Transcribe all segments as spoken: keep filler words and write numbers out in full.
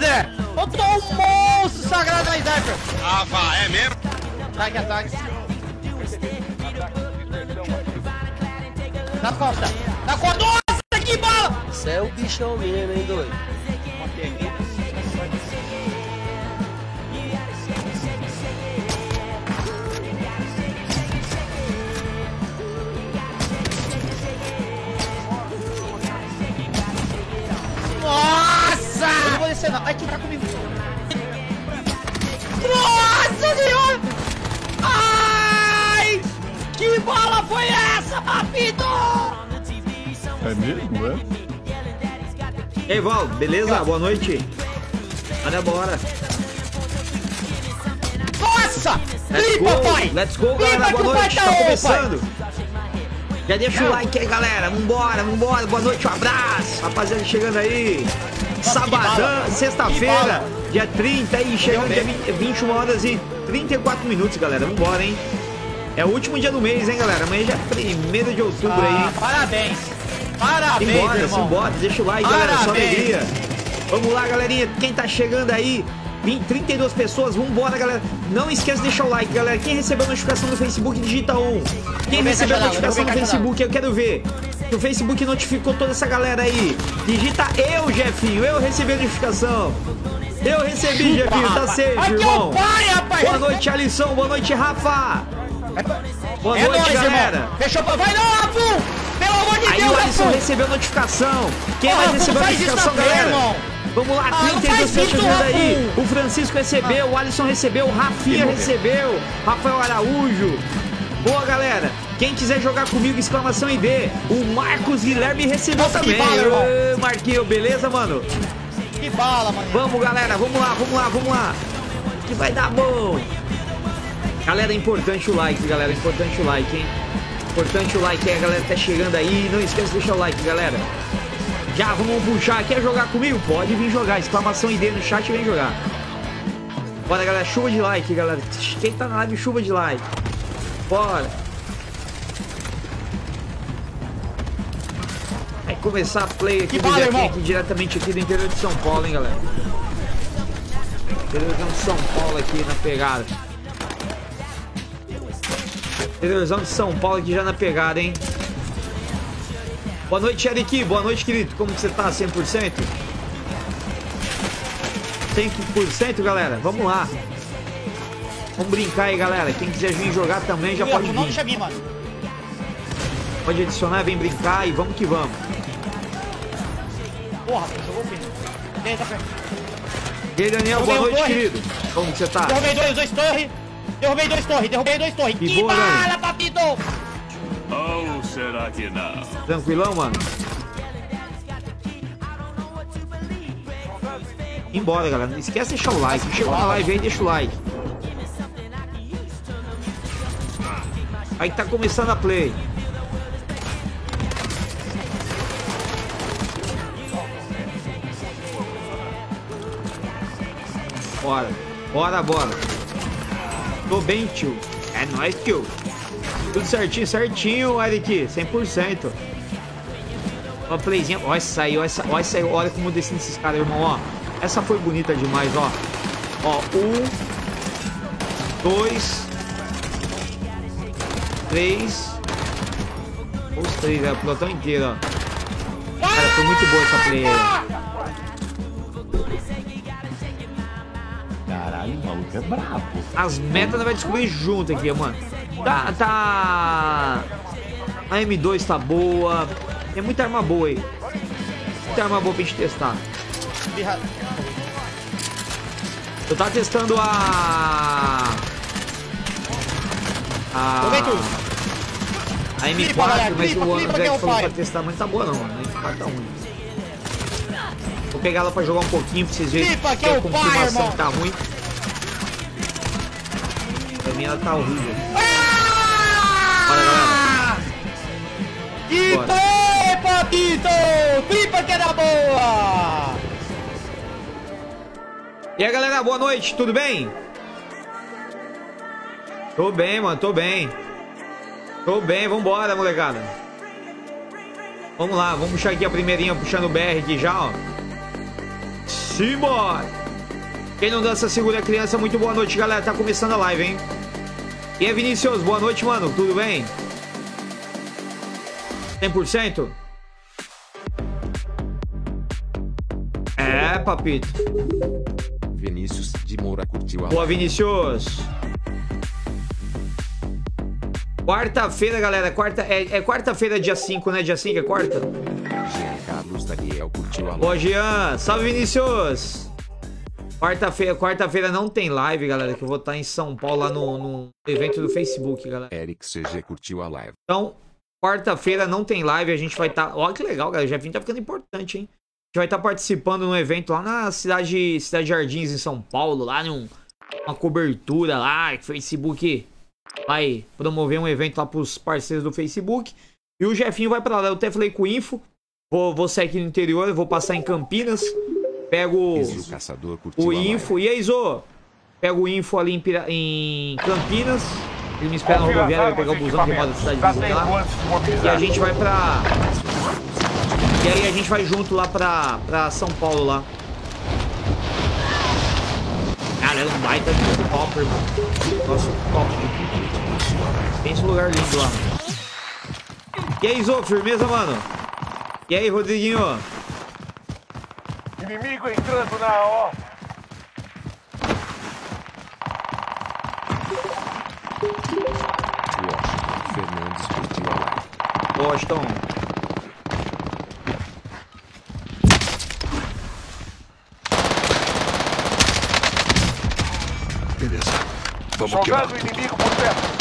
Zé! Eu tô um monstro sagrado na sniper! Ah, vá, é mesmo? Ataque, ataque. Na costa! Na costa! Nossa, que bala! Você é o bichão mesmo, hein, doido? Nossa! Eu não vou descer não. Ai, que tá comigo. Nossa senhora! Ai! Que bala foi essa, papito? É mesmo, é? Ei, Val, beleza? Boa noite. Olha, bora. Nossa! Let's Limpa, go, pai! let's go, galera. Limpa, Boa noite, tá tá on, começando. pai. Já deixa o like aí, galera. Vambora, vambora. Boa noite, um abraço. Rapaziada chegando aí. Sabadão, sexta-feira, dia trinta aí, chegando dia vinte e uma horas e trinta e quatro minutos, galera. Vambora, hein? É o último dia do mês, hein, galera? Amanhã já é primeiro de outubro Ah, aí. parabéns! Parabéns, Simbora, irmão. simbora. Deixa o like, galera. Só Parabéns. alegria. Vamos lá, galerinha. Quem tá chegando aí? vinte, trinta e duas pessoas. Vambora, galera. Não esqueça de deixar o like, galera. Quem recebeu a notificação no Facebook, digita um. Quem ver recebeu a caixa d'água, notificação vou no ver caixa Facebook, eu quero ver. Que o Facebook notificou toda essa galera aí. Digita eu, Jefinho. Eu recebi a notificação. Eu recebi, Chupa, Jefinho. Tá rapaz. safe, Aqui é irmão. o pai, rapaz. Boa noite, Alisson. Boa noite, Rafa. Boa É noite, nóis, galera. irmão. Fechou pra... Vai não, Rafu! Pelo amor de Aí Deus, o Alisson Rafu! recebeu a notificação. Quem Ô, mais Rafu, recebeu a faz isso notificação, também, galera? irmão. Vamos lá, Ah, não trinta e duas faz pessoas isso, chegando aí. Rafu. O Francisco recebeu, o Alisson recebeu, o Rafinha recebeu, Rafael Araújo. Boa, galera. Quem quiser jogar comigo, exclamação I D. O Marcos Guilherme recebeu Nossa, que também. bala, irmão. Ô, Marquinho, beleza, mano? Que bala, mano. Vamos, galera, vamos lá, vamos lá, vamos lá. Que vai dar bom. Galera, é importante o like, galera, é importante o like, hein? Importante o like, é, a galera tá chegando aí. Não esqueça de deixar o like, galera. Já, vamos puxar. Quer jogar comigo? Pode vir jogar. Exclamação I D no chat e vem jogar. Bora, galera. Chuva de like, galera. Quem tá na live, chuva de like. Bora. Vai começar a play aqui do Jefinho, aqui diretamente aqui do interior de São Paulo, hein, galera. Interiorzão de São Paulo aqui na pegada. Interiorzão de São Paulo aqui já na pegada, hein. Boa noite, Eric. Boa noite, querido. Como que você tá? cem por cento? cem por cento, galera. Vamos lá. Vamos brincar aí, galera. Quem quiser vir jogar também já pode vir. Não deixa vir, mano. Pode adicionar, vem brincar e vamos que vamos. Porra, jogou bem. Eita, pé. E aí, Daniel, boa noite, querido. Como que você tá? Derrubei dois, dois torres. Derrubei dois torres, derrubei dois torres. Que Que boa, bala, Dani. papito! Ou será que não? Tranquilão, mano? Embora, galera. Não esquece de deixar o like. Chegou na live aí, deixa o like. Aí tá começando a play. Bora. Bora, bora. Tô bem, tio. É nóis, tio. Tudo certinho, certinho, Eric. cem por cento. Uma playzinha. Olha essa aí, olha essa, olha essa aí. Olha como eu desci nesses caras, irmão, ó. Essa foi bonita demais, ó. Ó, um, dois, três. Os três, é o pelotão inteiro, ó. Cara, foi muito boa essa play aí. Caralho, o maluco é brabo. As metas nós vai descobrir junto aqui, mano. Tá, tá... A M dois tá boa. Tem muita arma boa aí. Muita arma boa pra gente testar. Eu tava testando a... A... A M quatro, mas o André falou pra testar, mas tá boa não, mano. A M quatro tá ruim. Vou pegar ela pra jogar um pouquinho pra vocês verem que a confirmação tá ruim. Pra mim ela tá horrível. Bora, galera. Que bom, papito! Tripa que era boa! E aí, galera, boa noite, tudo bem? Tô bem, mano, tô bem. Tô bem, vambora, molecada. Vamos lá, vamos puxar aqui a primeirinha, puxando o B R aqui já, ó. Simbora! Quem não dança segura a criança. Muito boa noite, galera. Tá começando a live, hein? E aí, Vinicius, boa noite, mano. Tudo bem? cem por cento? É, papito. Vinícius de Moura curtiu a Boa, Vinicius. Quarta-feira, galera. Quarta, é, é quarta-feira, dia cinco, né? Dia cinco é quarta? Jean Carlos Daniel curtiu a Boa, Jean. Salve, Vinicius. Quarta-feira, quarta-feira não tem live, galera, que eu vou estar em São Paulo, lá no, no evento do Facebook, galera. Eric C G curtiu a live. Então, quarta-feira não tem live, a gente vai estar... Olha que legal, galera, o Jefinho tá ficando importante, hein? A gente vai estar participando num evento lá na cidade, cidade Jardins, em São Paulo, lá numa cobertura lá, que o Facebook vai promover um evento lá pros parceiros do Facebook. E o Jefinho vai pra lá, eu até falei com o Info, vou, vou sair aqui no interior, eu vou passar em Campinas... Pego o, caçador o info. E aí, Zô? Pego o info ali em, Pira... em Campinas. Ele me espera na rodoviária, vai pegar o busão que mora da cidade de lá. E a gente vai pra... E aí a gente vai junto lá pra, pra São Paulo lá. Cara, é um baita de top, irmão. Nossa, top. Pensa um lugar lindo lá. E aí, Zô? Firmeza, mano? E aí, Rodriguinho? Inimigo entrando na A O. Washington Fernandes curtiu a live. Washington. Beleza. Vamos aqui. Soldado inimigo por perto.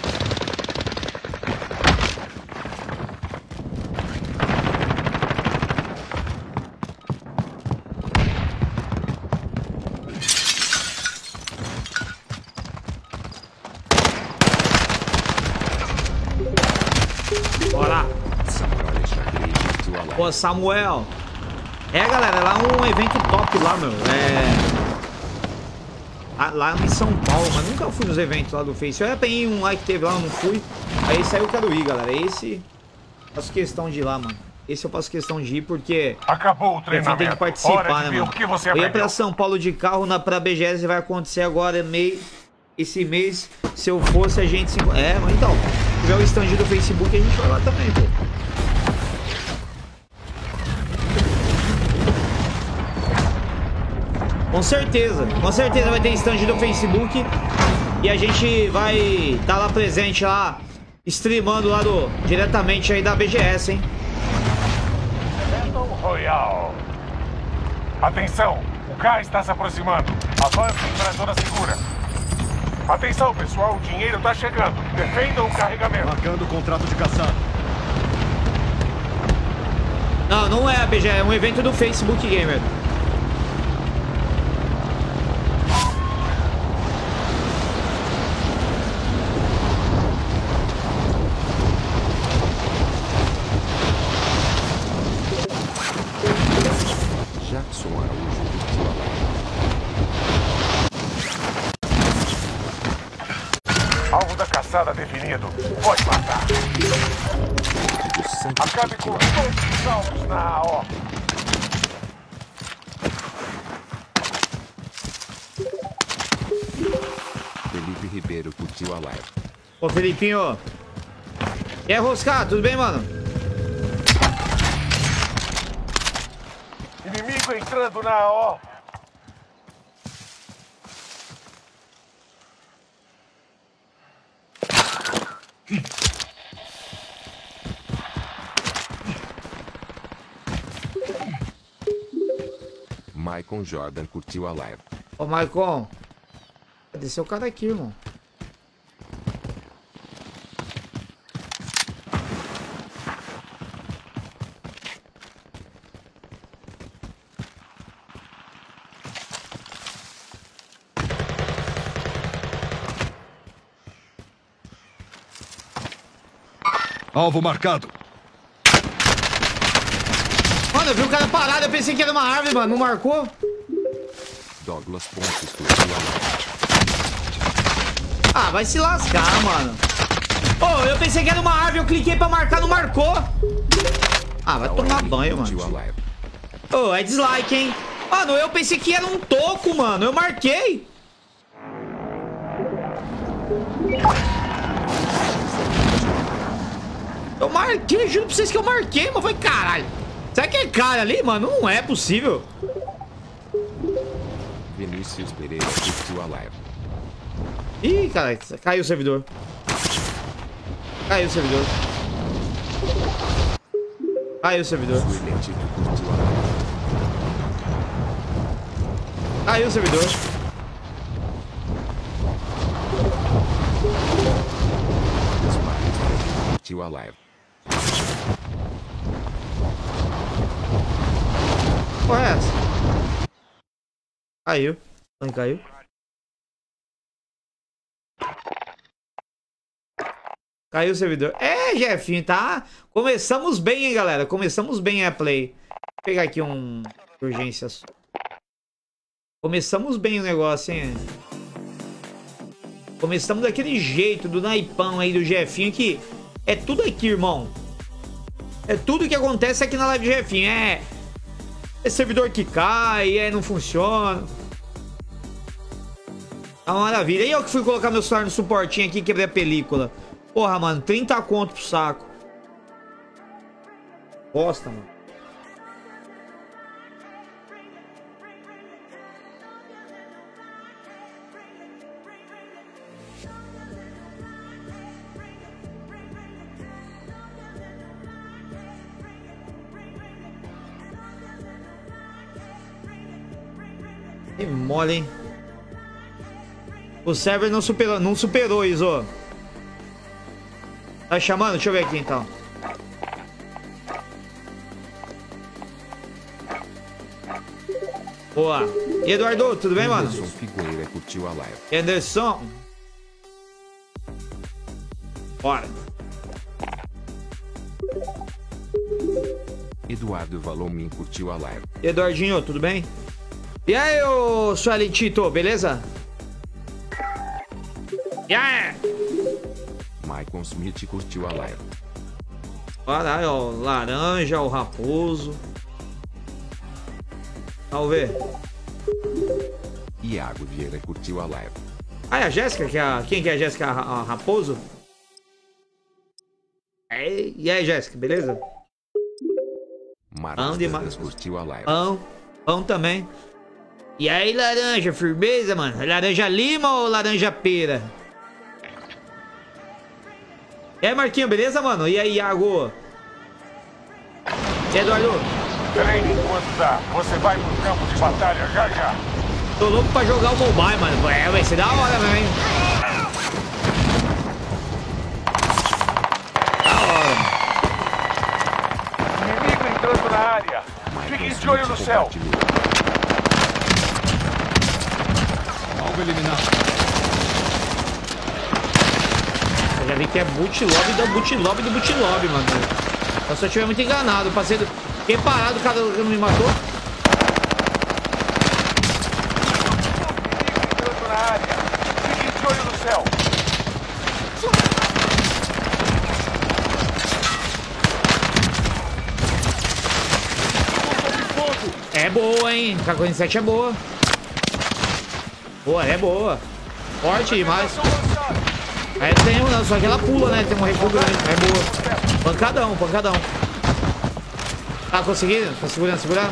Pô, Samuel. É, galera, lá é um evento top lá, meu. É... Lá em São Paulo, mas nunca fui nos eventos lá do Face. Eu ia pegar um lá que teve lá, eu não fui. Aí esse aí eu quero ir, galera. Esse... Eu faço questão de ir lá, mano. Esse eu faço questão de ir porque... Acabou o treinamento. Tem que participar, né, mano? O que você eu ia pra São Paulo de carro, na, pra B G S vai acontecer agora, meio... Esse mês, se eu fosse, a gente se... É, mas então, se tiver o stand do Facebook, a gente vai lá também, pô. Com certeza, com certeza vai ter stand do Facebook e a gente vai estar tá lá presente lá, streamando lá do, diretamente aí da B G S, hein? Battle Royale. Atenção, o K está se aproximando. Avancem para a zona segura. Atenção, pessoal, o dinheiro está chegando. Defendam o carregamento. Marcando o contrato de caçada. Não, não é a B G S, é um evento do Facebook Gamer. Jackson Araújo curtiu a live. Alvo da caçada definido. Pode matar. Acabe com todos os alvos na A O. Felipe Ribeiro curtiu a live. Ô, Felipinho. E aí, Roscar, tudo bem, mano? Inimigo entrando na A O. Maicon Jordan curtiu a live. Ô, Maicon. Cadê seu cara aqui, irmão? Alvo marcado. Mano, eu vi o cara parado, eu pensei que era uma árvore, mano. Não marcou? Douglas Pontes curtiu a live. Ah, vai se lascar, mano. Ô, oh, eu pensei que era uma árvore, eu cliquei pra marcar, não marcou. Ah, vai tomar banho, mano. Ô, oh, é dislike, hein? Mano, eu pensei que era um toco, mano. Eu marquei. Eu marquei, juro pra vocês que eu marquei, mas foi caralho. Será que é cara ali, mano? Não é possível. Vinícius Pereira curtiu a live. Ih, caralho, caiu o servidor. Caiu o servidor. Caiu o servidor. Suelente curtiu a live. Caiu o servidor. Curtiu a live. Qual é essa? Caiu. Não caiu. Caiu o servidor. É, Jefinho, tá? Começamos bem, hein, galera? Começamos bem a play. Vou pegar aqui um... urgência. Começamos bem o negócio, hein? Começamos daquele jeito, do naipão aí do Jefinho, que é tudo aqui, irmão. É tudo que acontece aqui na live do Jefinho. É... é servidor que cai, é, não funciona. É uma maravilha. E eu que fui colocar meu celular no suportinho aqui e quebrei a película. Porra, mano, trinta conto pro saco. Bosta, mano. Que mole, hein? O server não superou, não superou isso. Tá chamando? Deixa eu ver aqui então. Boa. E Eduardo, tudo bem, mano? Anderson Figueira curtiu a live. Anderson. Bora. Eduardo Valomin curtiu a live. Eduardinho, tudo bem? E aí, ô Suelentito, beleza? E aí? Maicon Smith curtiu a live. Caralho, ó, laranja, o raposo. Vamos ver. Iago Vieira curtiu a live. Ah, é a Jéssica? Que é a... Quem que é a Jéssica? A, a Raposo? É... E aí, Jéssica, beleza? Marcos de Dantas curtiu a live. Pão, pão também. E aí, laranja, firmeza, mano? Laranja lima ou laranja pera? E aí, Marquinho, beleza, mano? E aí, Iago? E aí, Eduardo? Treine enquanto dá. Você vai pro campo de batalha já já. Tô louco pra jogar o mobile, mano. É, vai ser da hora mesmo, hein? Da hora. Inimigo entrando na área. Fiquem de olho no céu. Alvo eliminado. Eu já vi que é boot lobby do boot lobby do boot lobby, mano. Eu só estiver muito enganado. Passei do... Fiquei parado, o cara não me matou. Entrando na área. Fiquem de olho no céu. É boa, hein? K quarenta e sete é boa. Boa, é boa. Forte demais. Aí tem um não, só que ela pula, né? Tem um recuo grande. É boa. Pancadão, pancadão. Tá conseguindo? Tá segurando, segurando?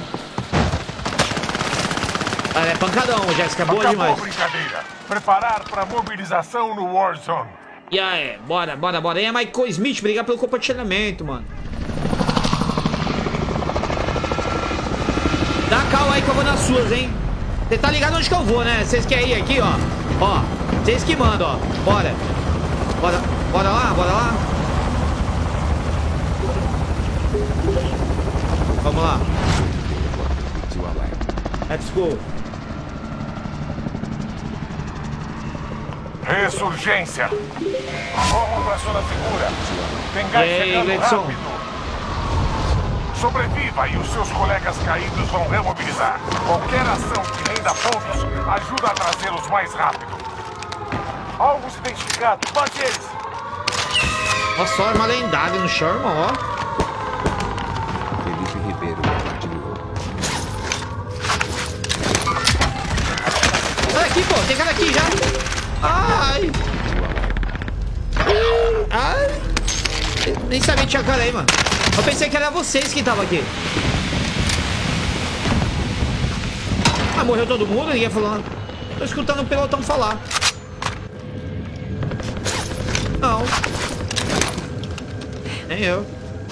Ah, é pancadão, Jéssica. Boa Acabou demais. a brincadeira. Preparar para mobilização no Warzone. E aí, bora, bora, bora. E aí, Michael Smith, obrigado pelo compartilhamento, mano. Dá calma aí que eu vou nas suas, hein? Você tá ligado onde que eu vou, né? Vocês querem ir aqui, ó. Ó, vocês que mandam, ó. Bora. Bora, bora lá, bora lá. Vamos lá. Curtiu a live. Let's go. Ressurgência. Corram pra zona segura. Tem gás E aí, chegando Gleidson? rápido. Sobreviva e os seus colegas caídos vão remobilizar. Qualquer ação que renda pontos ajuda a trazê-los mais rápido. Alvos identificados. Bate eles. Nossa, olha uma lendária no chão, irmão, ó. Felipe Ribeiro compartilhou. aqui, pô. Tem cara aqui já. Ai. Ai. Eu nem sabia que tinha cara aí, mano. Eu pensei que era vocês que estavam aqui. Ah, morreu todo mundo? Ninguém falou nada. Tô escutando o pelotão falar. Não. Nem eu.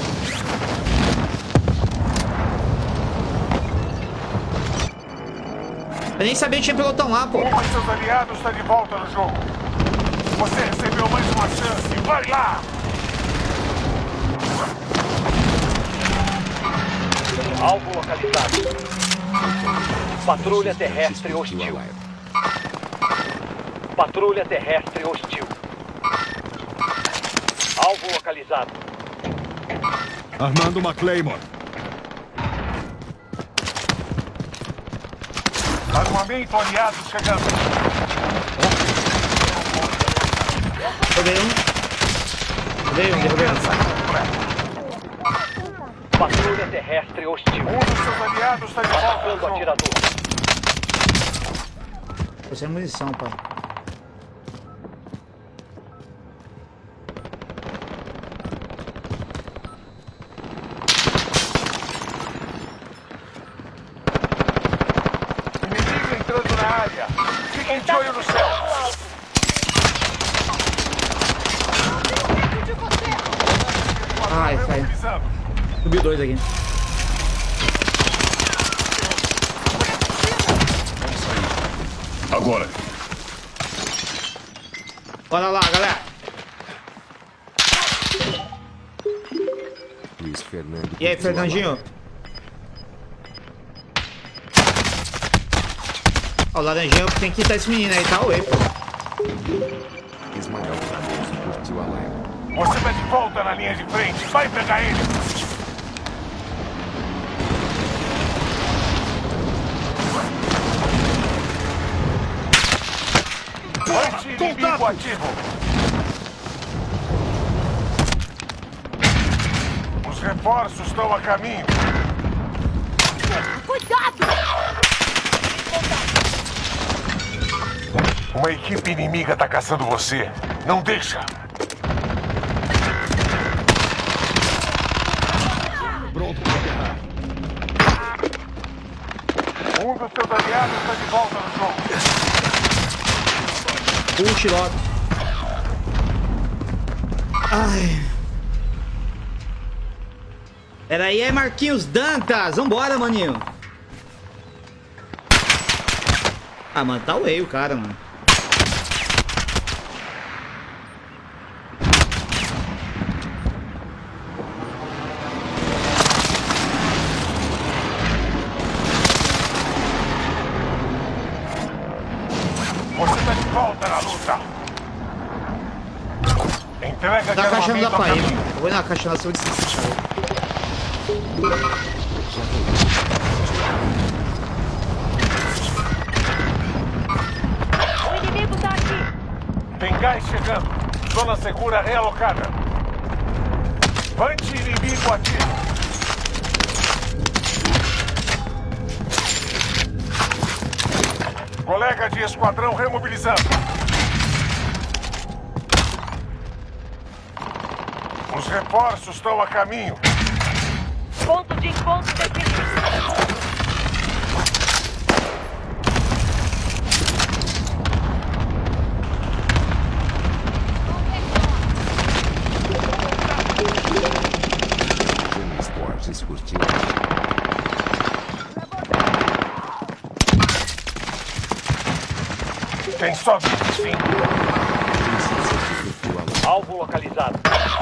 Eu nem sabia que tinha pelotão lá, pô. Um dos seus aliados está de volta no jogo. Você recebeu mais uma chance. Vai lá! Alvo localizado. Patrulha terrestre hostil. Patrulha terrestre hostil. Alvo localizado. Armando uma Claymore. Armamento aliado chegando. Derrubei um. Derrubei um, derrubei um. Patrulha terrestre hostil. Um dos seus aliados está de volta no Atacando jogo. atirador. Tô sem munição, pai. Inimigo entrando na área. Fiquem de olho no céu. Ai, caiu. Subi dois aqui. Agora. Bora lá, galera. Luiz Fernando. E aí, Fernandinho? Ó, o laranjinho tem que quitar esse menino aí, tá? Oi, pô. Ismael Cardoso curtiu a live. Você vai de volta na linha de frente. Vai pegar ele. Anti-inimigo ativo. Os reforços estão a caminho. Cuidado! Uma equipe inimiga está caçando você. Não deixa. Pronto para guerra. Um dos seus aliados está de volta no jogo. Puxa logo. Ai. Pera aí, é Marquinhos Dantas. Vambora, maninho. Ah, mano, tá way o cara, mano. Você está de volta na luta. Entrega de Tá caixa não dá armamento a pra ir, caminho. mano. Eu vou ir na caixa na sua de chave. O inimigo tá aqui! Tem gás chegando. Zona segura realocada. Anti-inimigo ativo. Colega de esquadrão remobilizando. Os reforços estão a caminho. Ponto de encontro definido! Gênio Esportes curtiu. Tem só vinte e cinco. Curtiu a live. Alvo localizado.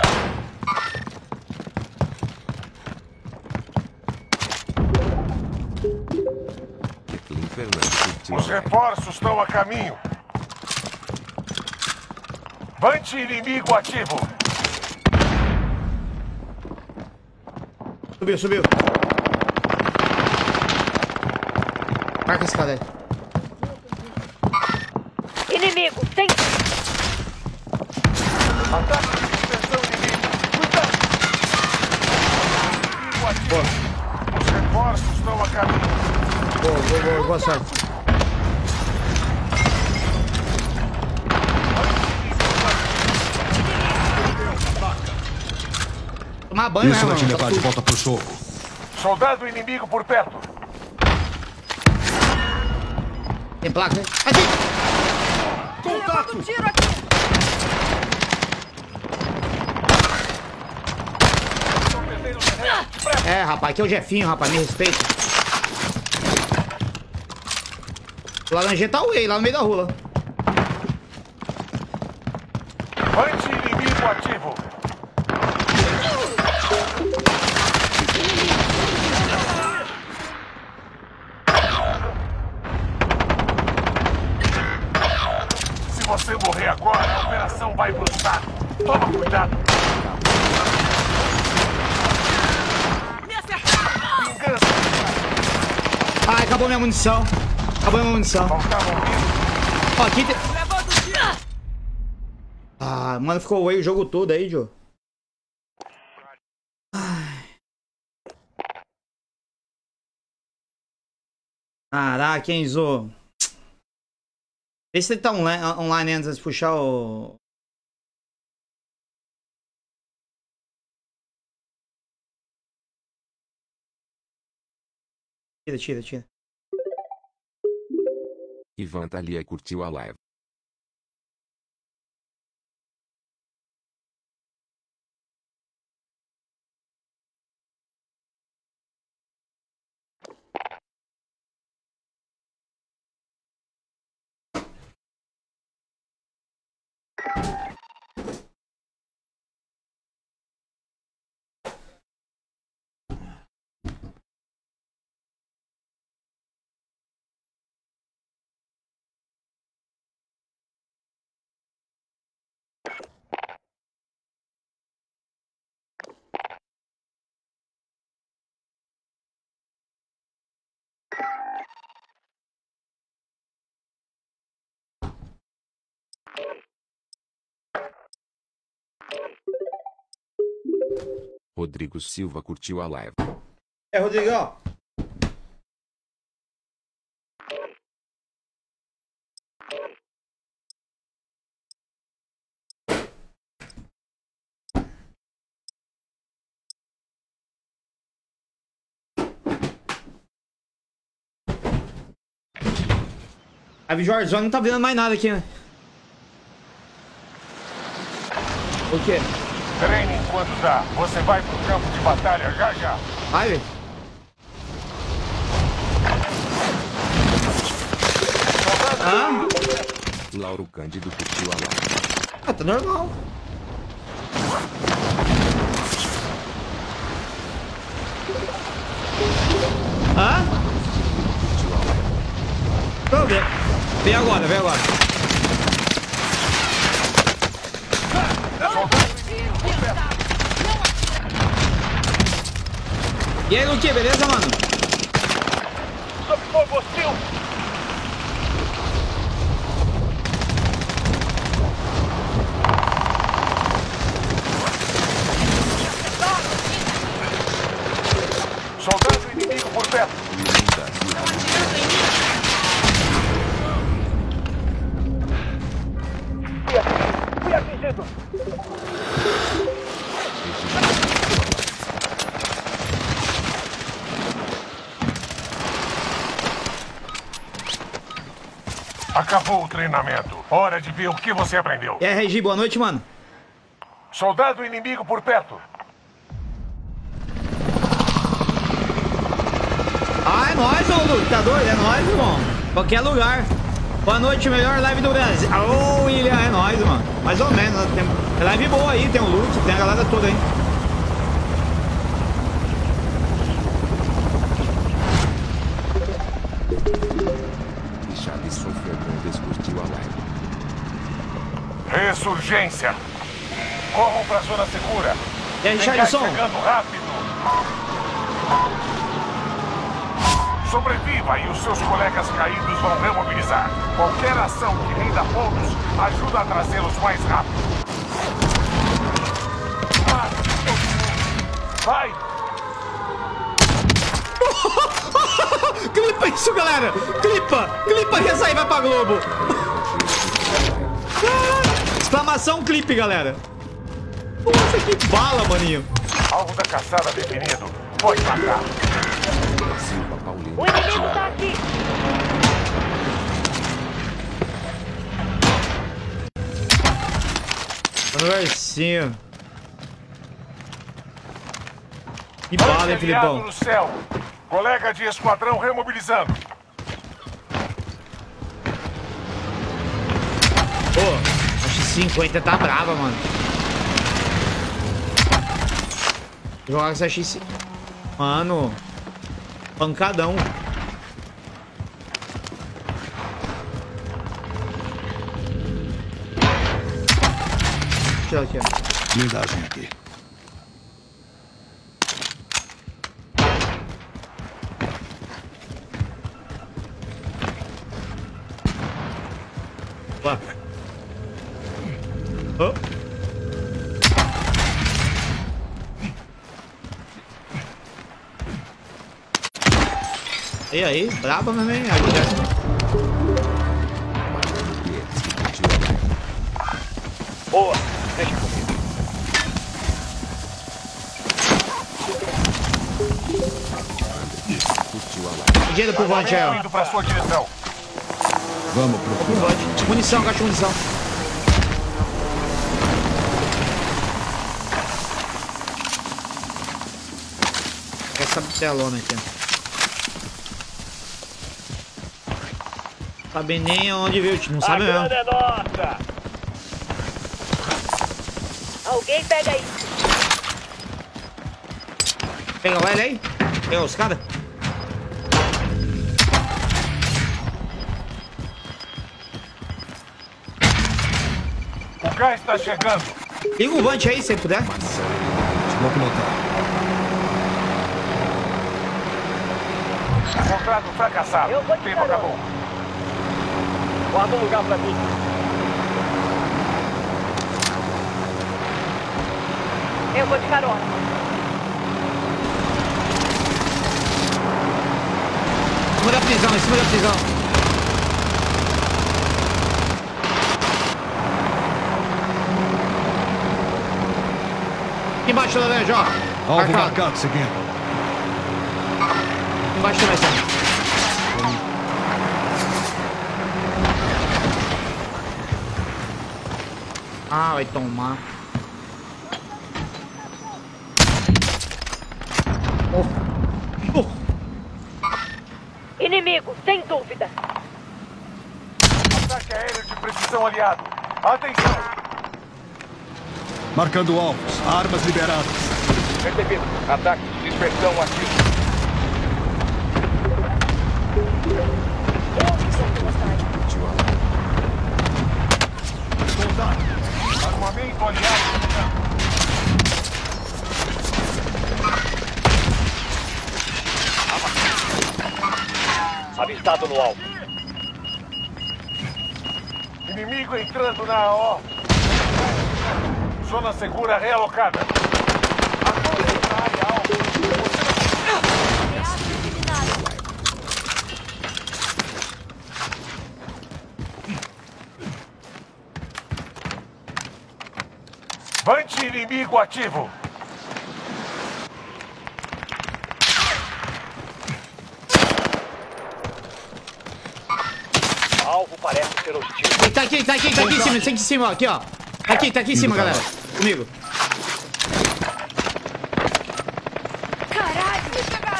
Etlin Fernando curtiu a Os live. reforços estão a caminho. Anti-inimigo ativo. Subiu, subiu. Marca esse cara aí. Inimigo, tem... Ataque de dispersão inimigo. Cuidado. Inimigo ativo. Os reforços estão a caminho. Boa, boa, boa, boa sorte. Tomar banho, Isso né, vai te mano? levar de volta pro soco. Soldado inimigo por perto. Tem placa, né? Aqui! Levando tiro aqui. É, rapaz, aqui é o Jefinho, rapaz, me respeita. O laranjinha tá away, lá no meio da rua. Anti-inimigo ativo. Se você morrer agora, a operação vai pro saco. Toma cuidado. Vingança. Ai, acabou minha munição. Acabou minha munição. Faltava um tiro. Ó, aqui tem... Ah, mano, ficou away o jogo todo aí, Joe. Ai. Caraca, Enzo. Vê se ele tá online, online antes de puxar o... Tira, tira, tira. Ivan Thalia curtiu a live. Rodrigo Silva curtiu a live. É, Rodrigo, ó. A Visual Zone não tá vendo mais nada aqui, né? O quê? Treine enquanto dá. Você vai pro campo de batalha já já. Vai, velho. Ah? Lauro Cândido curtiu a live. Ah, tá normal. Hã? Curtiu a live. Vamos ver. Vem agora, vem agora. E aí, Luque, beleza, mano? Sob fogo hostil. Soldado inimigo por perto. Fui atingido. Acabou o treinamento. Hora de ver o que você aprendeu. E aí, Regi, boa noite, mano. Soldado inimigo por perto. Ah, é nóis, ô Luke, tá doido? É nóis, irmão. Qualquer lugar. Boa noite, melhor live do Brasil. Ô, William, é nóis, mano. Mais ou menos, né? Tem live boa aí, tem o Luke, tem a galera toda aí. Richarlison Fernandes curtiu a live. Ressurgência. Corram pra zona segura. E aí, Tem gás Richarlison? chegando rápido. Sobreviva e os seus colegas caídos vão remobilizar. Qualquer ação que renda pontos ajuda a trazê-los mais rápido. Vai! Clipa isso, galera! Clipa! Clipa essa aí, vai pra Globo! Exclamação clipe, galera! Nossa, que bala, maninho! Alvo da caçada definido. Pode matar. Silva Paulino. O inimigo tá aqui. Tá no versinho. Que bala, hein, Aliado Filipão? no céu. Colega de esquadrão remobilizando. Pô, a X cinquenta tá brava, mano. Jogar essa X... Mano. Pancadão. Deixa eu tirar aqui, ó. Blindagem aqui. Ué. Oh. E aí, braba mesmo, hein? Boa, deixa comigo. Dinheiro pro Vante aí, ó. Indo pra sua direção. Vamos Pro procurar. Vante. Munição, caixa de munição. Essa telona aqui, ó. Sabe nem onde veio, não A sabe mesmo. grana é nossa. Alguém pega isso. Pega o L aí. Pega os caras. O gás está chegando. Liga o Vante aí, se puder. Locomotor. Contrato fracassado. Eu vou te Tempo dar acabou. Guarda um lugar pra mim. Eu vou de carona. Em cima da prisão, em cima da prisão. Aqui embaixo, laranja, ó. Alvo Marcado. marcado, seguindo. Aqui embaixo também, Sam. Ah, vai tomar. Oh. Oh. Inimigo, sem dúvida. Ataque aéreo de precisão aliado. Atenção. Marcando alvos. Armas liberadas. Recebido. Ataque de dispersão ativo. Armamento aliado. Avistado no alvo. Inimigo entrando na A O. Zona segura realocada. Avanço na área alvo. Vante inimigo ativo. Alvo parece ser hostil. Ele tá aqui, tá aqui, tá aqui em cima, tá aqui em cima, ó, aqui, ó. Tá aqui, tá aqui em cima, galera. Comigo. Caralho!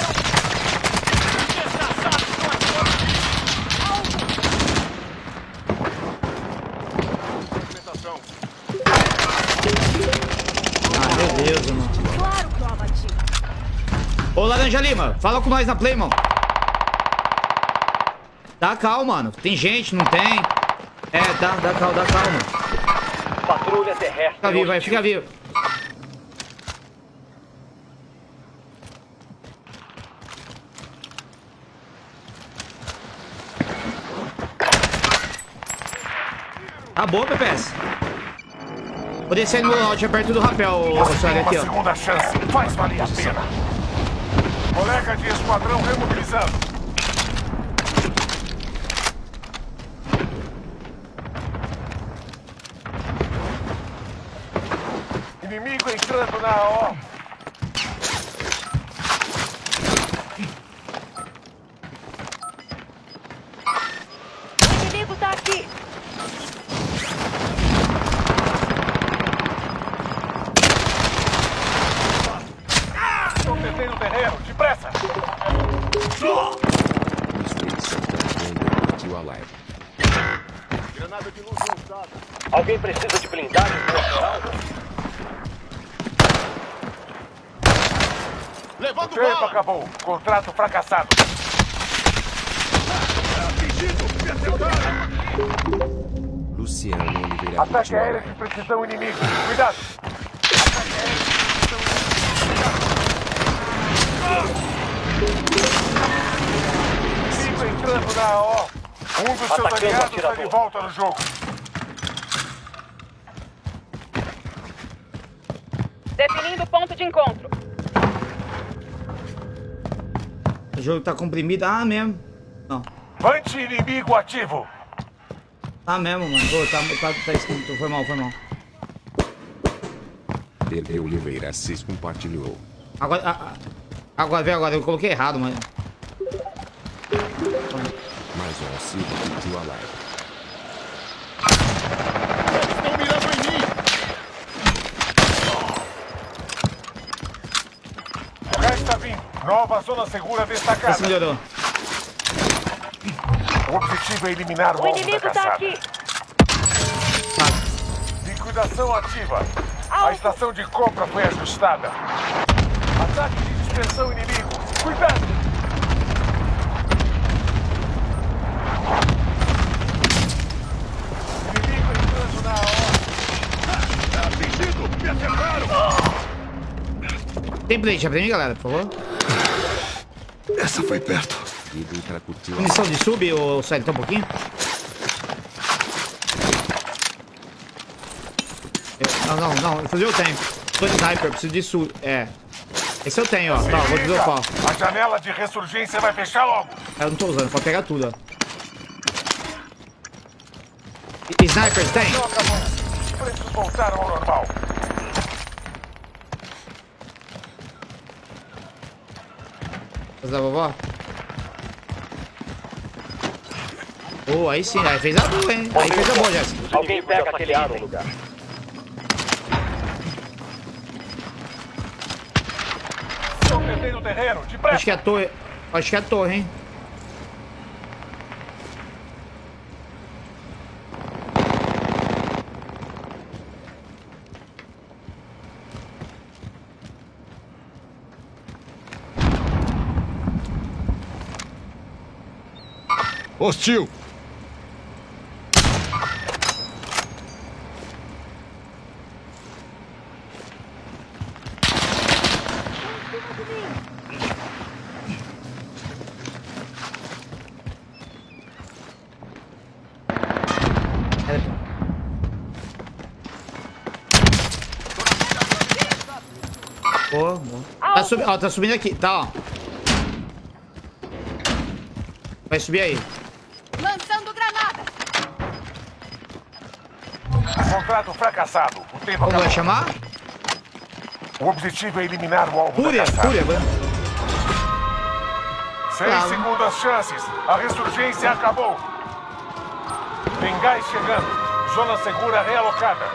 Ah, meu Deus, mano. Claro que eu abati. Ô, Laranja Lima, fala com nós na play, mano. Dá calma, mano. Tem gente, não tem? É, dá, dá calma, dá calma. Patrulha terrestre. Fica vivo, vai, hostil. fica vivo. Acabou, P P S. Vou descer no lote perto do rapel, Você Sérgio, tem aqui, uma ó. segunda chance. Faz valer a pena. Colega de esquadrão remobilizando. Inimigo entrando na A O. alive. Granada de luz lançada. Alguém precisa de blindagem lateral? O Levando tempo bala! acabou. Contrato fracassado. Atingido! Me acertaram! Luciano Oliveira Ataque curtiu a aéreo de live. precisão inimigo. Cuidado. Ataque aéreo de precisão inimigo. Inimigo entrando na A O. Um dos seus Atacando aliados está atirador. de volta no jogo. Definindo ponto de encontro. O jogo tá comprimido. Ah, mesmo. Não. Anti-inimigo ativo. Tá mesmo, mano. Ô, tá, tá, tá escrito. Foi mal, foi mal. Hervé Oliveira seis compartilhou. Agora, a- a- agora, vê agora. Eu coloquei errado, mano. Mais um Silva curtiu a live. Estão mirando em mim! O gás está vindo. Nova zona segura destacada. Esse melhorou. O objetivo é eliminar o O alvo da inimigo tá caçada. aqui. Liquidação ativa. A estação de compra foi ajustada. Ataque de dispersão inimigo. Cuidado! Inimigo entrando na hora. Atingido! Me acertaram! Tem plate pra mim, galera, por favor. Essa foi perto. E Dutra curtiu a Munição de sub, ou sai então um pouquinho? Eu- Não, não, não. Fuzil eu tenho. Tô de sniper, preciso de sub. É. Esse eu tenho, ó. Tá, vou Se desopar. liga. A janela de ressurgência vai fechar logo. Eu não tô usando, pode pegar tudo, ó. E- Snipers tem? Não acabou. Os preços voltaram ao normal. Coisa da vovó? Oh, aí sim, aí fez a boa, hein? Aí fez a boa, Jéssica. Alguém pega aquele item. Lugar. Estão perdendo o terreno. Acho Depressa. que é a torre. Acho que é a torre, hein? Hostil! Boa, boa. Tá, subi... ó, tá subindo aqui, tá, ó. Vai subir aí. Lançando granada. Contrato fracassado. O tempo Como vai acabou. chamar? O objetivo é eliminar o alvo Fúria, da caçada. Fúria. agora. Seis Tá. segundas chances. A ressurgência acabou. Tem gás chegando. Zona segura realocada.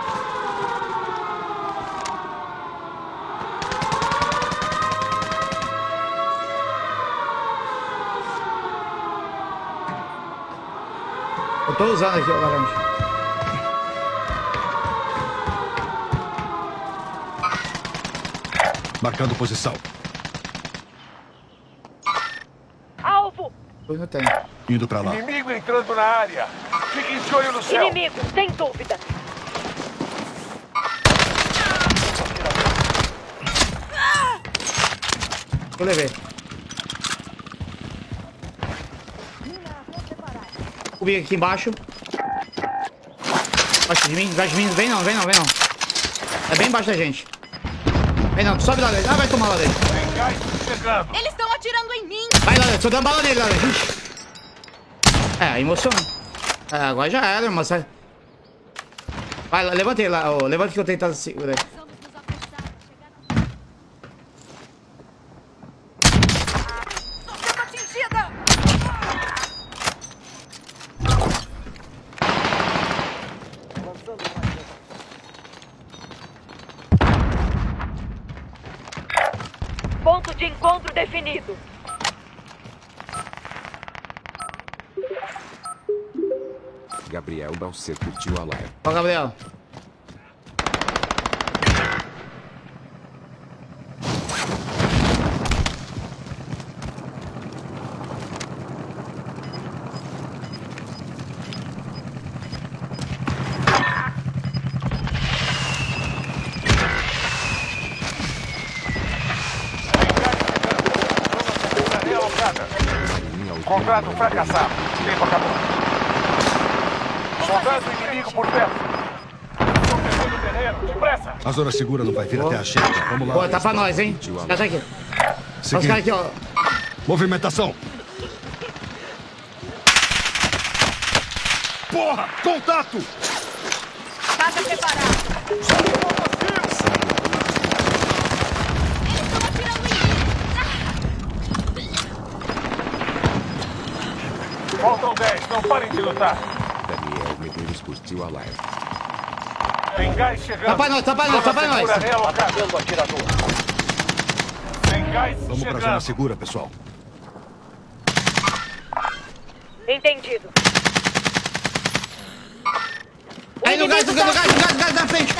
Eu tô usando aqui, ó, laranja. Marcando posição. Alvo. Eu não tenho. Indo pra lá. Inimigo entrando na área. Fiquem de olho no céu. Inimigo, sem dúvida. Eu levei. Subi aqui embaixo. Embaixo de mim, embaixo de mim. Vem não, vem não, vem não. É bem embaixo da gente. Vem não, sobe lá dentro. Ah, vai tomar lá dentro. Tem gás chegando. Eles estão atirando em mim. Vai lá dentro, tô dando bala nele lá dentro. Ixi. É, emociona. É, agora já era, irmão. Sai. Vai lá, levanta ele lá. Ó, levanta que eu tento segurar. Vamos nos apressar. Chegar na... Tô sendo atingida. Ponto de encontro definido. Gabriel Balcer curtiu a live. Ó, Gabriel. Contrato fracassado. Tempo acabou. Soldado inimigo por perto. Estou perdendo o terreno. Depressa. A zona segura não vai vir até a gente. Vamos lá. Pô, tá pra nós, hein? Os caras aqui. Olha os Seguinte. caras aqui, ó. Movimentação. Porra! Contato! Casa preparada. Eles estão atirando em mim. Faltam dez. Não parem de lutar. Daniel Medeiros curtiu a live. Tem gás chegando. Tá pra nós, tá pra nós, tá pra nós. Zona segura realocada. Atacando o atirador. Tem gás Vamos pra zona chegando. segura, pessoal. Entendido. Aí no gás, no gás, no gás, no gás, no gás na frente.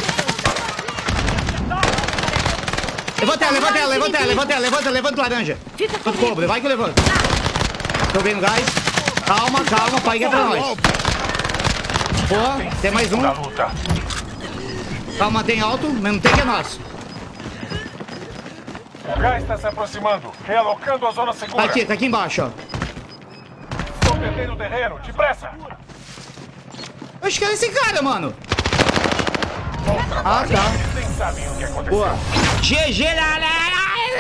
Levanta ela, levanta ela, levanta ela, levanta ela, levanta, levanta o laranja. Levanta o cobre, vai que eu levanto. Tô vendo gás. Calma, calma, pai, que é pra nós. Boa, tem mais um. Da luta. Calma, mantém alto, mas não tem que é nosso. O gás está se aproximando. Realocando a zona segura. Tá aqui, tá aqui embaixo, ó. Estou perdendo o terreno. Depressa. Eu acho que era esse cara, mano. Bom Ah, trabalho. tá. Eles nem sabem o que aconteceu. Boa. G G, galera.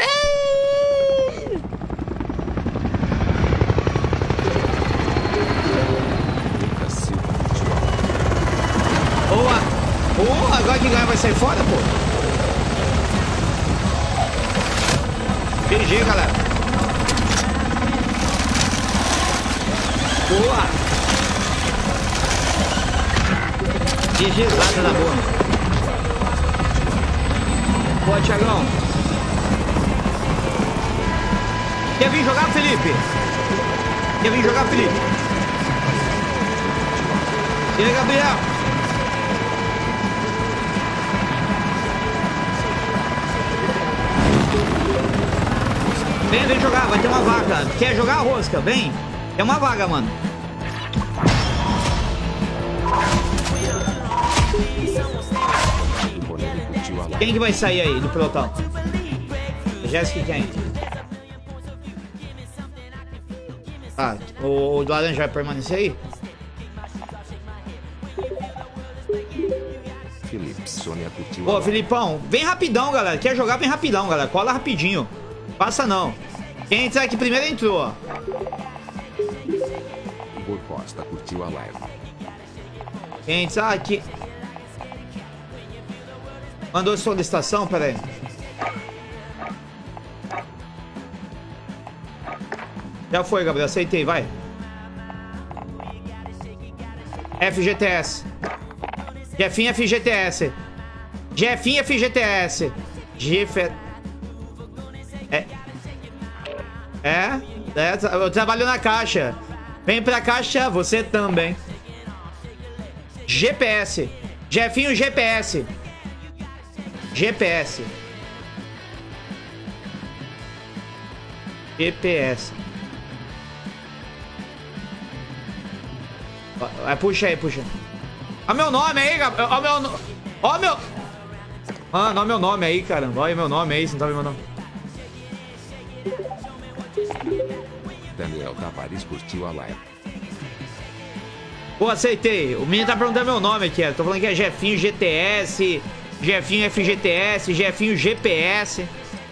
Lucas Silva curtiu a live. Boa. Boa, agora que ganha vai sair fora, pô. G G, galera. Boa. G G, lata da boa. Boa, Thiagão. Quer vir jogar, Felipe? Quer vir jogar, Felipe? E aí, Gabriel? Vem, vem jogar, vai ter uma vaga. Quer jogar, Rosca? Vem. É uma vaga, mano. O Bonelli curtiu a live. Quem que vai sair aí do pelotão? Jéssica e quem? Ah, o, o do laranja vai permanecer aí? Felipe Sônia curtiu a Ô, live. Filipão, vem rapidão, galera. Quer jogar, vem rapidão, galera. Cola rapidinho. Passa não. Quem entrar aqui primeiro entrou, ó. Igor Costa curtiu a live. Quem entrar aqui... Mandou solicitação? Pera aí. Já foi, Gabriel. Aceitei, vai. F G T S. Jefinho F G T S. Jefinho F G T S. Gif... É... É... é... Eu trabalho na caixa. Vem pra caixa, você também. G P S. Jefinho G P S. G P S. G P S. Vai, puxa aí, puxa. Olha meu nome aí, Gabriel. Olha meu nome. Olha meu... Mano, olha meu nome aí, caramba. Olha meu nome aí, você não tá vendo meu nome. Daniel Tavares curtiu a live. Pô, aceitei. O menino tá perguntando meu nome aqui. Eu tô falando que é Jefinho G T S, Jefinho F G T S, Jefinho G P S.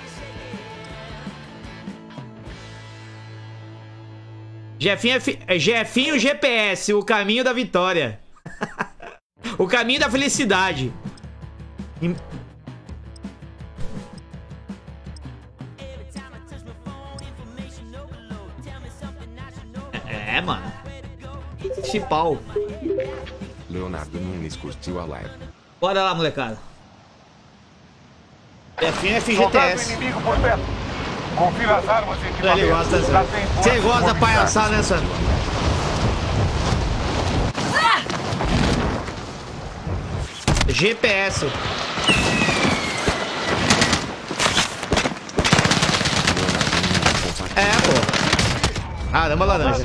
Jefinho, F... Jefinho G P S, o caminho da vitória. O caminho da felicidade. E... É, mano. Esse pau. Leonardo Nunes curtiu a live. Bora lá, molecada. Jefinho F G T Soldado S. inimigo por perto. Confira as armas e Ele equipamentos. gosta Já dessa. tem Você boas gosta da oportunidades. palhaçada, né, Sandro? G P S. É, pô. Caramba, laranja.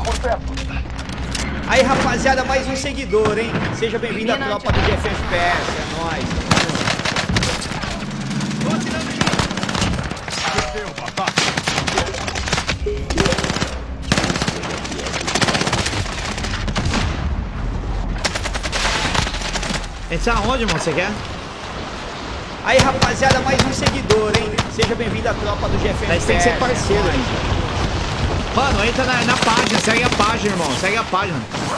Aí, rapaziada, mais um seguidor, hein? Seja bem-vindo à tropa do G F F P S. É nóis. Tô atirando de... Entrar aonde, irmão? Você quer? Aí, rapaziada, mais um seguidor, hein? Seja bem-vindo à tropa do G F F P S. Tem que ser parceiro, hein? Mano, entra na, na página, segue a página, irmão. Segue a página.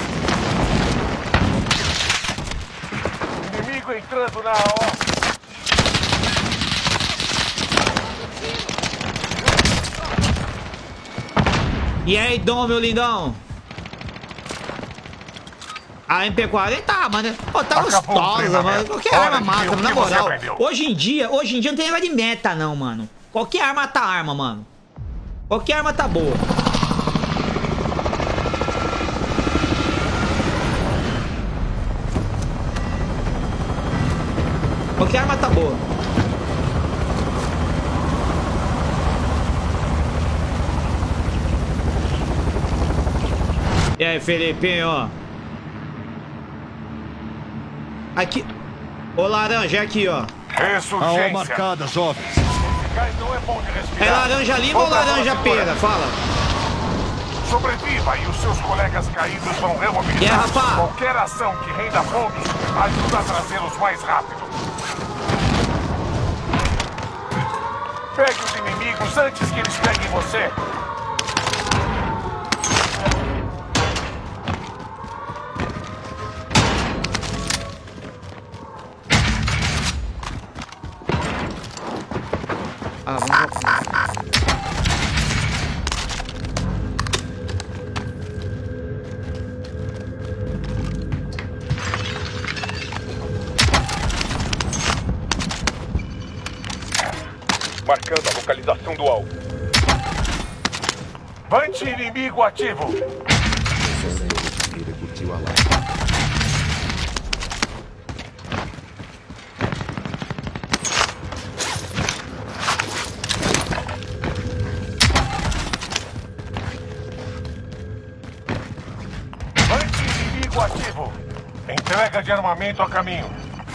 Inimigo entrando na hora. E aí, Dom, meu lindão? A M P quarenta, mano. Pô, tá gostosa, mano. Qualquer arma mata, na moral. Hoje em dia, hoje em dia não tem negócio de meta, não, mano. Qualquer arma tá arma, mano. Qualquer arma tá boa. Qualquer arma tá boa. E aí, Felipinho, ó. Aqui. Ô, laranja, é aqui, ó. Alma marcada, jovens. Não é bom de respirar. É laranja lima ou laranja pera? Fala. Sobreviva e os seus colegas caídos vão remobilizar. E aí, rapaz? Qualquer ação que renda pontos ajuda a trazê-los mais rápido. Pegue os inimigos antes que eles peguem você. Ah, vamos lá. Marcando a localização do alvo. Vante inimigo ativo. Ele curtiu a live. Ativo. Entrega de armamento a caminho.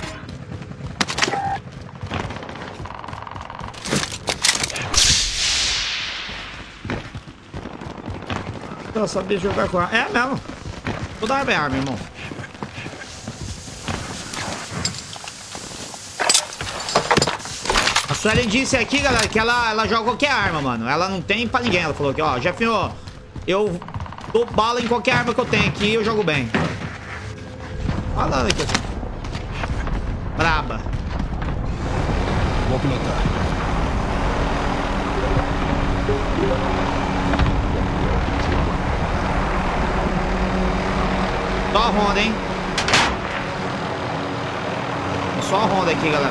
Eu sabia jogar com arma. É mesmo. Toda arma é arma, irmão. A Suelen disse aqui, galera, que ela, ela joga qualquer arma, mano. Ela não tem pra ninguém. Ela falou que, ó, Jefinho, eu dou bala em qualquer arma que eu tenho aqui e eu jogo bem. Falando aqui assim. Braba. Vou pilotar. Só a Honda, hein? Só a Honda aqui, galera.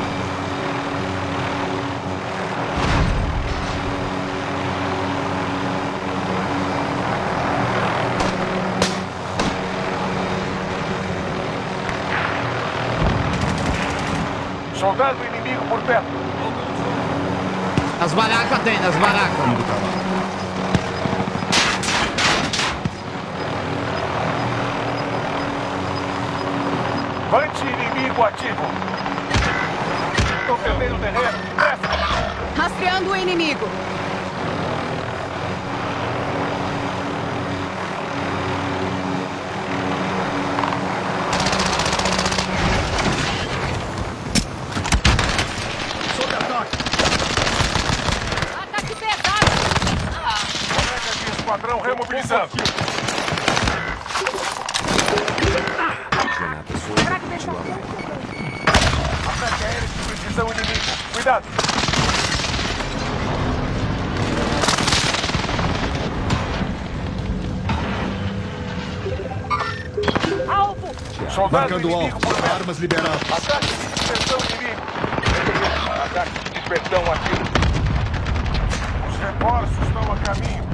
Soldado inimigo por perto. Nas barracas tem, nas barracas. Indo pra lá. Vante inimigo ativo. Estou perdendo o terreno. Desce. Rastreando o inimigo. Ataque pesado. Colega de esquadrão remobilizando. Ataque aéreo de precisão inimigo. Cuidado. Alvo. Soldado Marcando inimigo alvo. por perto. Armas liberadas. Ataque de dispersão inimigo. Ataque de dispersão ativo. Os reforços estão a caminho.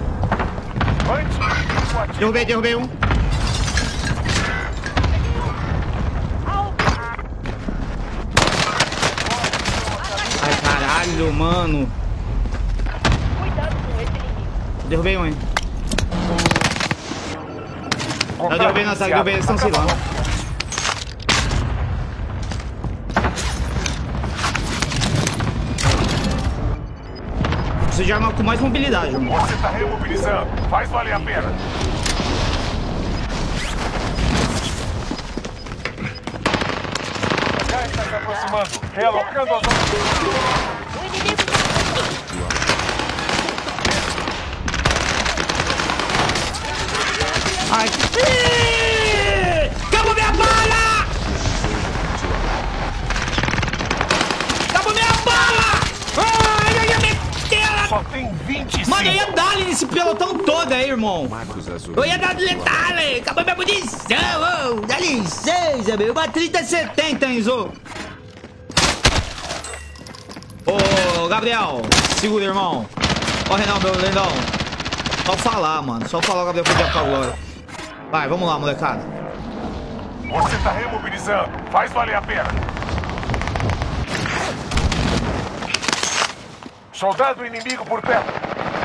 Vante inimigo ativo. Derrubei, derrubei um. Caralho, mano. Cuidado com esse inimigo. Derrubei um, hein? Eu derrubei na saga, derrubei, eles estão se lá. Preciso de arma com mais mobilidade, mano. Você tá remobilizando. Faz valer a pena. O gás está se aproximando. Realocando as zonas. O inimigo tá... Ai, que... Acabou minha bala! Acabou minha bala! Ai, eu ia meter ela! Só tem vinte e cinco. Mano, eu ia dar ali nesse pelotão todo aí, irmão. Marcos Azul. Eu ia dar letal, acabou minha munição, ô. Dá licença, meu. Uma trinta setenta, Enzo. Ô, Gabriel, segura, irmão. Ó, Renan, meu lendão. Só falar, mano. Só falar, Gabriel, foi pra agora. Vai, vamos lá, molecada. Você tá remobilizando. Faz valer a pena. Soldado inimigo por perto.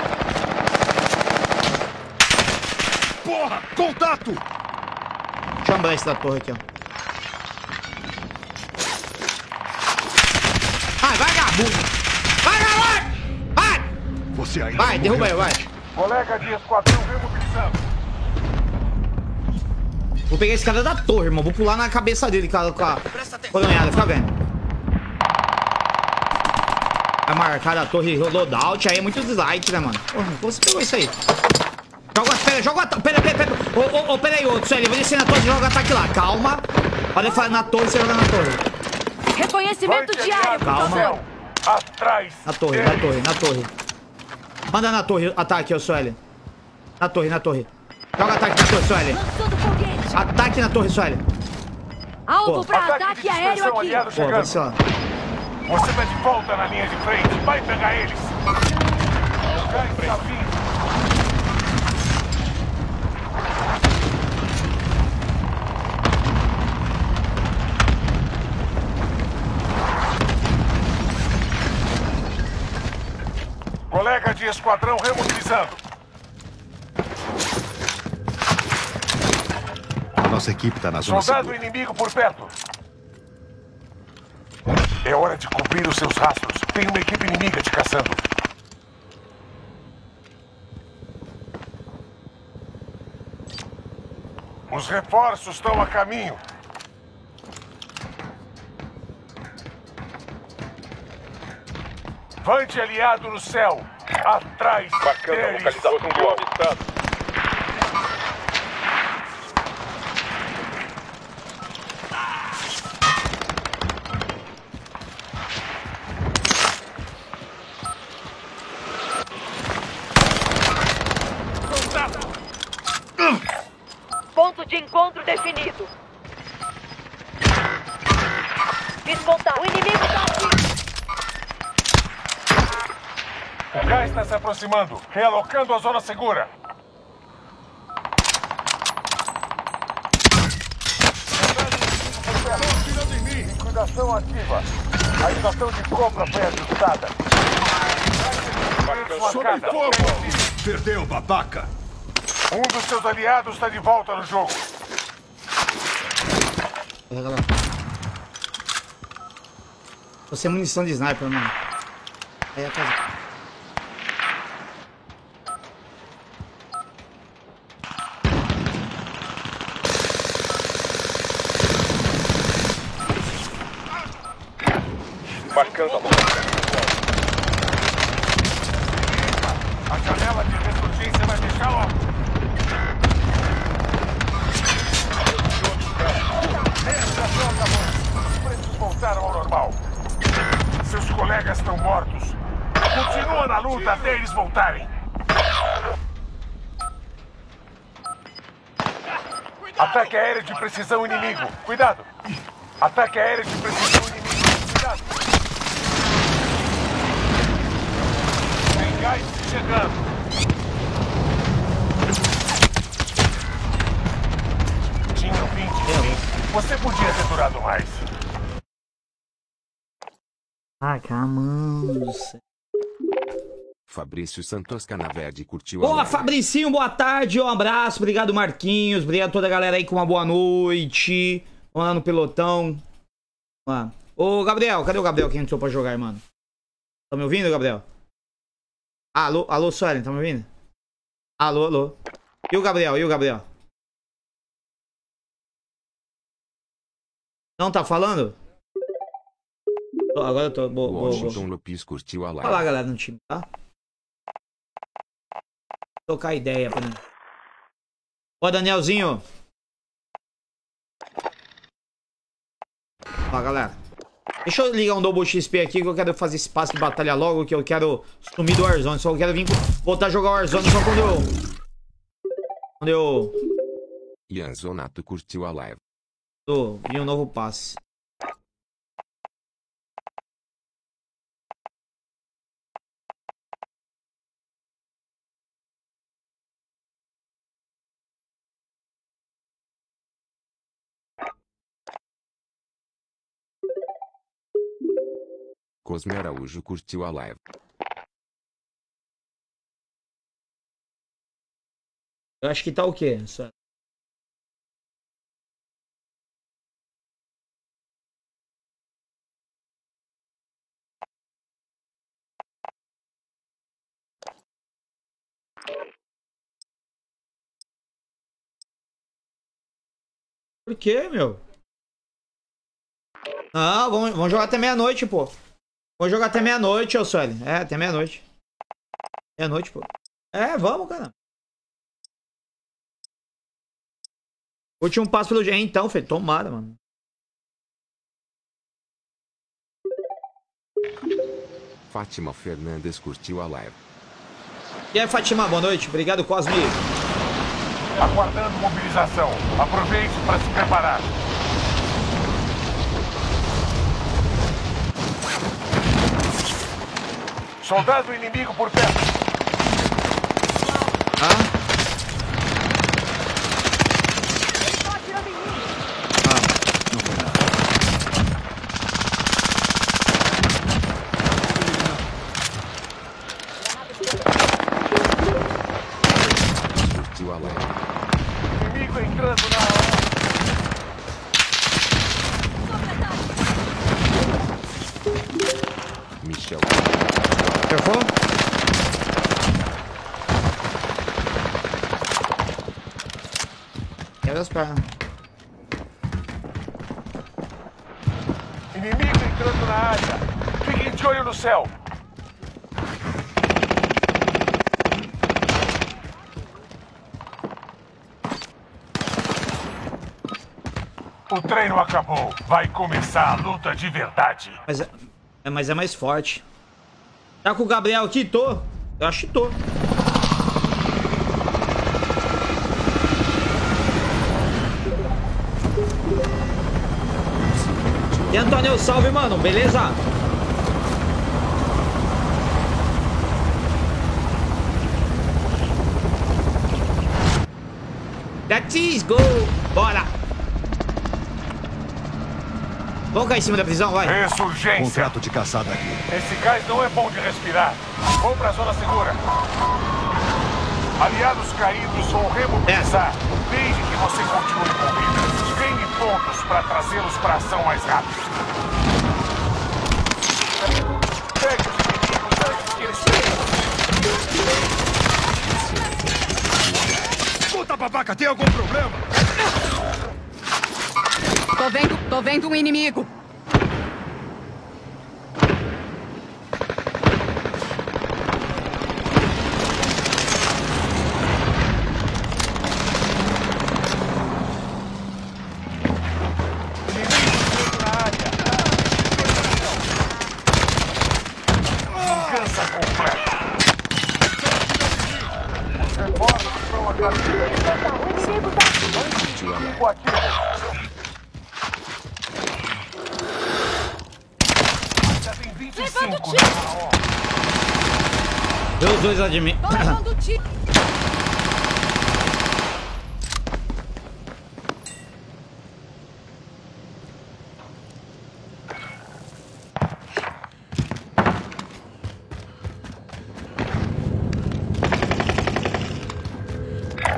Porra! Contato! Deixa eu ambrar esse da torre aqui, ó. Vai, vai, vagabundo! Vai, vai, vai! Você ainda Vai, não derruba aí, morreu. vai. Colega de esquadrão remobilizando. Vou pegar esse cara da torre, irmão. Vou pular na cabeça dele com a, com a coronhada, fica vendo. Vai marcar a torre loadout, aí é muito dislike, né, mano? Porra, como você pegou isso aí? Joga, pera, joga o ataque. Pera, pera, pera. Ô, ô, ô, pera aí, outro, Sueli. Vou descer na torre e joga o ataque lá. Calma. Pode falar na torre, você joga na torre. Reconhecimento diário. Calma. Atrás. Na torre, na torre, na torre. Manda na torre, ataque, ô, Sueli. Na torre, na torre. Joga ataque na torre, Sueli. Lançando foguete. Ataque na torre, Sueli. Alvo Pô. pra Ataque ataque de aéreo dispersão aqui. aliado Pô, chegando. vai ser lá. Você tá de volta na linha de frente. Vai pegar eles. O gás está vindo. Colega de esquadrão remobilizando. Nossa equipe tá na zona Soldado segura. inimigo por perto. É hora de cobrir os seus rastros. Tem uma equipe inimiga te caçando. Os reforços estão a caminho. Vante aliado no céu. Atrás deles. Ponto de encontro definido. Fiz contato. O inimigo tá aqui. O gás está se aproximando. Realocando a zona segura. Liquidação ativa. A estação de compra foi ajustada. Sob fogo! Perdeu, babaca! Um dos seus aliados está de volta no jogo. Pega lá. Você é munição de sniper, mano. Aí a casa. Marcando a bola. A janela de ressurgência vai fechar logo. Essa acabou. Os preços voltaram ao normal. Seus colegas estão mortos. Continua na luta até eles voltarem. Ataque aéreo de precisão inimigo. Cuidado. Ataque aéreo de precisão inimigo. Cuidado. Tem gás chegando. Tinha vinte. Você podia ter durado mais. Ah, mano. Fabrício Santos Canaverde curtiu Boa, a live. Fabricinho, boa tarde, um abraço, obrigado Marquinhos, obrigado a toda a galera aí com uma boa noite. Vamos lá no pelotão. Vamos lá. Ô, Gabriel, cadê o Gabriel que entrou pra jogar, mano? Tá me ouvindo, Gabriel? Alô, alô, Suelen, tá me ouvindo? Alô, alô. E o Gabriel, e o Gabriel? Não tá falando? Tô, agora eu tô. Boa, boa, Washington boa. Lopes curtiu a live. Olha lá, galera, no time, tá? Vou trocar ideia pra mim. Ó, Danielzinho. Ó, galera. Deixa eu ligar um Double X P aqui que eu quero fazer esse passe de batalha logo, que eu quero sumir do Warzone. Só eu quero vir voltar a jogar o Warzone só quando eu... Quando eu... Ian Zonato curtiu a live. Tô, vi um novo passe. Cosme Araújo curtiu a live. Eu acho que tá o quê? Só... Por quê, meu? Não, vamos, vamos jogar até meia-noite, pô. Vamos jogar até meia-noite, ô Sueli. É, até meia-noite. Meia-noite, pô. É, vamos, cara. Último passo pelo... É, então, filho. Tomara, mano. Fátima Fernandes curtiu a live. E aí, Fátima, boa noite. Obrigado, Cosme. Aguardando mobilização. Aproveite para se preparar. Soldado inimigo por perto. Ah? Estão atirando em mim. Ah, não foi nada. Curtiu a live. Inimigo entrando na... Michel. Perfou? Quebra as pernas. Inimigo entrando na área. Fiquem de olho no céu. O treino acabou. Vai começar a luta de verdade. Mas é, é, mas é mais forte. Tá com o Gabriel aqui? Tô. Eu acho que tô. E Antônio, salve, mano. Beleza? Let's go. Bora. Vamos cair em cima da prisão, vai. Ressurgência. Contrato de caçada aqui. Esse gás não é bom de respirar. Vamos pra zona segura. Aliados caídos vão remobilizar. Desde que você continue com vida. Ganhe pontos para trazê-los para ação mais rápido. Pegue os inimigos antes que eles cheguem. Puta babaca, tem algum problema? Tô vendo, tô vendo um inimigo. Deu os dois lá de mim. Tô levando tiro.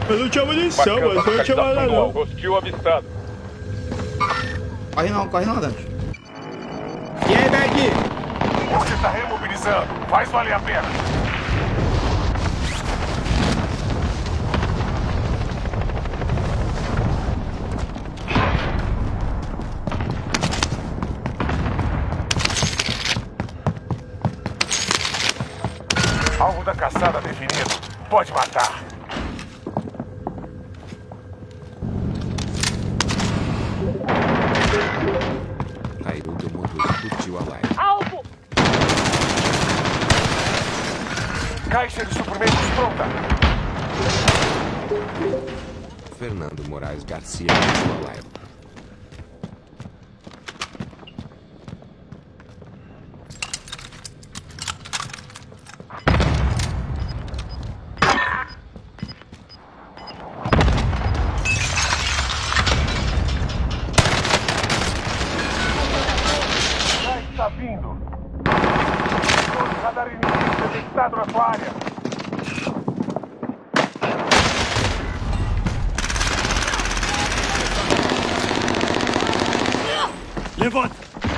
Eu não tinha munição, mas eu não tinha nada não. Hostil avistado. Corre não, corre não, Dante. E aí, Berg? Você tá remobilizando. Faz valer a pena. Alvo da caçada definido. Pode matar. Aeromotor curtiu a live. Alvo! Caixa de suprimentos pronta. Fernando Moraes Garcia curtiu a live. Está vindo. Radar inimigo detectado na sua área. Levanta!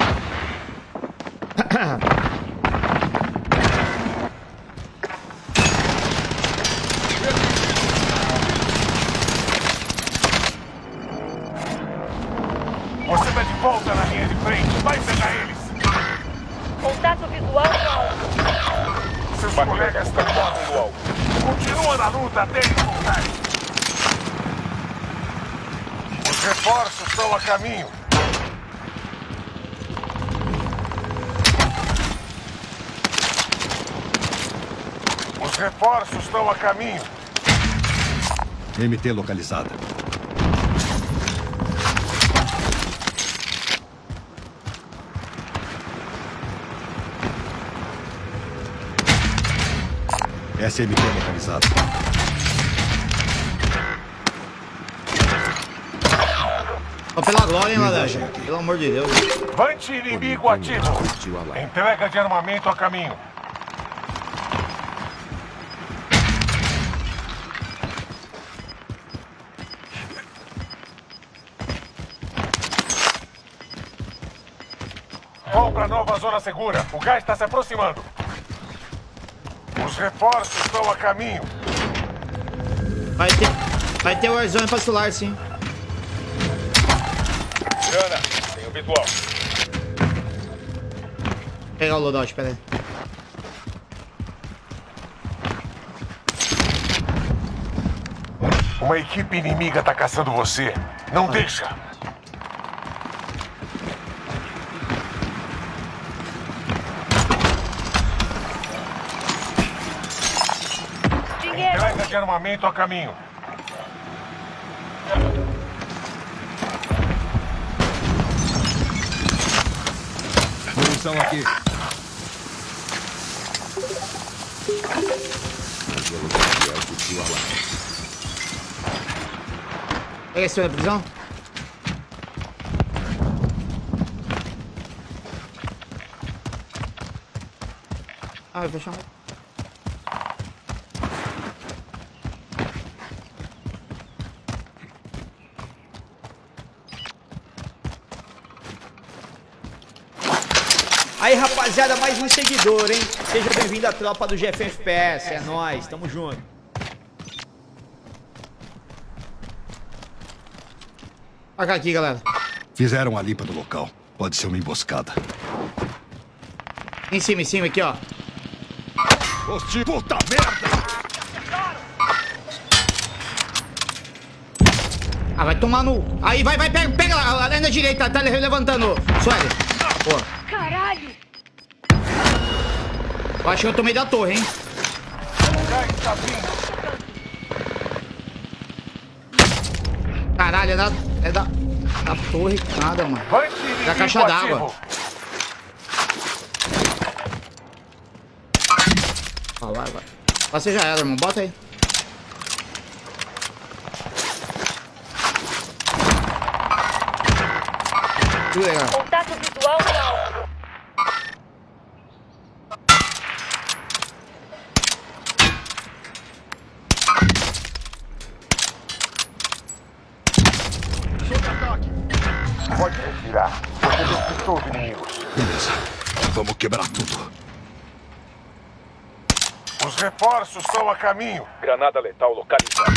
Você está de volta na linha de frente. Vai pegar eles. Contato visual no alvo. Seus colegas estão mortos do alvo. Continua na luta até eles voltarem. Os reforços estão a caminho. Os reforços estão a caminho. M T localizada. S M T localizada. Ó, pela glória, hein, Laranja? Pelo amor de Deus. Vante inimigo ativo. Entrega de armamento a caminho. Vão para nova zona segura. O gás está se aproximando. Os reforços estão a caminho. Vai ter, vai ter Warzone pra celular, sim. Jana, tem o visual. Vou pegar o loadout, pera aí. Uma equipe inimiga está caçando você. Não deixa. Entrega de armamento a caminho. Munição aqui. Pega esse na prisão. Ah, vai fechar. Aí, rapaziada, mais um seguidor, hein? Seja bem-vindo à tropa do G F F P S. É nóis, tamo junto. Olha aqui, galera. Fizeram a limpa do local. Pode ser uma emboscada. Em cima, em cima, aqui, ó. Hostil, puta merda! Ah, vai tomar no... Aí, vai, vai, pega, pega lá, lá na direita, tá levantando. Sueli. Boa. Caralho! Eu acho que eu tomei da torre, hein? Caralho, é da... É da... Da torre, nada, mano. Da caixa d'água. Ó, vai, vai. Você já era, irmão. Bota aí. Tudo legal. Contato visual no alvo. Pode retirar. Você despistou os inimigos. Beleza. Vamos quebrar tudo. Os reforços estão a caminho. Granada letal localizada.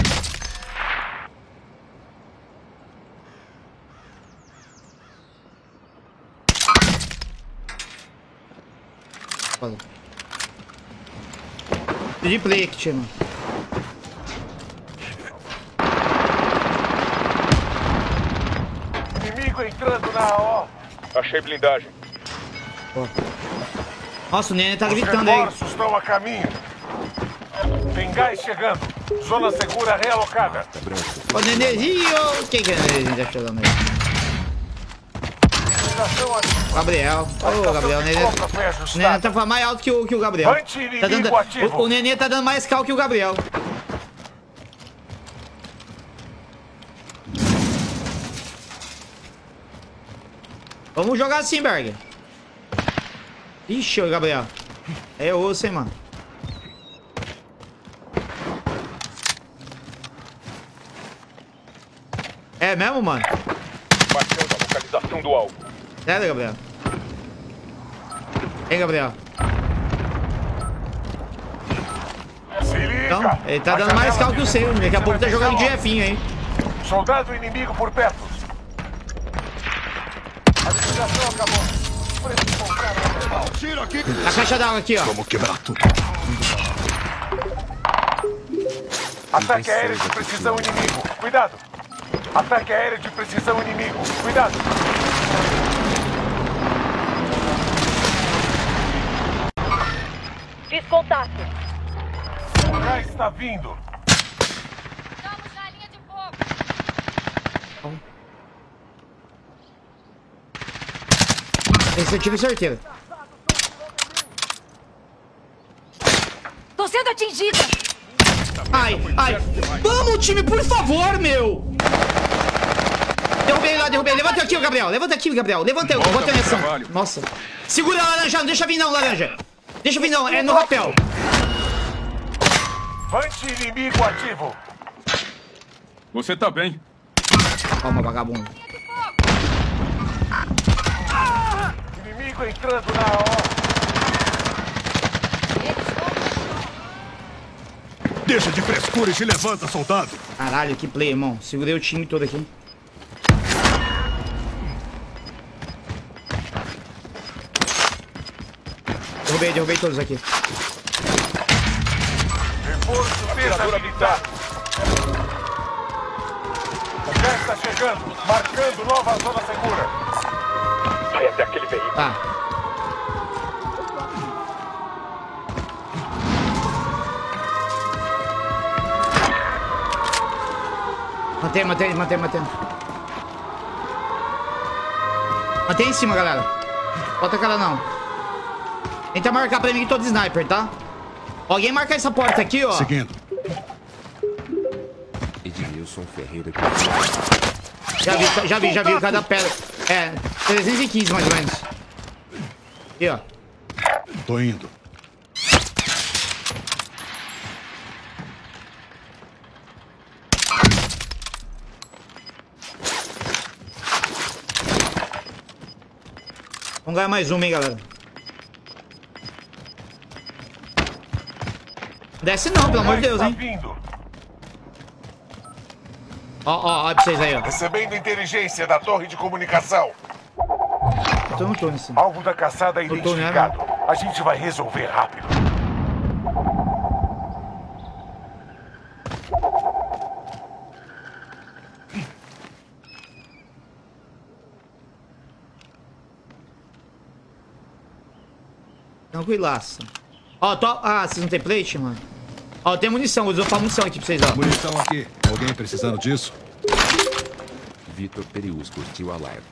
Foda. De play aqui, mano. Inimigo entrando na O. Achei blindagem. Nossa, o Nenê tá Os gritando aí. reforços estão a caminho. Tem gás chegando. Zona segura realocada. Ô, Nenezinho! Quem que é o Nenezinho tá chegando aí? Estação ativa. Gabriel. Ô, Gabriel, o Nenê. Compra foi O Nenê ajustada. tá falando mais alto que o, que o Gabriel. Tá dando, Anti-inimigo ativo. o, o Nenê tá dando mais cal que o Gabriel. Vamos jogar assim, Berg. Ixi, ô, Gabriel. É osso, hein, mano. É mesmo, mano? Marcando a localização do alvo. Sério, Gabriel? Hein, Gabriel? Se liga. Então, ele tá A dando mais janela cal que o seu. Daqui a pouco tá jogando de jefinho, hein? Soldado inimigo por perto. A liquidação acabou. Preciso comprar um. Tiro aqui. A caixa d'água aqui, ó. Vamos quebrar tudo. Ataque aéreo de precisão inimigo. Cuidado. Ataque aéreo de precisão inimigo. Cuidado. Fiz contato. O gás está vindo. Estamos na linha de fogo. Esse eu tive certeza. Tô sendo atingida. Ai, ai. Vamos, time, por favor, meu. Derrubei ele lá, derrubei ele. Levanta aqui, Gabriel. Levanta aqui, Gabriel. Levanta, bota a ação. Nossa. Segura a laranja, não deixa vir não, laranja. Deixa vir não, é no rapel. Anti-inimigo ativo. Você tá bem. Calma, vagabundo. Inimigo entrando na O. Deixa de frescura e se levanta, soldado. Caralho, que play, irmão. Segurei o time todo aqui. Derrubei, derrubei todos aqui. Reforço desabilitado. O gás está chegando. Marcando nova zona segura. Vai até aquele veículo. Tá. Mantém, mantém, mantém, mantém. Mantém em cima, galera. Bota a cara não. Tenta marcar pra mim todo sniper, tá? Alguém marcar essa porta aqui, ó. Seguindo. Edmilson Ferreira. Já vi, já vi, já vi cada pedra. É, trezentos e quinze mais ou menos. Aqui, ó. Tô indo. Vamos ganhar mais uma, hein, galera. Desce não, pelo amor de Deus, hein. Ó, ó, ó pra vocês aí, ó. Recebendo inteligência da torre de comunicação. Eu tô no túnel, sim. Alvo da caçada Tô, tô, identificado. A gente vai resolver rápido. Tranquilaço. Ó, tô... Ah, vocês não tem plate, mano? Ó, tem munição. Usou pra munição aqui pra vocês, ó. Munição aqui. Alguém precisando disso? Vitor Perius curtiu a live.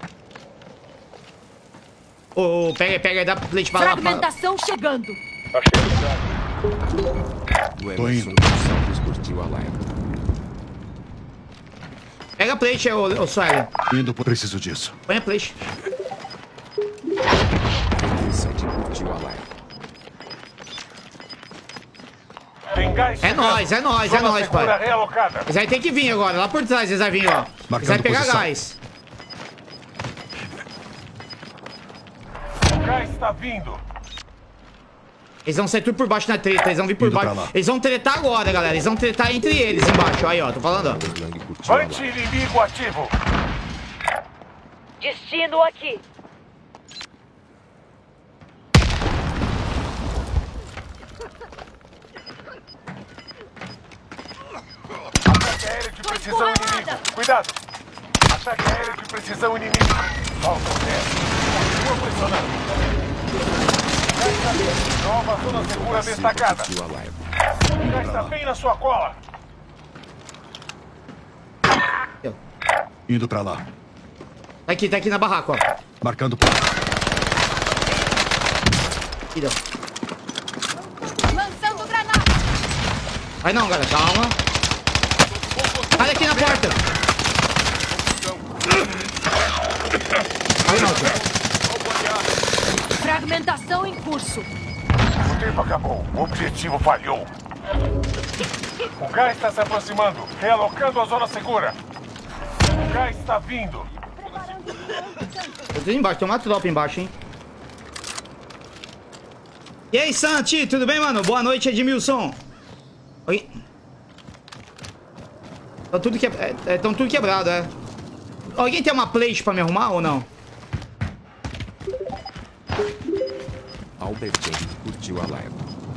Ô, ô, pega, pega, dá plate pra lá. Pra... Fragmentação chegando. Achei blindagem. O Tô Emerson indo. Gonçalves curtiu a live. Pega a plate, ô, ô Suelen. Indo, por- preciso disso. Põe a plate. Vicente curtiu a live. Tem gás É chegando. nóis, é nóis, é Zona nóis, segura pai. realocada. Eles aí tem que vir agora. Lá por trás eles vão vir, ó. Eles Marcando vão pegar posição. gás. gás está vindo. Eles vão sair tudo por baixo na treta, eles vão vir por Indo pra baixo. lá. Eles vão tretar agora, galera. Eles vão tretar entre eles embaixo. Aí, ó, tô falando, ó. Slang curtiu a live. Anti-inimigo ativo. Destino aqui. Ataque aéreo de precisão inimigo. Cuidado. Ataque aéreo de precisão inimigo. Faltam dez. Continua pressionando. Nova zona segura destacada. Curtiu a live. Já está bem na sua cola. Indo pra lá. Tá aqui, tá aqui na barraca, ó. Marcando ponto. Aqui, ó. Lançando granada. Vai não, galera, calma. Sai aqui na porta. Vai não, cara. Fragmentação em curso. O tempo acabou. O objetivo falhou. O gás está se aproximando. Realocando a zona segura. O gás está vindo. Eu tô embaixo, tem uma tropa embaixo, hein. E aí, Santi, tudo bem, mano? Boa noite, Edmilson. Oi. Tá tudo, que... é, é, tão tudo quebrado, é. Alguém tem uma plate pra me arrumar ou não? Albert Henry curtiu a live.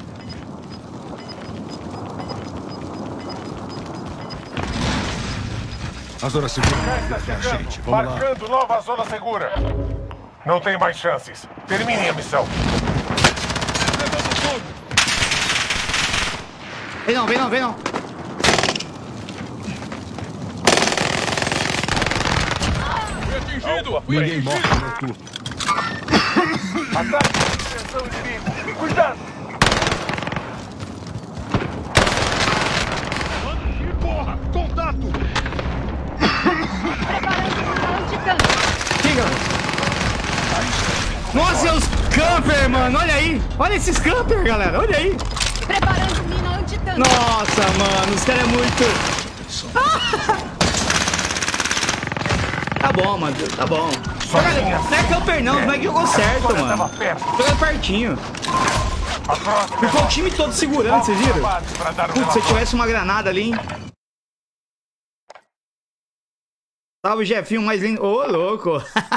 A zona segura. O gás está É a chegando. gente. Vamos lá. Marcando nova zona segura. Não tem mais chances. Terminem a missão. Vem não, vem não, vem não. Ninguém morre no meu turno. Ataque de extensão inimigo. Cuidado. Porra! Contato! Chega. Nossa, é os camper, mano. Olha aí. Olha esses camper, galera. Olha aí. Preparando mina antitanque. Nossa, mano. Os caras é muito... Tá bom, mano. Tá bom. Não é camper não. Não é que jogou certo, mano. Jogou pertinho. A próxima. Ficou o time todo segurando, vocês viram? Para dar o Putz, se relatório. tivesse uma granada ali, hein? Salve, Jefinho, mais lindo. Ô, louco.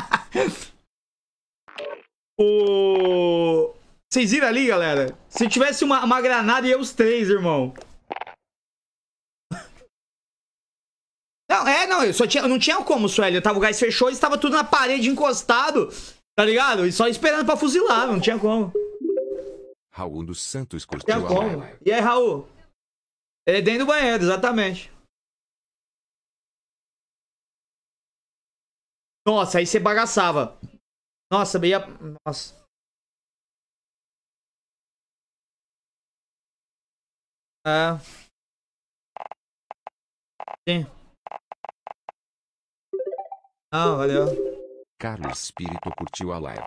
O... Vocês viram ali, galera? Se tivesse uma, uma granada, ia os três, irmão. Não, é, não, eu só tinha, eu não tinha como, Sueli. Eu tava, o gás fechou e estava tudo na parede encostado, tá ligado? E só esperando pra fuzilar, não tinha como. Raul dos Santos Não curtiu tinha a como. live. E aí, Raul? Ele é dentro do banheiro, exatamente. Nossa, aí você bagaçava. Nossa, ia... Nossa. É. Sim. Não, valeu. Carlos Espírito curtiu a live.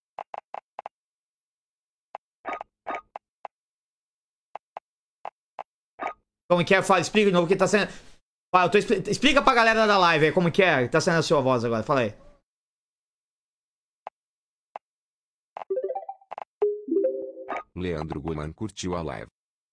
Como que é? Fala, explica de novo o que tá sendo... Fala, eu tô expli... Explica pra galera da live aí como que é. Tá sendo a sua voz agora, fala aí. Leandro Goman curtiu a live.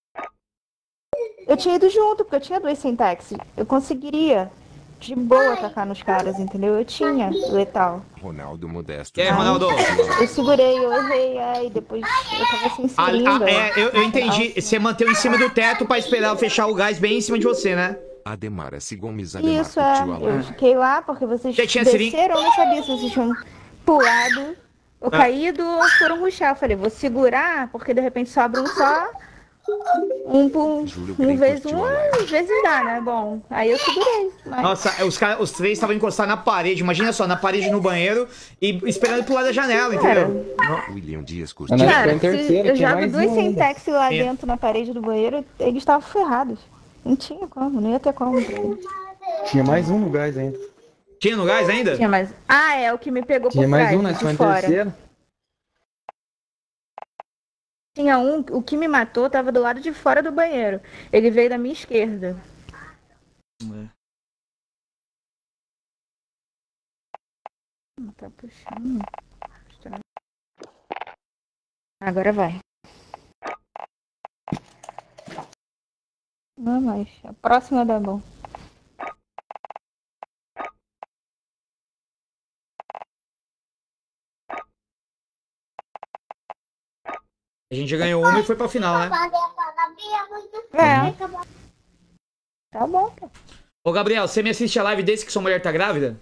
Eu tinha ido junto, porque eu tinha dois sintaxe. Eu conseguiria, de boa, atacar nos caras, entendeu? Eu tinha letal. Ronaldo Modesto. E aí, Ronaldo? Eu segurei, eu errei, aí depois eu tava se inserindo. Ah, ah, é, eu, eu entendi. Você manteve em cima do teto pra esperar fechar o gás bem em cima de você, né? Ademara C. Gomes Ademar Isso, é. curtiu a Eu live. fiquei lá porque vocês Já tinha seringa? desceram, eu não sabia se vocês tinham pulado ou Ah. caído ou foram rushar. Eu falei, vou segurar, porque de repente sobra um só. Um por Júlio um Grey vez curtiu um, a live. às vezes dá, né? Bom, aí eu segurei. Mas... Nossa, os, cara, os três estavam encostados na parede. Imagina só, na parede no banheiro e esperando pular da janela, entendeu? William Dias curtiu. Cara, se eu jogo dois um. sintaxe lá Sim. dentro na parede do banheiro, eles estavam ferrados. Não tinha como, não ia ter como. Tinha mais um no gás ainda. Tinha no gás ainda? Tinha mais. Ah, é, o que me pegou Tinha por mais trás, um, né? de Tinha um fora. terceiro. Tinha um, o que me matou tava do lado de fora do banheiro. Ele veio da minha esquerda. Tá puxando. Agora vai. Não, mas a próxima dá bom. A gente ganhou uma e foi pra final, né? É. Tá bom, pô. Ô, Gabriel, você me assiste a live desde que sua mulher tá grávida?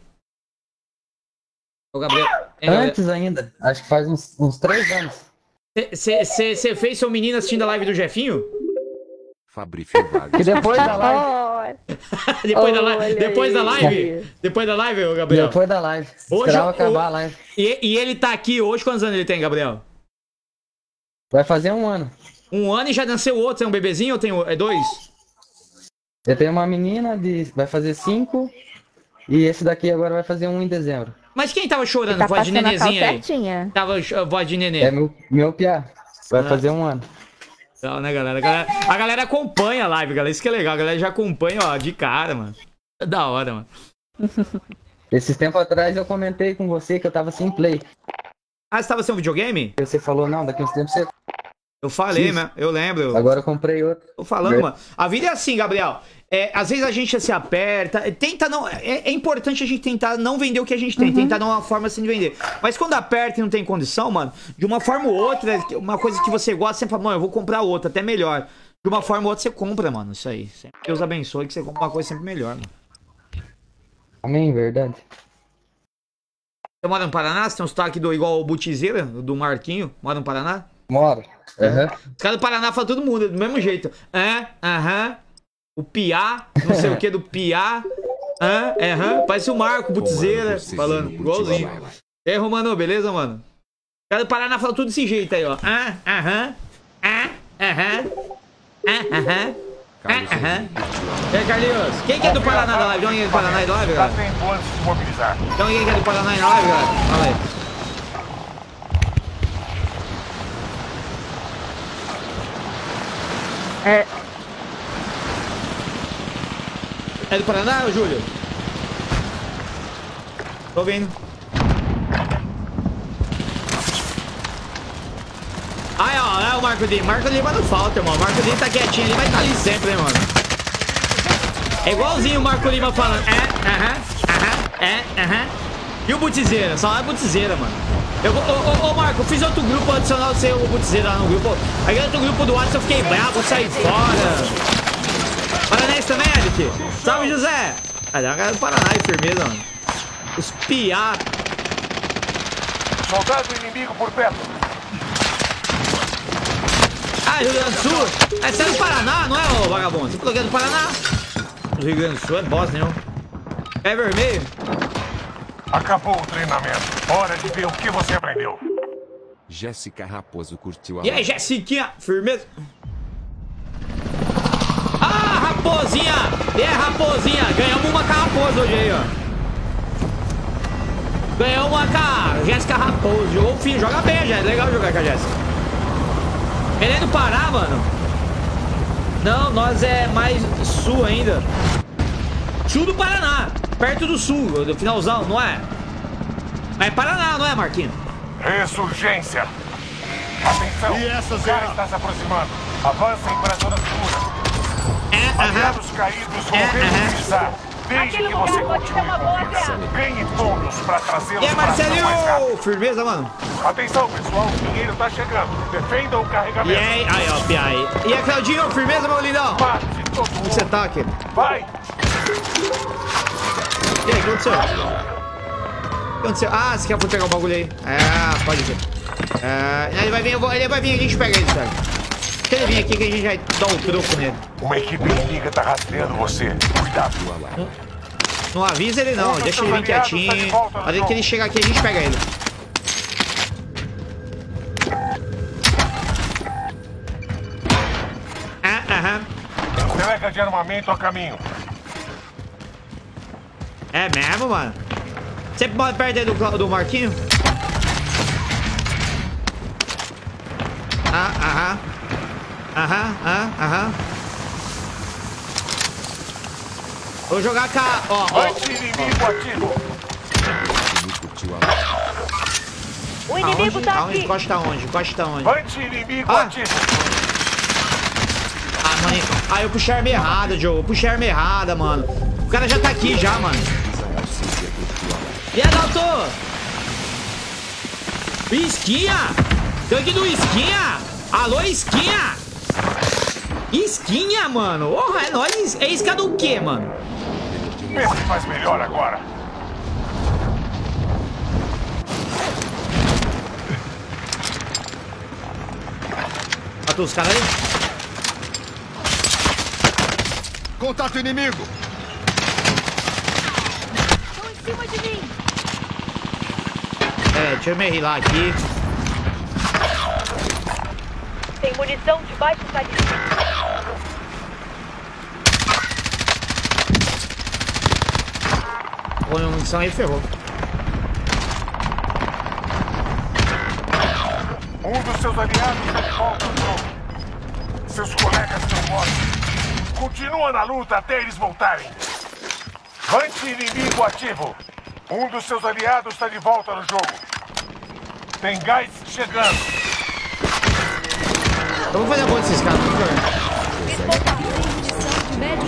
Ô, Gabriel. Hein, Antes ainda. Acho que faz uns, uns três anos. Você fez seu menino assistindo a live do Jefinho? Fabrício Vargas. E depois da live. depois, da live depois da live? Depois da live, ô, Gabriel? Depois da live. Hoje, Esperava o- acabar a live. E, e ele tá aqui hoje, quantos anos ele tem, Gabriel? Vai fazer um ano. Um ano e já nasceu outro, é um bebezinho ou tem o- é dois? Eu tenho uma menina de. Vai fazer cinco. E esse daqui agora vai fazer um em dezembro. Mas quem tava chorando, Tá voz de passando a cal nenezinha aí? certinha. Tava cho- voz de nenê. É meu, meu piá. Vai Ah. fazer um ano. Legal, né, galera? A, galera? a galera acompanha a live, galera. Isso que é legal. A galera já acompanha, ó, de cara, mano. É da hora, mano. Esses tempos atrás eu comentei com você que eu tava sem play. Ah, você tava sem um videogame? Você falou, não, daqui uns tempos você. Eu falei, Isso. né? Eu lembro. Agora eu comprei outro. Tô falando, mano. A vida é assim, Gabriel. É, às vezes a gente se aperta, tenta não. É, é importante a gente tentar não vender o que a gente tem, Uhum. tentar dar uma forma assim de vender. Mas quando aperta e não tem condição, mano, de uma forma ou outra, uma coisa que você gosta, você fala, mano, eu vou comprar outra, até melhor. De uma forma ou outra você compra, mano, isso aí. Sempre Deus abençoe que você compra uma coisa sempre melhor, mano. Amém, verdade. Você mora no Paraná? Você tem um sotaque do, igual o Butizeira, do Marquinho? Mora no Paraná? Moro. Aham. Os caras do Paraná falam todo mundo, do mesmo jeito. É, aham. O Piá, não sei o que do Piá. Hã, é, aham. Parece o Marco Butizeira falando, igualzinho. E aí, Romano, beleza, mano? Os caras do Paraná falam tudo desse jeito aí, ó. Ah, aham. Ah, aham. Ah, aham. Ah, aham. E aí, Carlinhos? Quem que é do Paraná da live? Tem alguém do Paraná aí da live, Dá galera? tempo antes de se mobilizar. Tem alguém que é do Paraná aí na live, galera? Fala aí. É. É do Paraná, ô Júlio? Tô ouvindo. Aí, ó, é o Marco D. Marco Lima não falta, irmão. Marco Lima tá quietinho, ele vai estar ali sempre, né, mano? É igualzinho o Marco Lima falando. É, aham, aham, é, aham. E o Butizeira? Só é Butizeira, mano. Eu, ô, ô, ô, Marco, eu fiz outro grupo adicional seu, o Butizeira lá no grupo. Aí outro grupo do WhatsApp eu fiquei bravo, saí fora. Paranense também, Eric? Salve, José! Ah, dá uma cara do Paraná aí, firmeza, mano. Os piá. Soldado inimigo por perto. Ah, Rio Grande do Sul? É, você é do Paraná, não é, ô vagabundo? Você falou que é do Paraná? O Rio Grande do Sul é bosta, não. É vermelho? Acabou o treinamento. Hora de ver o que você aprendeu. Jéssica Raposo curtiu a E aí, Jessiquinha? Firmeza? Ah, raposinha! E aí, raposinha? Ganhamos uma com a raposa hoje aí, ó. Ganhamos uma com a Jéssica Raposo. Jogou fim, joga bem, já. É legal jogar com a Jéssica. Ele é do Pará, mano? Não, nós é mais sul ainda. Sul do Paraná. Perto do sul, do finalzão, não é? Mas é Paraná, não é, Marquinhos? Ressurgência. Atenção. E essa, o Zé? cara está se aproximando. Avança em zona segura. É, aham. Aliados caídos vão É, aham. remobilizar. Desde Aquele que você lugar pode ser continue uma com boa vida. terra. Ganhe bônus para trazê-los E aí, para a ação mais rápida. Marcelinho? Firmeza, mano? Atenção, pessoal. O dinheiro tá chegando. Defendam o E carregamento. aí, aí, ó, Piai. E aí, Claudinho? Firmeza, meu lindão? Mate todo Como mundo. você tá, aqui? Vai. E aí, o que aconteceu? O que aconteceu? Ah, você quer pegar o bagulho aí? É, pode ver. É, ele vai vir, eu vou, ele vai vir, a gente pega ele, sabe? Se ele vir aqui que a gente vai dar um troco nele. Uma equipe inimiga tá rastreando você. Cuidado. Não avisa ele não, deixa ele vir quietinho. A hora que ele chegar aqui a gente pega ele. Ah, aham. Entrega de armamento a caminho. É mesmo, mano? Você pode perto aí do, Cla- do Marquinho? Ah, aham. Aham, aham, aham. Vou jogar cá, ó, ó. Anti-inimigo ativo. curtiu a live. O inimigo Aonde? tá Aonde? aqui. Encosta onde? Encosta onde? Vante inimigo Ah. ativo. Ah, mano. Ah, eu puxei a arma errada, Joe. Eu puxei a arma errada, mano. O cara já tá aqui já, mano. E aí, Dalton? Esquinha! Tanque do Esquinha! Alô, Esquinha! Esquinha, mano! Porra, é nóis! É isca do quê, mano? Vê se faz melhor agora. Matou os caras aí? Contato inimigo! Estão em cima de mim. É, deixa eu me rilar aqui. Tem munição de baixo calibre. Põe uma munição aí, ferrou. Um dos seus aliados está de volta ao jogo. Seus colegas estão mortos. Continua na luta até eles voltarem. Vante inimigo ativo. Um dos seus aliados está de volta no jogo. Tem gás chegando. Eu vou fazer a boa desses caras, por favor. Munição de médio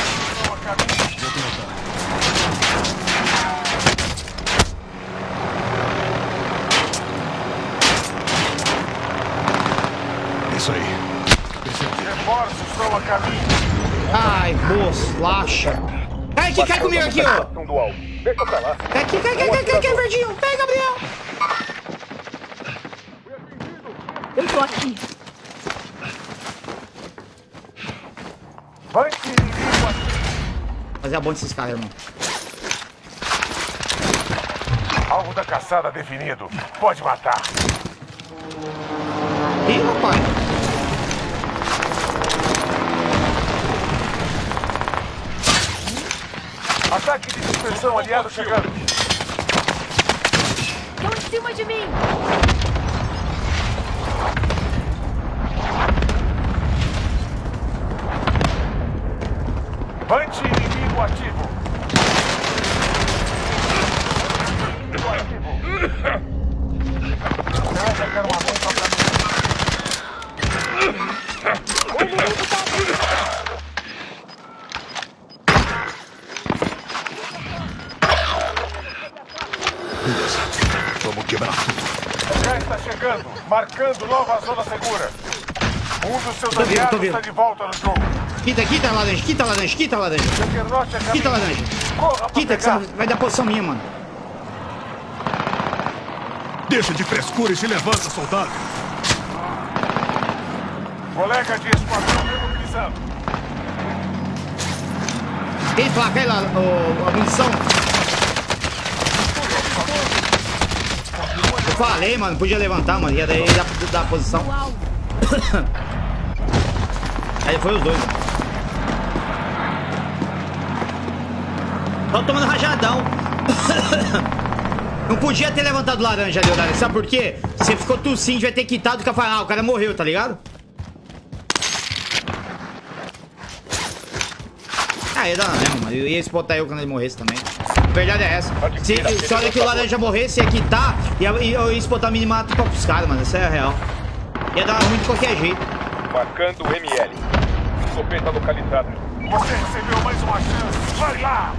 Isso aí. Reforços estão a caminho. Ai, moço, laxa. Cai aqui, cai comigo aqui, ó. Deixa pra lá. Cai aqui, cai, cai, cai, cai, cai, verdinho. Cai, Gabriel. Eu tô aqui. Vante inimigo ativo. Fazer a boa desses caras, irmão. Alvo da caçada definido. Pode matar. Ih, rapaz. Ataque de dispersão aliado chegando. Estão em cima de mim. Vante inimigo ativo. Inimigo ativo. Nada quer uma bomba pra mim. O inimigo tá aqui. Beleza. Vamos quebrar tudo. Já está chegando, marcando nova zona segura. Um dos seus Tô vendo, tô aliados vendo. está de volta no jogo. Quita, quita, laranja, quita, laranja, quita, laranja. Juggernaut a caminho. Quita, laranja. Corra pra Quita, que pegar. você vai dar posição minha, mano. Deixa de frescura e se levanta, soldado. Colega de esquadrão remobilizando. Tem placa aí lá, ô, a munição. Eu falei, mano, podia levantar, mano. Ia daí dar, dar a posição. Aí foi os dois. Tô tomando rajadão. Não podia ter levantado laranja ali, Horário. Sabe por quê? Você ficou tossindo, vai ter quitado e ficar falando, ah, o cara morreu, tá ligado? Ah, ia dar mesmo, mano. Eu ia spotar eu quando ele morresse também. A verdade é essa. Se, se a hora que o laranja morresse, ia quitar e eu ia spotar minimato pra os caras, mano. Essa é a real. Ia dar ruim de qualquer jeito. Marcando o M L. Escopeta localizada. Você recebeu mais uma chance. Vai lá!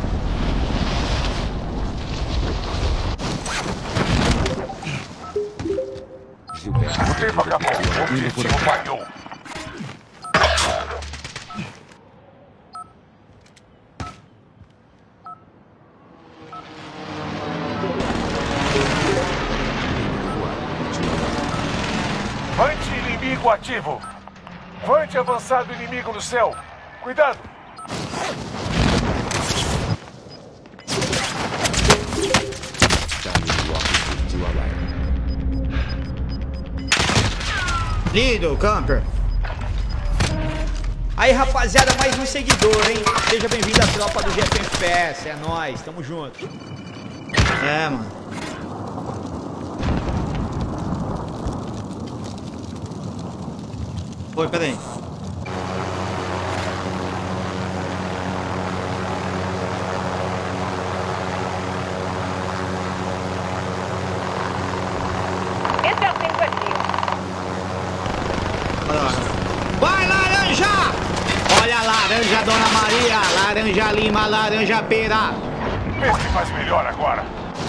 O tempo acabou. O objetivo falhou. Vante inimigo ativo. Vante avançado inimigo no céu. Cuidado. Lido, camper. Aí, rapaziada, mais um seguidor, hein? Seja bem-vindo à tropa do G F F P S. É nóis, tamo junto. É, mano. Oi, peraí. Maria, laranja lima, laranja pera. Vê se faz melhor agora.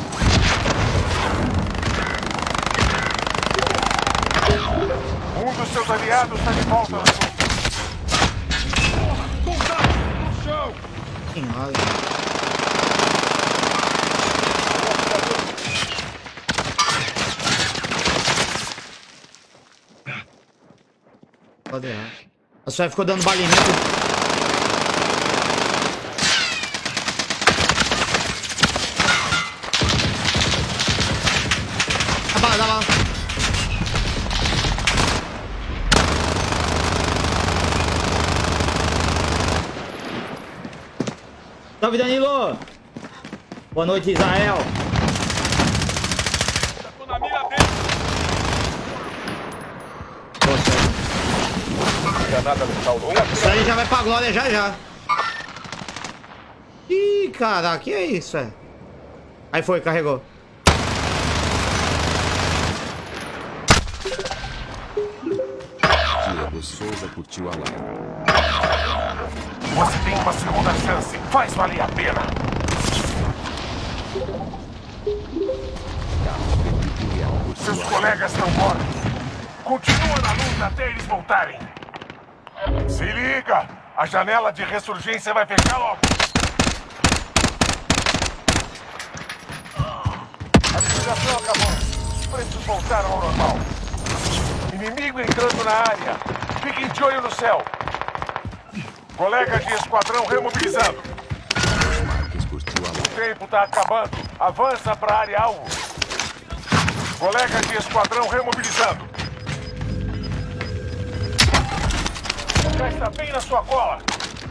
Um dos seus aliados está de volta no sul. No chão. Pode errar. A sua ficou dando balimento. Dá bala, dá bala. Salve, Danilo. Boa noite, Israel. Tô na mira dele. Granada letal. Isso aí já vai pra glória já já. Ih, caraca, que é isso, é? Aí foi, carregou. Diego Souza curtiu a live. Você tem uma segunda chance. Faz valer a pena. Seus colegas estão mortos. Continua na luta até eles voltarem. Se liga! A janela de ressurgência vai fechar logo. A liquidação acabou. Os preços voltaram ao normal. Inimigo entrando na área. Fiquem de olho no céu. Colega de esquadrão remobilizando. O tempo está acabando. Avança para a área alvo. Colega de esquadrão remobilizando. Já está bem na sua cola.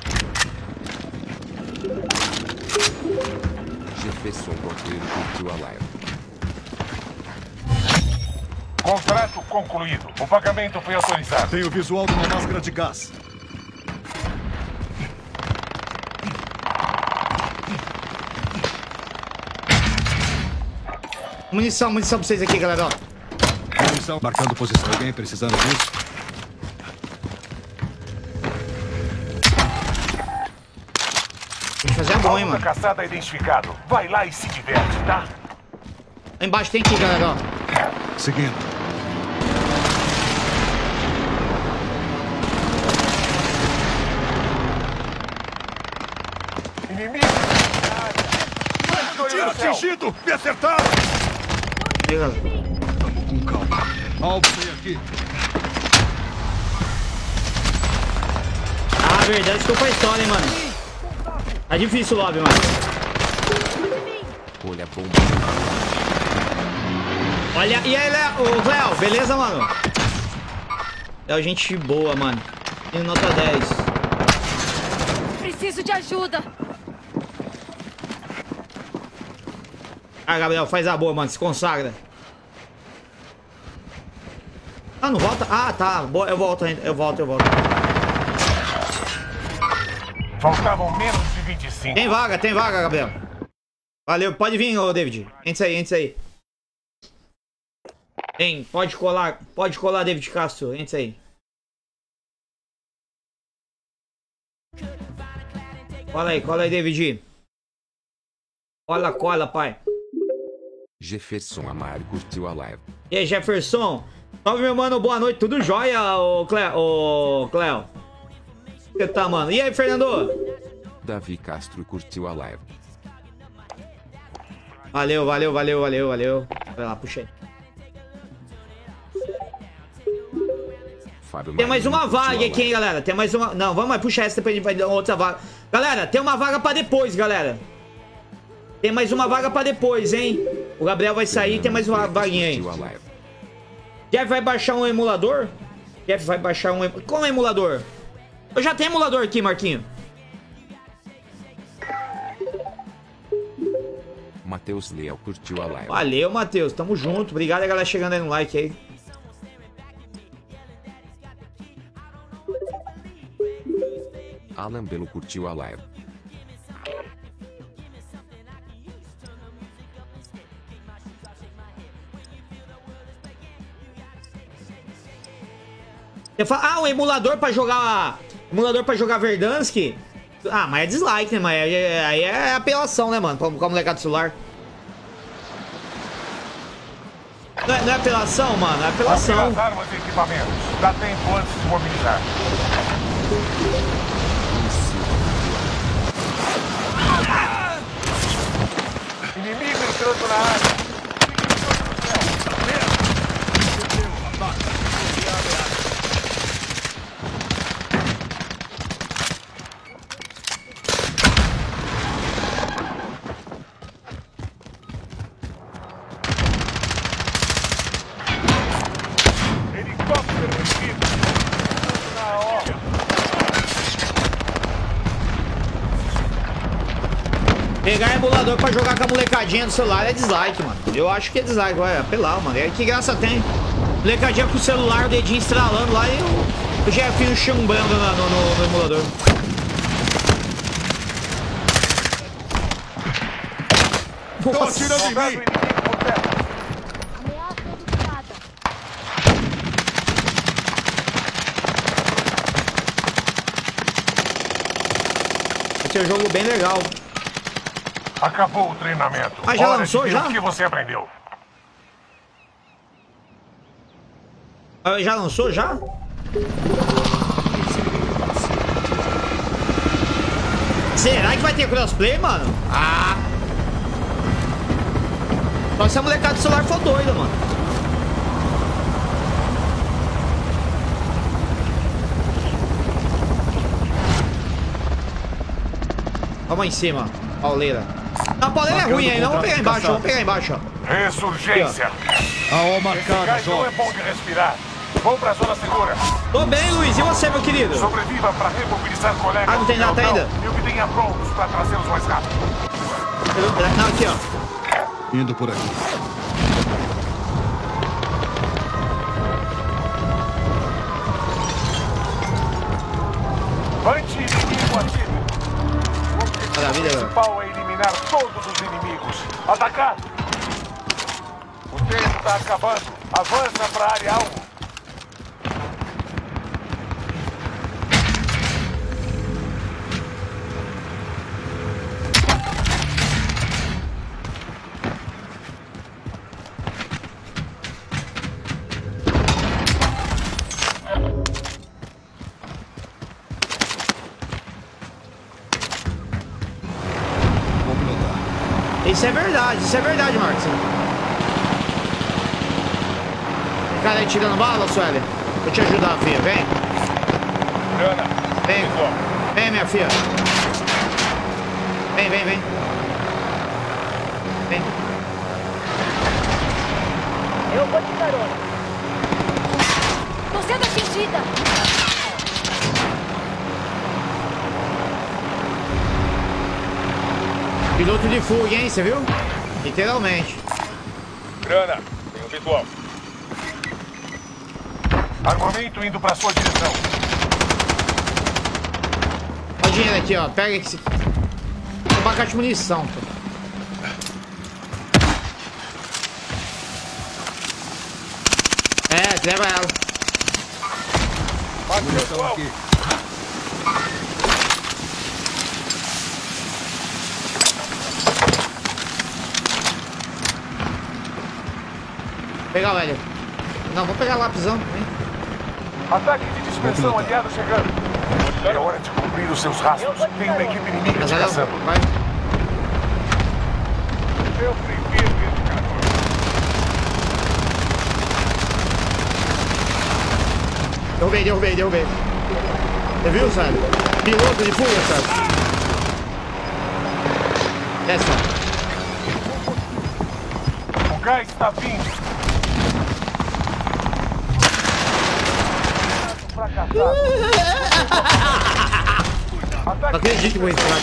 Jefferson Cordeiro curtiu a live. Contrato concluído. O pagamento foi autorizado. Tem o visual de uma máscara de gás. Munição, munição pra vocês aqui, galera, ó. Munição. Marcando posição. Alguém precisando disso? Tem que fazer a bom, hein, mano. Caçada identificado. Vai lá e se diverte, tá? Lá embaixo tem aqui, galera, ó. Seguindo. Inimigo! Tiro atingido! Me acertaram! Com calma. Alvo vem aqui. Ah, verdade, ficou pra história, hein, mano. Tá difícil o lobby, mano. Olha a bomba. Olha, e aí, Léo, ô, Léo, beleza, mano? Léo, gente boa, mano. Tem nota dez. Preciso de ajuda. Ah, Gabriel, faz a boa, mano. Se consagra. Ah, não volta? Ah, tá. Boa, eu volto ainda. Eu volto, eu volto. Faltavam menos de vinte e cinco. Tem vaga, tem vaga, Gabriel. Valeu, pode vir, ô David. Entra aí, entra aí. Tem, pode colar, pode colar, David Castro. Entra aí. Cola aí, cola aí, David. Cola, cola, pai. Jefferson Amaro curtiu a live. E aí, Jefferson? Salve, meu mano, boa noite. Tudo jóia, ô Cleo? Ô, Cleo? Você tá, mano? E aí, Fernando? Davi Castro curtiu a live. Valeu, valeu, valeu, valeu, valeu. Vai lá, puxa aí. Fábio Tem mais Marinho uma vaga curtiu a aqui, hein, galera? Tem mais uma... Não, vamos puxar essa depois a gente vai dar outra vaga. Galera, tem uma vaga pra depois, galera. Tem mais uma vaga pra depois, hein? O Gabriel vai sair, tem mais uma vaguinha aí. Jeff vai baixar um emulador? Jeff vai baixar um... em- Como é emulador? Eu já tenho emulador aqui, Marquinho. Matheus Leal curtiu a live. Valeu, Matheus. Tamo junto. Obrigado a galera chegando aí no like aí. Alan Belo curtiu a live. Você fala, ah, um emulador pra jogar... Emulador pra jogar Verdansk? Ah, mas é dislike, né, mano? Aí é, aí é apelação, né, mano? Com a molecada do celular. Não é, não é apelação, mano? É apelação. As armas e equipamentos. Dá tempo antes de mobilizar. Inimigo entrando na área. Pegar emulador pra jogar com a molecadinha do celular é dislike, mano. Eu acho que é dislike, vai apelar, mano. É que graça tem. Molecadinha com o celular, o dedinho estralando lá e o, o Jefinho chumbando no, no, no emulador. Tô atirando em mim! Esse é um jogo bem legal. Acabou o treinamento. Ah, já Hora lançou, de ver já? O que você aprendeu? Ah, já lançou, já? Será que vai ter crossplay, mano? Ah! Só se a molecada do celular for doida, mano. Vamos em cima, pauleira. Não, a pauleira é ruim aí, não. Vamos pegar embaixo, vamos pegar embaixo, ó. Ressurgência. Aô, marcado, Gás não é bom de respirar. Vamos pra zona segura. Tô bem, Luiz. E você, meu querido? Sobreviva pra remobilizar colegas. Ah, não tem data ainda? E o que tenha prontos pra trazê-los mais rápido. Não, aqui, ó. Indo por aqui. Anti-inimigo ativo. Maravilha, O principal é eliminar todos os inimigos. Atacar! O tempo tá acabando. Avança pra área alvo. Isso é verdade, isso é verdade, Marcos. O cara aí tirando bala, Sueli. Vou te ajudar, filha. Vem. Vem. Vem, minha filha. Vem, vem, vem. Vem. Eu vou de carona. Tô sendo atingida. Piloto de fuga, hein? Você viu? Literalmente. Grana, tem um visual. Armamento indo pra sua direção. Olha o dinheiro aqui, ó. Pega esse. Um pacote de munição, pô. É, leva ela. Munição aqui. Pegar, velho. Não, vou pegar lápisão. Hein? Ataque de dispersão aliado chegando. É hora de cobrir os seus rastros. Tem uma equipe inimiga te caçando. Vai. Eu prefiro educador. Derrubei, derrubei, derrubei. Você viu, Sérgio? Piloto de fuga, Sérgio. Desce, ó. O gás está vindo. Não acredito que vou entrar.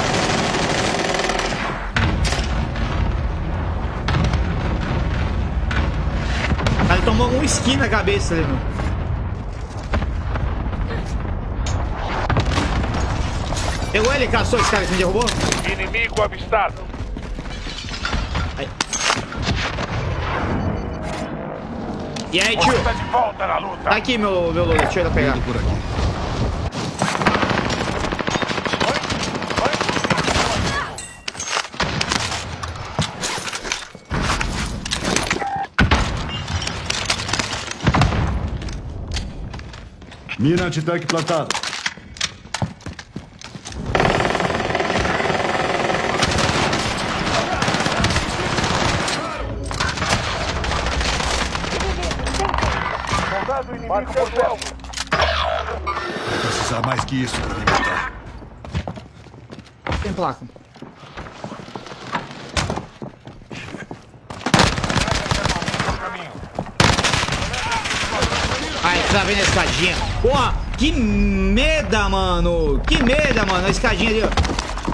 O cara tomou um skin na cabeça ali, mano. Pegou ele, caçou esse cara que me derrubou? Inimigo avistado. Aí. E aí, tio? Você tá de volta na luta. Tá aqui, meu, meu Lula. Deixa eu ir lá pegar. Indo por aqui. Mina antitanque plantada. Soldado inimigo por perto. Vai precisar mais que isso pra me matar. Tem placa. Ai, tá vendo a escadinha? Porra, que merda, mano. Que merda, mano. A escadinha ali, ó.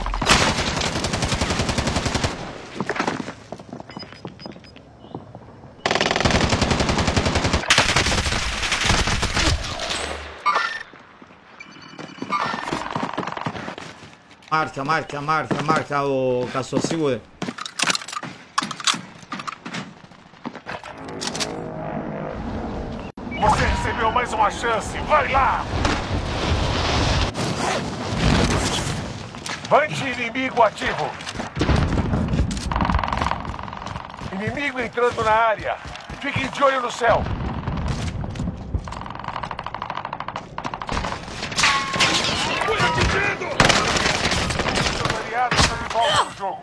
Marca, marca, marca, marca o Castor, segura. Você recebeu mais uma chance, vai lá! Vante inimigo ativo. Inimigo entrando na área. Fiquem de olho no céu. Volta no jogo.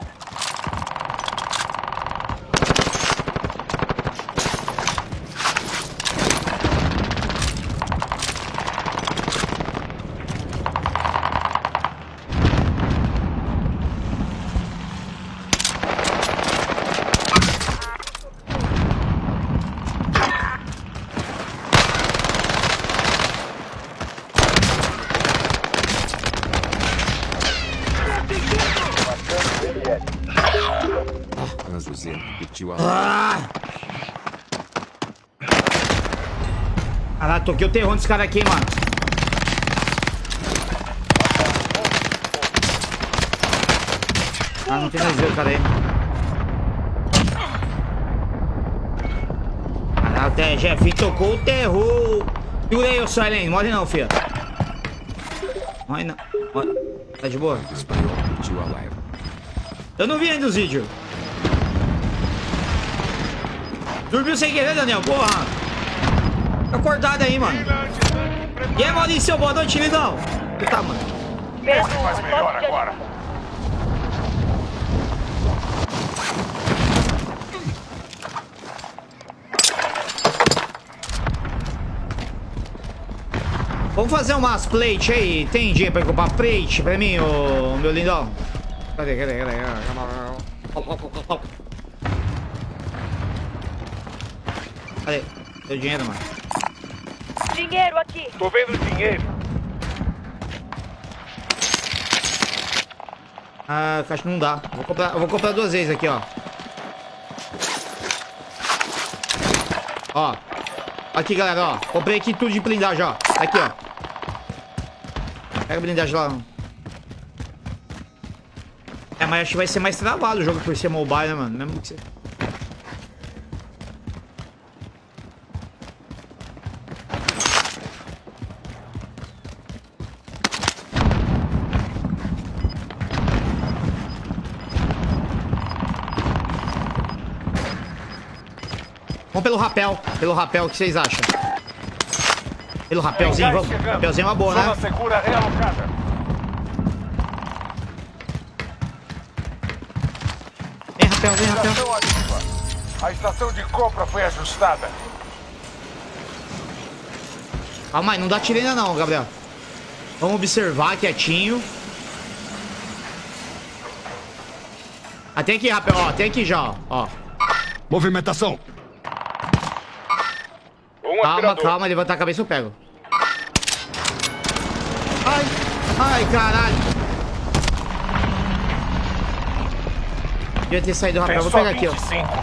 Ah! Caralho, toquei o terror desse cara aqui, hein, mano. Ah, não tem mais ver o cara aí. Caralho, o Jeff tocou o terror. Segura aí, ô Silene. Morre não, filha. Morre não. Morre. Tá de boa? Eu não vi ainda os vídeos. Dormiu sem querer, Daniel, porra. Tá acordado aí, mano. E aí, Maurício, boa noite, lindão. Que tá, mano? Faz melhor agora. Vamos fazer umas plate aí. Tem dinheiro pra comprar plate pra mim, ô meu lindão? Cadê, cadê, cadê? Cadê? Deu dinheiro, mano. Dinheiro aqui. Tô vendo dinheiro. Ah, acho que não dá. Vou comprar, eu vou comprar duas vezes aqui, ó. Ó. Aqui, galera, ó. Comprei aqui tudo de blindagem, ó. Aqui, ó. Pega a blindagem lá. É, mas acho que vai ser mais travado o jogo por ser mobile, né, mano? Mesmo que você... Vamos pelo rapel. Pelo rapel, o que vocês acham? Pelo rapelzinho, vamos. Rapelzinho é uma boa, né? Zona segura realocada. Vem, rapel, vem, rapel. Estação ativa. A estação de compra foi ajustada. Calma aí, não dá tiro ainda não, Gabriel. Vamos observar quietinho. Ah, tem aqui, rapel, ó. Tem aqui já, ó. Movimentação. Calma, calma, levantar a cabeça eu pego. Ai, ai, caralho. Devia ter saído do rapel, vou pegar aqui, ó.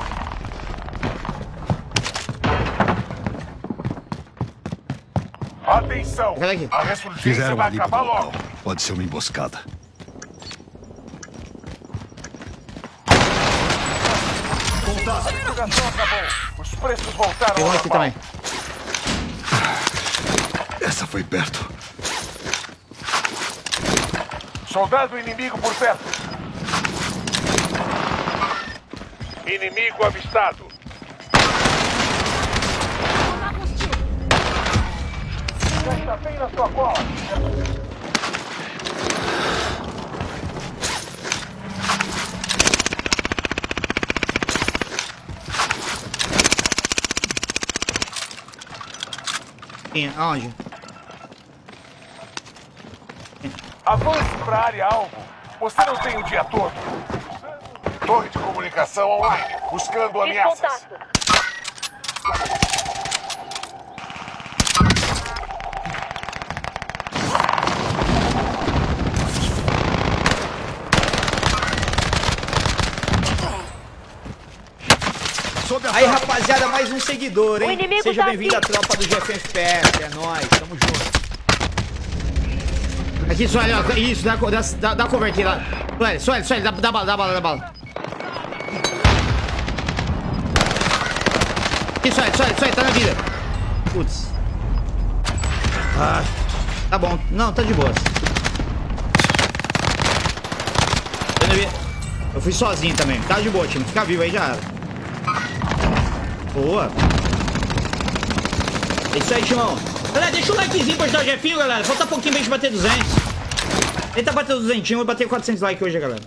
Atenção! A ressurgência Fizeram vai ali acabar pro local. logo. Pode ser uma emboscada. A liquidação acabou. Os preços voltaram Tem um ao aqui normal. também. Essa foi perto. Soldado inimigo por perto. Inimigo avistado. Já está bem na sua cola. Sim, aonde? Avance para a área alvo. Você não tem o dia todo. Torre de comunicação online. Buscando ameaças. Aí, rapaziada, mais um seguidor, hein? Seja tá bem-vindo à tropa do G F F P S. É nóis, tamo junto. Aqui, Sueli, ó. Isso, dá, dá, dá cover aqui lá. Sueli, Sueli, Sueli, dá, dá bala, dá bala, dá bala. Aqui, Sueli, Sueli, Sueli, tá na vida. Putz. Ah, tá bom. Não, tá de boa. Eu fui sozinho também. Tá de boa, time. Fica vivo aí já era. Boa. É isso aí, Timão. Galera, deixa o likezinho pra ajudar o Jefinho, galera. Falta pouquinho pra gente bater duzentos. Ele tá batendo duzentos, vou bater quatrocentos likes hoje, galera.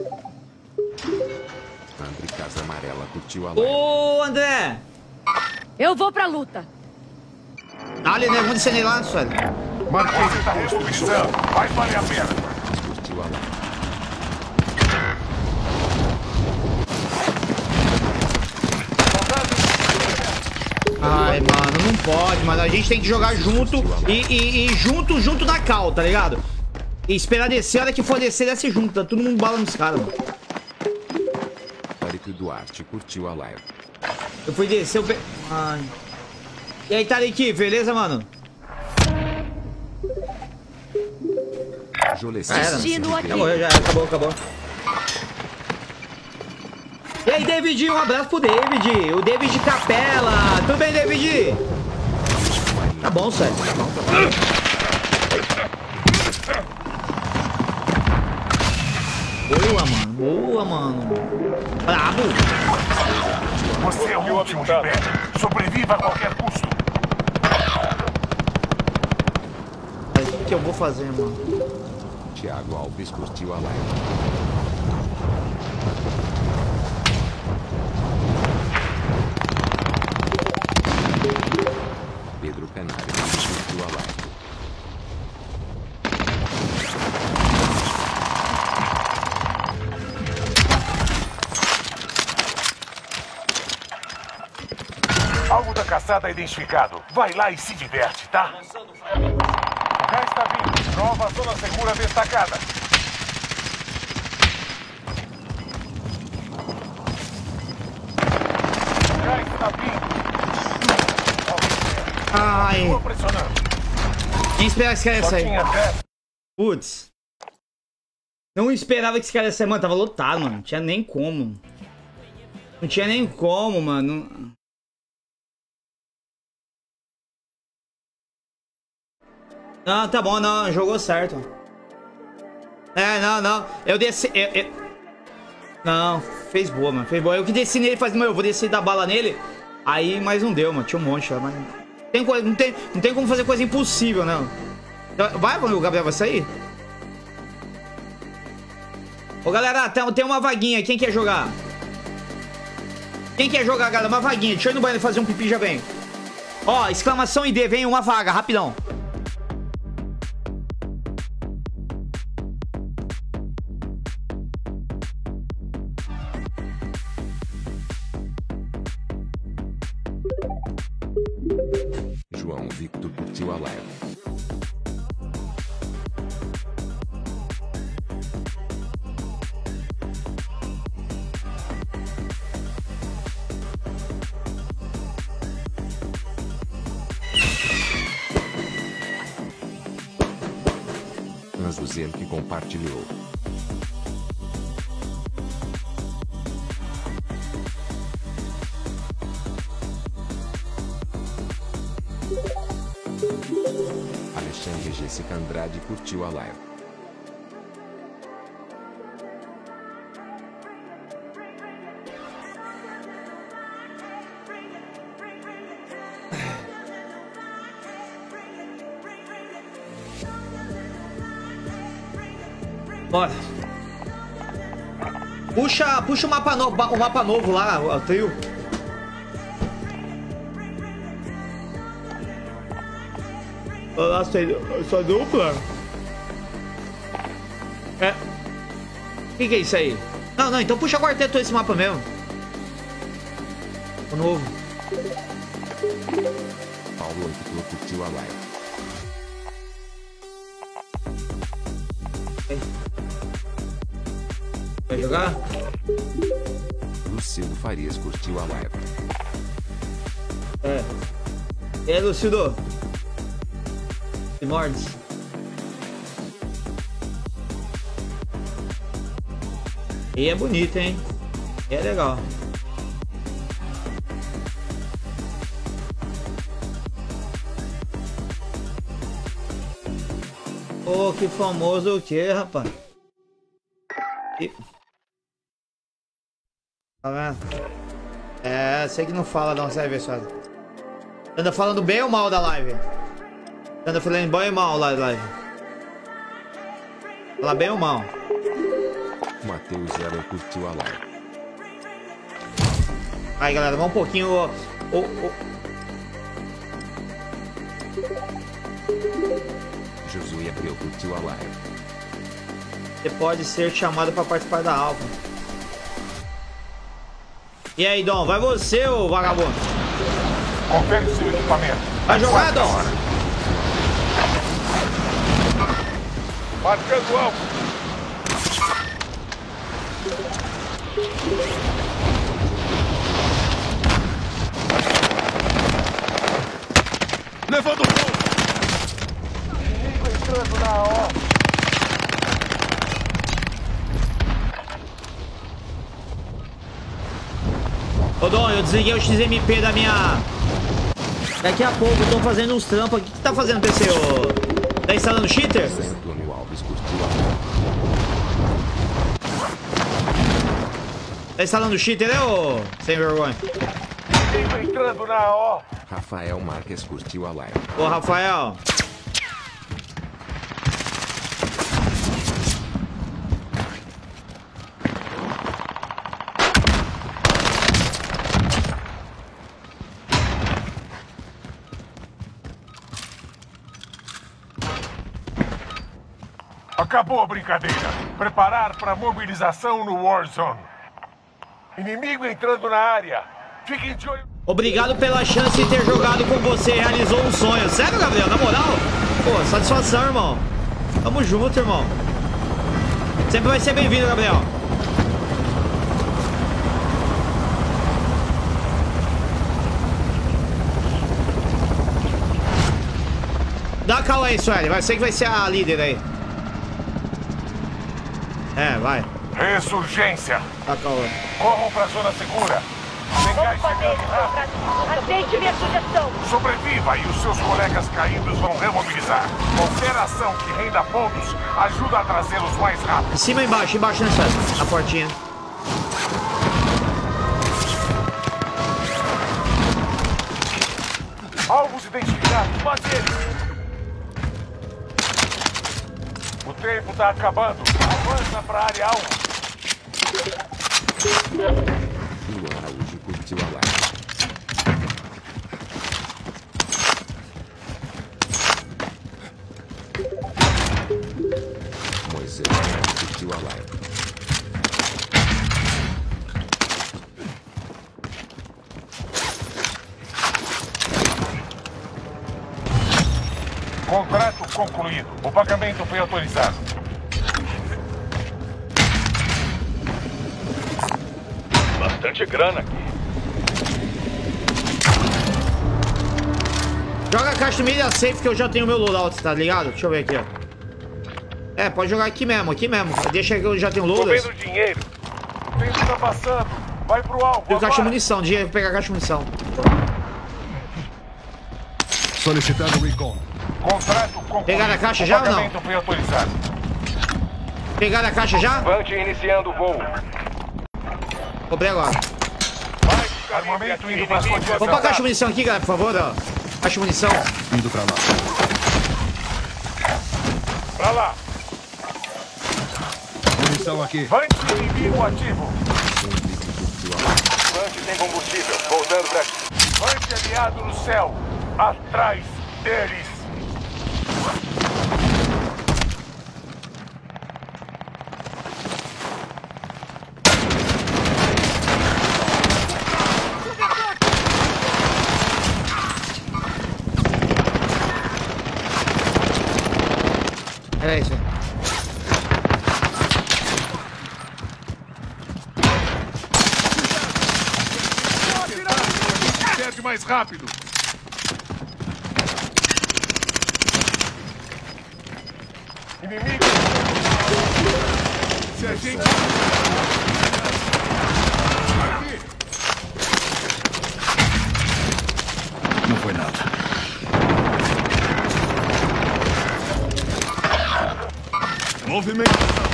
André Casa Amarela curtiu a live. Ô, André. Eu vou pra luta. Dale, né? Vamos descer nele lá, Sueli. Você tá restrição. Vai valer a pena. Curtiu a live. Ai, mano, não pode, mano. A gente tem que jogar junto e, e, e junto, junto na cal, tá ligado? E esperar descer, a hora que for descer, desce junto. Tá todo mundo bala nos caras, mano. Tarek Duarte curtiu a live. Eu fui descer, eu pe... Ai. E aí, Tarek, beleza, mano? Joleci. Destino aqui. Acabou, já acabou, acabou. E aí, David, um abraço pro David. O David Capela. Tudo bem, David? Tá bom, sério. Tá bom, tá bom. Boa, mano. Boa, mano. Brabo. Você é o último de pé. Sobreviva a qualquer custo. Mas o que eu vou fazer, mano? Thiago Alves curtiu a live. Pedro Canário curtiu a live. Alvo da caçada identificado. Vai lá e se diverte, tá? O gás está vindo. Nova zona segura destacada. O gás está vindo. Ai. Estou pressionando. Nem esperava que esse cara ia Só sair. tinha dez. Putz. Não esperava que esse cara ia sair, mano. Tava lotado, mano. Não tinha nem como. Não tinha nem como, mano. Não, tá bom, não. Jogou certo. É, não, não. Eu desci... Eu, eu... Não, fez boa, mano. Fez boa. Eu que desci nele e falei, meu, eu vou descer e dar bala nele. Aí, mas não deu, mano. Tinha um monte lá, mas... Tem coisa, não, tem, não tem como fazer coisa impossível, não. Vai, o Gabriel vai sair? Ô, galera, tem, tem uma vaguinha. Quem quer jogar? Quem quer jogar, galera? Uma vaguinha. Deixa eu ir no banheiro fazer um pipi, já vem. Ó, exclamação I D, vem uma vaga, rapidão. João Victor curtiu a live. Anzuzen que compartilhou. Alexandre Jessica Andrade curtiu a live. Bora. Puxa, puxa o mapa novo, o mapa novo lá, o trio. Nossa, essa dupla. É. O que, que é isso aí? Não, não, então puxa quarteto esse mapa mesmo. O novo. Paulo Arthur curtiu a live. Vai jogar? Lucido Farias curtiu a live. É. E aí, Lucido? Mordes. E é bonito, hein? E é legal. Ô, oh, que famoso o que, rapaz? E... Tá vendo? É, sei que não fala não, você vai ver só. Anda falando bem ou mal da live? Anda falando bem ou mal lá da live? Fala bem ou mal? Matheus Zero curtiu a live. Aí, galera, vamos um pouquinho... Ó, ó, ó. Josué Abreu curtiu a live. Você pode ser chamado para participar da alfa. E aí, Dom? Vai você, ô vagabundo? Confere o seu equipamento. Vai jogar, Dom? Marcando o alvo. Levando o fogo. Inimigo entrando na O. Ô Dom, eu desliguei o X M P da minha... Daqui a pouco eu tô fazendo uns trampos aqui. O que tá fazendo, P C? Ô... Tá instalando cheater? Antônio Alves curtiu a live. Tá instalando cheater, né, ô... Sem vergonha? Inimigo entrando na O. Rafael Marques curtiu a live. Ô, Rafael. Acabou a brincadeira. Preparar para mobilização no Warzone. Inimigo entrando na área. Fiquem de olho. Obrigado pela chance de ter jogado com você. Realizou um sonho. Sério, Gabriel? Na moral? Pô, satisfação, irmão. Tamo junto, irmão. Sempre vai ser bem-vindo, Gabriel. Dá calma aí, Sueli. Vai ser que vai ser a líder aí. É, vai. Ressurgência. Dá calma. Corram para a zona segura. Vamos fazer Aceite minha sugestão. Sobreviva e os seus colegas caídos vão remobilizar. Qualquer ação que renda pontos ajuda a trazê-los mais rápido. Em cima e embaixo, embaixo nessa. A portinha. Alvos identificados, mate eles. O tempo está acabando. Avança para a área alvo. Luan Araújo curtiu a live. Moisés curtiu a live. Contrato concluído. O pagamento foi autorizado. Bastante grana aqui. Joga a caixa do meio da safe que eu já tenho meu loadout, tá ligado? Deixa eu ver aqui, ó. É, pode jogar aqui mesmo, aqui mesmo. Deixa que eu já tenho loadout. Tô vendo dinheiro. O tempo tá passando. Vai pro alvo. Tem caixa de munição, dinheiro pra pegar a caixa de munição. Solicitando recon. Contrato concluído. Pegaram a caixa já ou não? O pagamento foi autorizado. Pegaram a caixa já? Vante iniciando o voo. Comprei agora. Vai, armamento indo pra sua direção. Vamos pra caixa de munição aqui, galera, por favor, ó. Caixa de munição. Indo pra lá. Pra lá. Munição aqui. Vante inimigo ativo. Vante tem combustível. Voltando pra aqui. Vante aliado no céu. Atrás deles. Era isso. Perde mais rápido. Inimigo. Se a gente... Não foi nada. Movimento.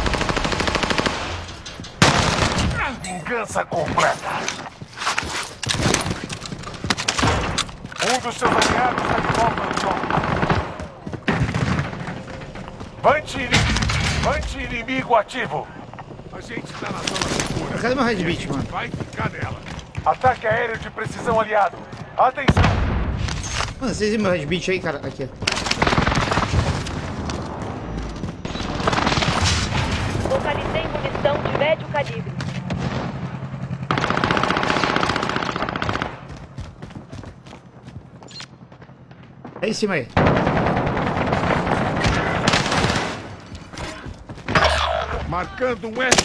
Vingança completa. Um dos seus aliados está de volta no jogo. Vante inimigo. Vante inimigo ativo. A gente está na zona segura. Cadê meu Red Beat, mano? Vai ficar nela. Ataque aéreo de precisão aliado. Atenção. Mano, vocês viram meu Red Beat aí, cara? Aqui, ó. Localizei munição de médio calibre. É em cima aí. Marcando um S.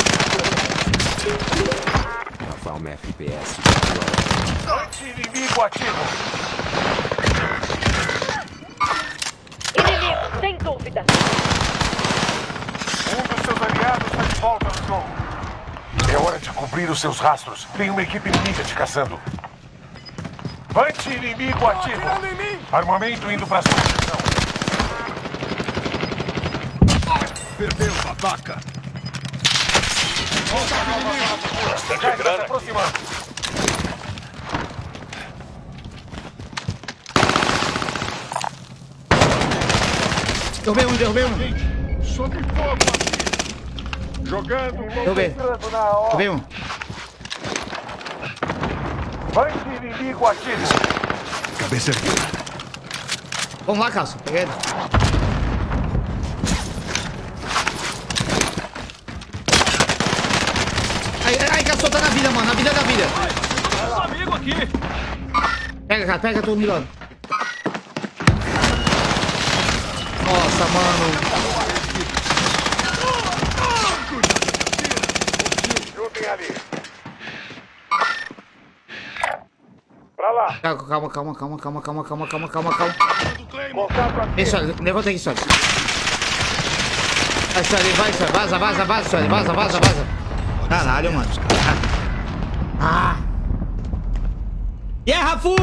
Rafael F P S. Anti-inimigo ativo. Inimigo, sem dúvida. Um dos seus aliados está de volta no jogo. É hora de cobrir os seus rastros. Tem uma equipe inimiga te caçando. Anti-inimigo ativo. Armamento indo para sua posição. Perdeu, babaca. Já está se aproximando. Derrubei um, derrubei um. Sob fogo aqui. Jogando. Derrubei. Derrubei um. Anti-inimigo ativo. Cabeça erguida. Vamos lá, Cássio. Peguei ele. Ai, ai, Cássio, tá na vida, mano. Na vida da vida. Tem um amigo aqui. Pega, cara. Pega todo mundo. Nossa, mano. Juntem ali. Pra lá. Calma, calma, calma, calma, calma, calma, calma, calma, calma, calma. Contato aqui. Vem, Sueli. Levanta aí, Sueli. Vai, Sueli. Vai, Sueli. Vaza, vaza, vaza, Sueli. Vaza, vaza, vaza. Caralho, mano. Ah. E aí, Rafum?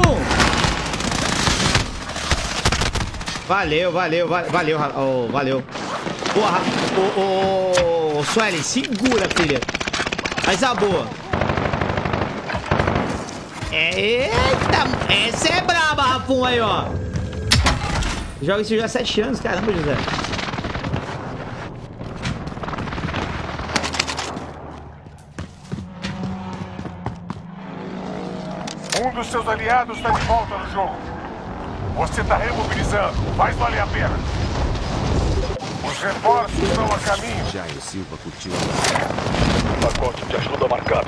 Valeu, valeu, va- valeu, Ra- oh, valeu. Porra, ô, ô, ô, Sueli, segura, filha. Mas a boa. Eita, essa é braba, Rafum, aí, ó. Joga esse jogo há sete anos, caramba, José. Um dos seus aliados está de volta no jogo. Você está remobilizando. Faz valer a pena. Os reforços estão a caminho. Jair Silva curtiu Pacote de ajuda marcado.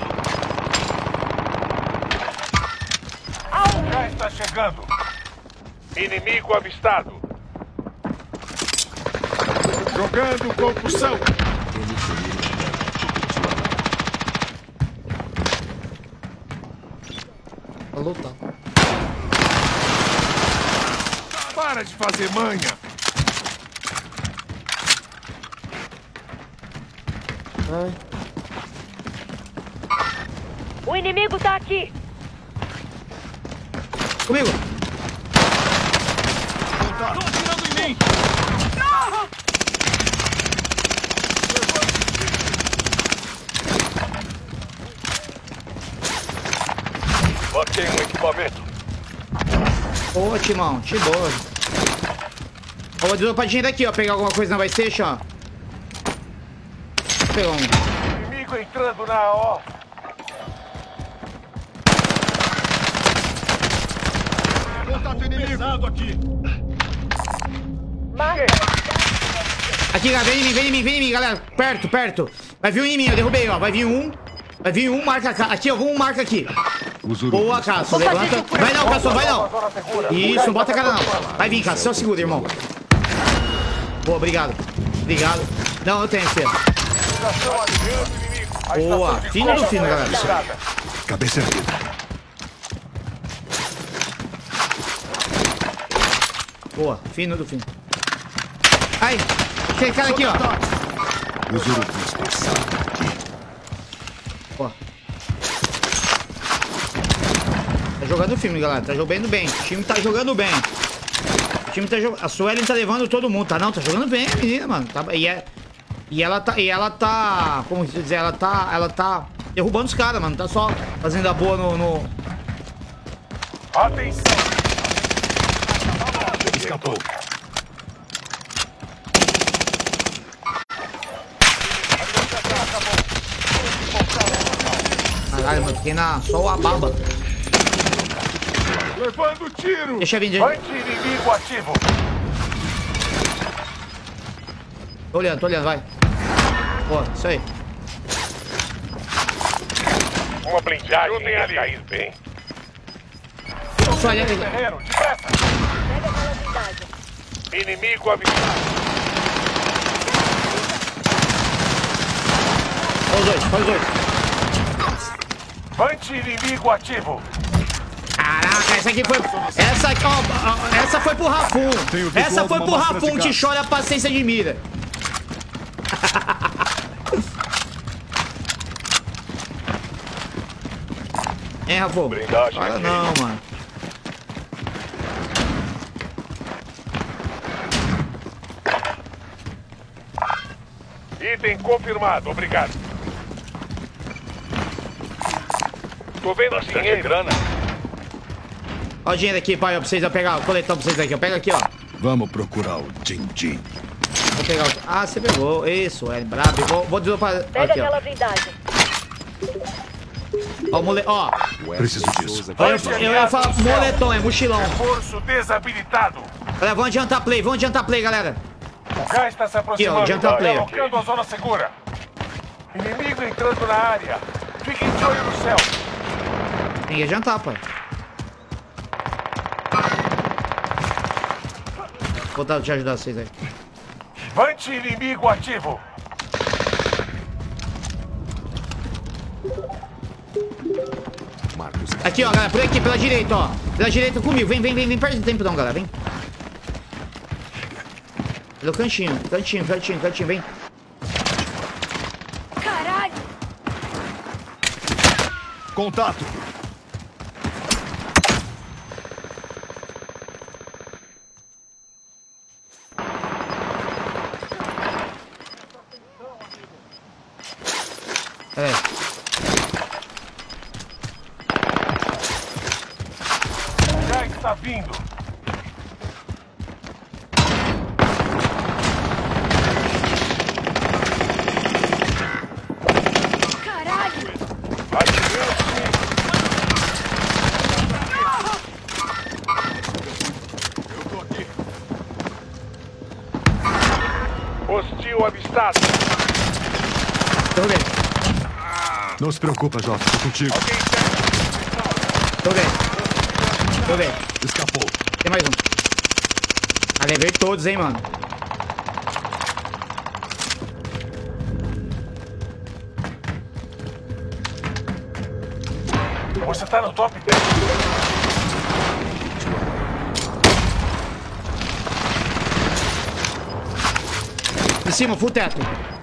Já está chegando. Inimigo avistado. Jogando concussão. Alô, tá. Para de fazer manha. Ai. O inimigo tá aqui. Comigo. Estão atirando em mim. Marquei um equipamento. Ô, Timão, te boa. Ó, vou dropadinha daqui, ó. Pegar alguma coisa na Vai Station, ó. Pegou um. Inimigo entrando na ó. Contato inimigo aqui. Aqui, galera, vem em mim, vem em mim, vem em mim, galera. Perto, perto. Vai vir um em mim, eu derrubei, ó. Vai vir um. Vai vir um, marca aqui, ó. Um marca aqui. Boa, Cássio. Levanta. Vai não, Cássio, vai não. Isso, não bota a cara não. Vai vir, Cássio. Só segura, irmão. Boa, obrigado. Obrigado. Não, eu tenho, filho. Boa. Fino do fino, galera. Cabeça erguida. Boa, fino do fino. Ai, aquele cara aqui, ó. Os urubus passaram aqui. Ó. Tá jogando firme, galera. Tá jogando bem. O time tá jogando bem. O time tá jogando. A Suelen tá levando todo mundo, tá? Não, tá jogando bem, a menina, mano. Tá... E, é... e ela tá. E ela tá. Como dizer? Ela tá. Ela tá derrubando os caras, mano. Tá só fazendo a boa no. no... Atenção! Escapou. Caralho, mano, fiquei na. Só a baba. Levando tiro! Deixa eu vir, anti-inimigo ativo! Tô olhando, tô olhando, vai. Boa, isso aí. Uma blindagem tem ali. Cair bem. Só olha ali. Guerreiro, depressa! Pega aquela blindagem. Inimigo avistado. Olha os dois, olha os dois. Anti-inimigo ativo. Caraca, essa aqui foi. Essa aqui, ó. Essa foi pro Rafum. Essa foi pro Rafum que chora a paciência de mira. Hein, Rafum? Para não, mano. Item confirmado, obrigado. Tô vendo dinheiro. Grana. Ó o dinheiro aqui, pai, ó, pra vocês, eu pegar o coletão pra vocês aqui. Eu pego aqui, ó. Vamos procurar o Din-Din. Vou pegar o... Ah, você pegou. Isso, é brabo. Vou, vou desopar. Pega Aqui, aquela ó. blindagem. Ó, mole... ó. Preciso disso. Eu, eu, eu ia falar moletom, é mochilão. Reforço desabilitado. Galera, vamos adiantar play, vamos adiantar play, galera. O gás está se aproximando. Aqui, ó, adiantar play. Colocando a zona segura. Inimigo entrando na área. Fiquem de olho no céu. Tem que adiantar, pai. Vou te ajudar vocês aí. Anti-inimigo ativo. Marcos. Aqui, ó, galera, por aqui, pela direita, ó. Pela direita comigo. Vem, vem, vem, vem. Perde tempo não, galera, vem. Pelo cantinho, cantinho, cantinho, cantinho, vem. Caralho! Contato. Pera aí. O gás está vindo. Caralho! Hostil avistado. Tô bem. Não se preocupa, Jota. Tô contigo. Tô bem. Tô bem. Escapou. Tem mais um. Ah, levei todos, hein, mano. Você tá no top dez. Em cima, full teto.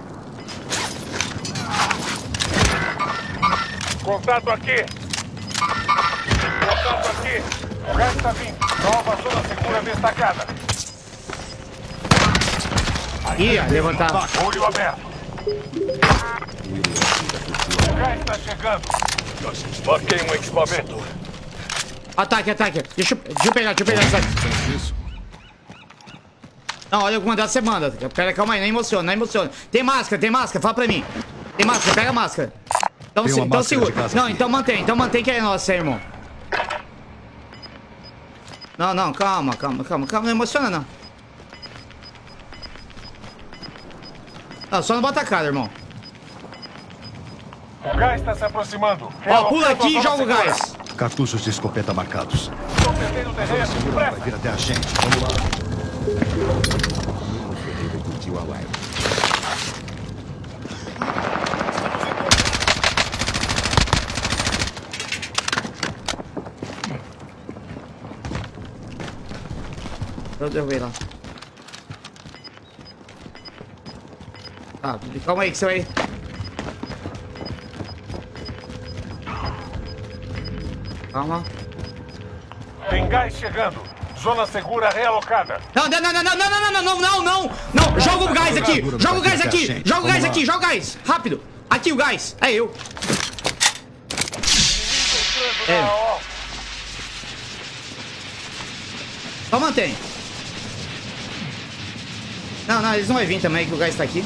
Contato aqui. Contato aqui. O gás está vindo. Nova zona segura destacada. Ih, ó, levantar. Olho aberto. O gás está chegando. Marquei um equipamento. Ataque, ataque. Deixa, eu- deixa eu pegar, deixa eu pegar essa. Isso. Não, olha o comandante, você manda. Pera, calma aí, não emociona, não emociona. Tem máscara, tem máscara, fala pra mim. Tem máscara, pega a máscara. Então, se, então segura. Não, então mantém, então mantém que é nossa, irmão. Não, não, calma, calma, calma, calma, não emociona não. Não, só não bota a cara, irmão. O gás está se aproximando. Ó, pula aqui e joga o gás. Cartuchos de escopeta marcados. Estou perdendo o terreno. Vai vir até a gente. Vamos lá. Eu derrubei lá. Tá, calma aí que você vai... Calma. Tem gás chegando. Zona segura realocada. Não, não, não, não, não, não, não, não, não, não, não, não. Joga o gás aqui. Joga o gás aqui. Joga o gás aqui. Joga o gás. Rápido. Aqui o gás. É eu. É. Só mantém. Não, não, eles não vão vir também, que o gás tá aqui.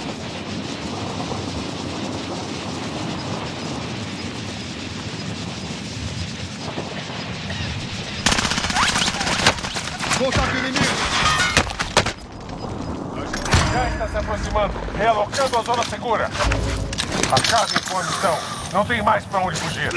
Contato inimigo! O gás está se aproximando, realocando a zona segura. A casa em condição. Não tem mais pra onde fugir.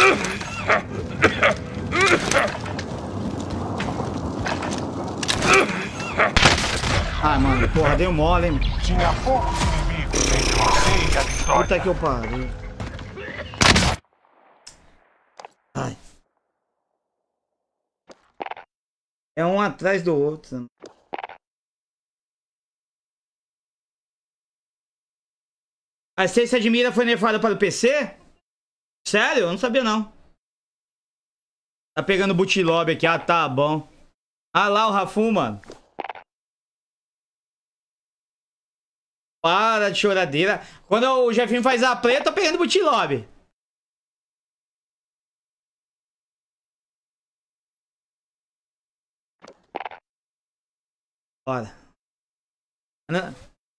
Ah, mano, porra, deu mole, hein? Tinha poucos inimigos entre você e a vitória. Puta que eu pariu. Ai. É um atrás do outro. A assistência de mira foi nerfada para o P C? Sério? Eu não sabia não. Tá pegando boot lobby aqui. Ah, tá bom. Ah lá o Rafu, mano. Para de choradeira. Quando o Jefinho faz a play, eu tô pegando boot lobby. Bora. Não.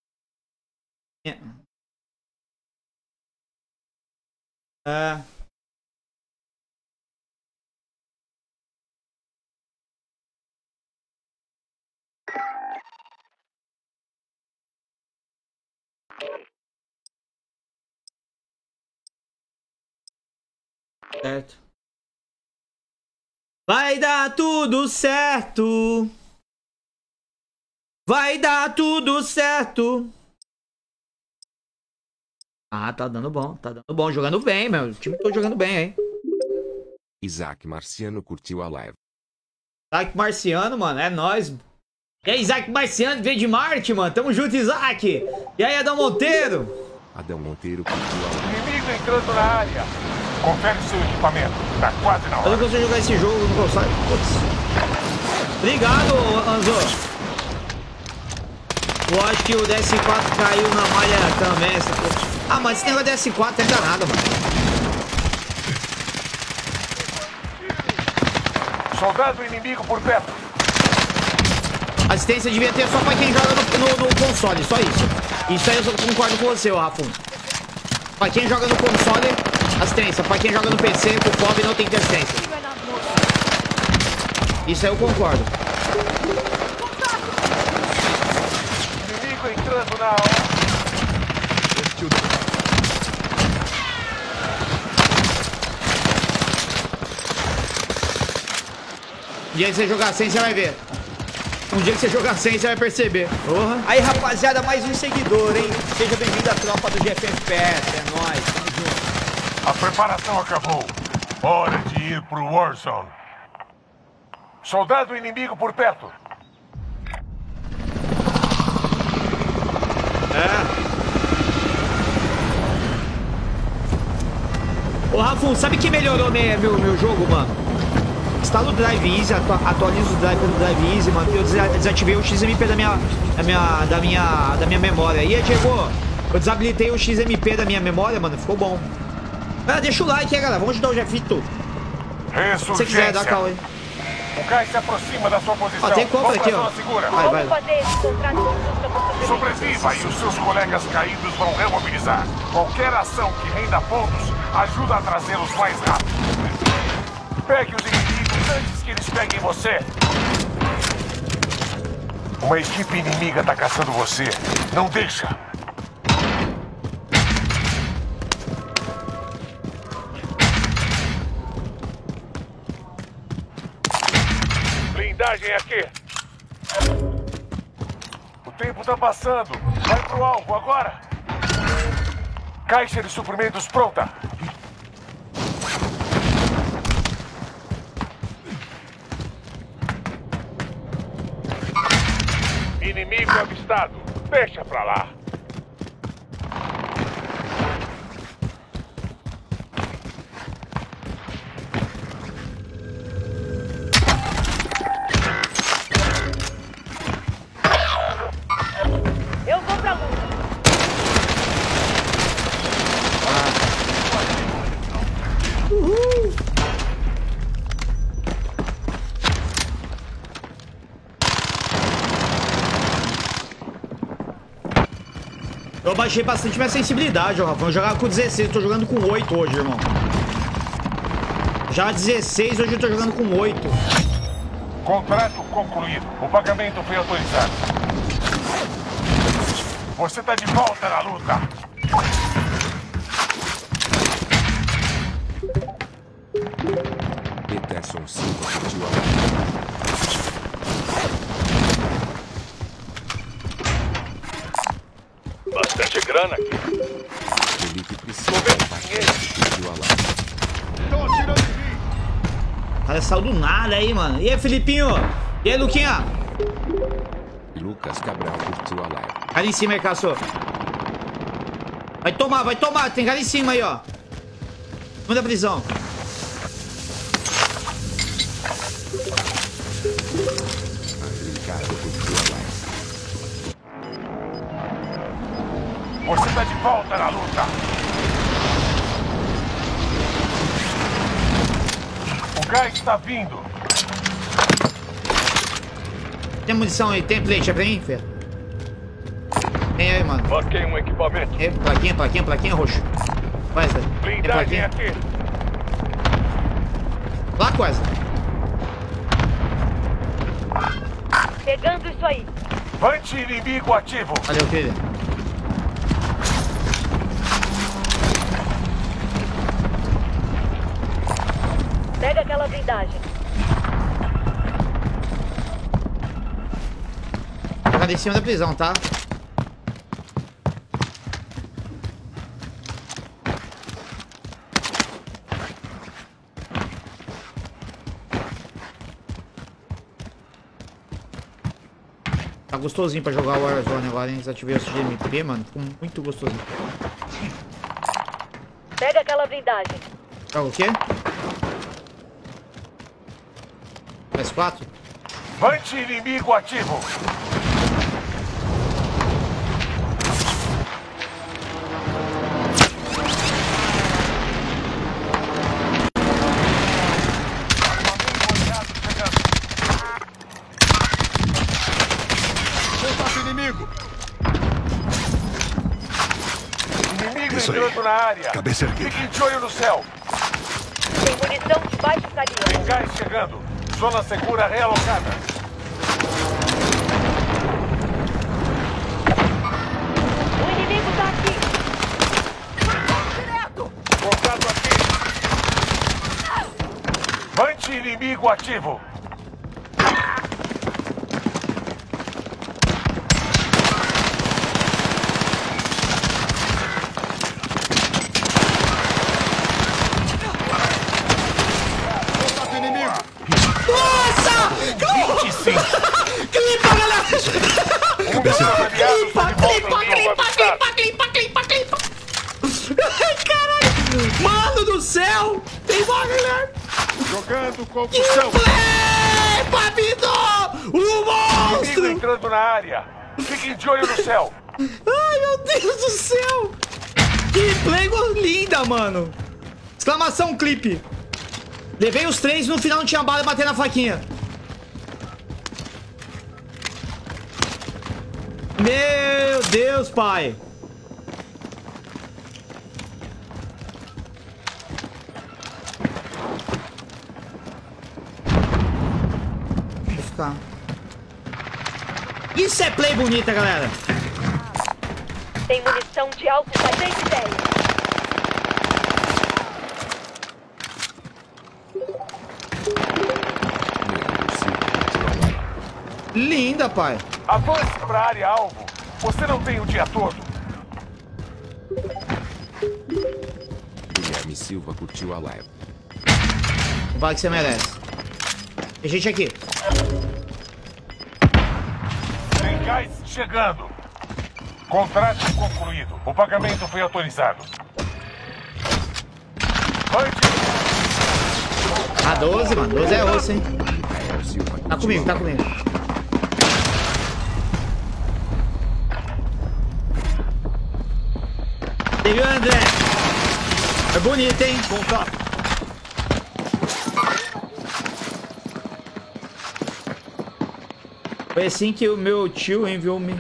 É. Certo. Vai dar tudo certo. Vai dar tudo certo. Ah, tá dando bom, tá dando bom, jogando bem, meu. O time tô jogando bem, hein. Isaac Marciano curtiu a live. Isaac Marciano, mano, é nóis. E aí, Isaac Marciano, veio de Marte, mano. Tamo junto, Isaac. E aí, Adão Monteiro. Adão Monteiro curtiu a live. Inimigo entrando na área. Confere seu equipamento. Tá quase na hora. Eu não consigo jogar esse jogo no console. Putz. Obrigado, Anzo. Eu acho que o D S quatro caiu na malha também. Essa coisa. Ah, mas esse negócio de D S quatro não é nada, mano. Soldado inimigo por perto. Assistência devia ter só pra quem joga no, no, no console, só isso. Isso aí eu concordo com você, Rafa. Pra quem joga no console, assistência. Pra quem joga no P C, com o F O B não tem que ter assistência. Isso aí eu concordo. Inimigo entrando na área. Um dia que você jogar sem, você vai ver. Um dia que você jogar sem, você vai perceber. Uhum. Aí, rapaziada, mais um seguidor, hein? Seja bem-vindo à tropa do G F F P S. É nóis, tamo junto. A preparação acabou. Hora de ir pro Warzone. Soldado inimigo por perto. É. Ô, Rafa, sabe que melhorou meu, meu, meu jogo, mano? Instala o Drive Easy, atu atualiza o Drive pelo Drive Easy, mano. Eu desativei o X M P da minha, da minha, da minha, da minha memória. E aí, Diego, eu desabilitei o X M P da minha memória, mano. Ficou bom. Ah, deixa o like aí, galera. Vamos ajudar o Jefito. Se você quiser, dá calma aí. O gás se aproxima da sua posição. Ó, tem compra Vamos aqui, pra ó. zona segura. Vai, vai. Vamos fazer esse contrato justo pra Sobreviva e os seus colegas caídos vão remobilizar. Qualquer ação que renda pontos ajuda a trazê-los mais rápido. Pegue os inimigos antes que eles peguem você. Uma equipe inimiga tá caçando você. Não deixa. Blindagem aqui. O tempo tá passando. Vai pro alvo agora. Caixa de suprimentos pronta. Inimigo avistado. Deixa pra lá. Eu vou pra luta. Uhul. Eu baixei bastante minha sensibilidade, ó, Rafa. Eu jogava com dezesseis, eu tô jogando com oito hoje, irmão. Já dezesseis, hoje eu tô jogando com oito. Contrato concluído. O pagamento foi autorizado. Você tá de volta na luta. Peterson Silva curtiu a Bastante grana aqui. Felipe precisa curtiu a live. Estão atirando em mim. O cara saiu do nada aí, mano. E aí, Filipinho? E aí, Luquinha? Lucas Cabral curtiu a live. Cara em cima aí, Cássio. Vai tomar, vai tomar. Tem cara em cima aí, ó. Manda prisão. Ricardo curtiu a live. Você tá de volta na luta. O gás está vindo. Tem munição aí? Tem plate? É pra mim, Fê? Tem aí, mano. Marquei um equipamento. É, plaquinha, plaquinha, plaquinha, roxo. Wesley. Tem Blindagem plaquinha? aqui. Lá, Wesley. Pegando isso aí. Vante inimigo ativo. Valeu, filho. Pega aquela blindagem. Tá em cima da prisão, tá? Tá gostosinho pra jogar o Warzone agora, hein? Desativei o G M P, mano. Ficou muito gostosinho. Pega aquela blindagem. Joga o quê? P S quatro? Vante inimigo ativo. Inimigo. Inimigo Isso aí. entrando na área. Cabeça erguida. Fiquem de olho no céu. Tem munição de baixo calibre. Tem gás chegando. Zona segura realocada. O inimigo tá aqui. Contato aqui. Vante inimigo ativo. Contato inimigo. Nossa! vinte e cinco. Clipa, galera! Cabeça Clipa, clipa, clipa, clipa, clipa, clipa, clipa! Ai, caralho! Mano do céu! Tem uma galera! Jogando concussão. Play, Papido! O Inimigo monstro! entrando na área. Fiquem de olho no céu. Ai, meu Deus do céu! Que play linda, mano! Exclamação clipe! Levei os três e no final não tinha bala e bater na faquinha. Meu Deus, pai. Vou ficar. Isso é play bonita, galera. Tem munição de alto calibre de dez. Linda, pai. Avance pra área alvo. Você não tem o dia todo. Guilherme Silva curtiu a live. Vai que você merece. Tem gente aqui. Tem gás chegando. Contrato concluído. O pagamento foi autorizado. A doze, mano. doze é osso, hein? Tá comigo, tá comigo. Teve o André. É bonito, hein? Contato. Foi assim que o meu tio enviou-me.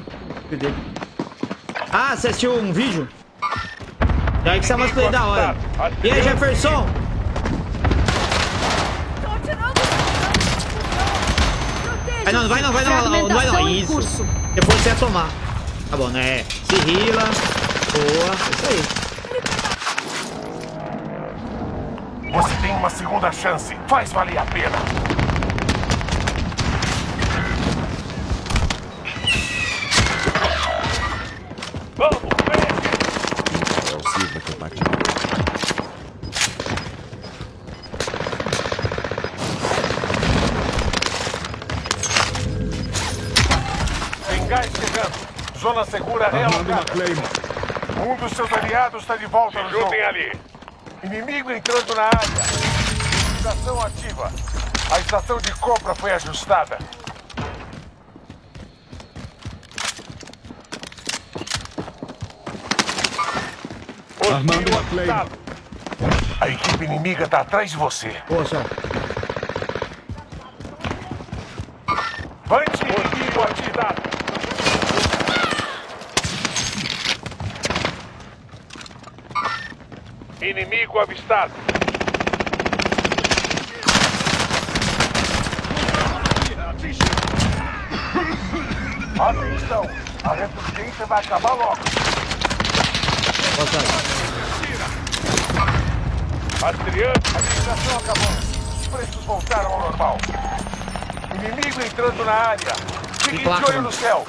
Ah, você assistiu um vídeo? E aí que você mais play da hora. E aí, Jefferson? Vai não, vai não, vai não, não vai não. Isso. Depois você ia tomar. Tá bom, né? Se rila. Boa. Isso aí. Você tem uma segunda chance. Faz valer a pena. Vamos, vem! É o Silva que bate. Tem gás chegando. Zona segura realocada. Um dos seus aliados está de volta no jogo. Ali. Inimigo entrando na área. Estação ativa. A estação de compra foi ajustada. Armando uma Claymore. A equipe inimiga está atrás de você. Poxa. Vante inimigo ativado. Inimigo avistado. Atenção, a ressurgência vai acabar logo. Adriano, a licitação acabou. Os preços voltaram ao normal. Inimigo entrando na área. Fique de olho no céu.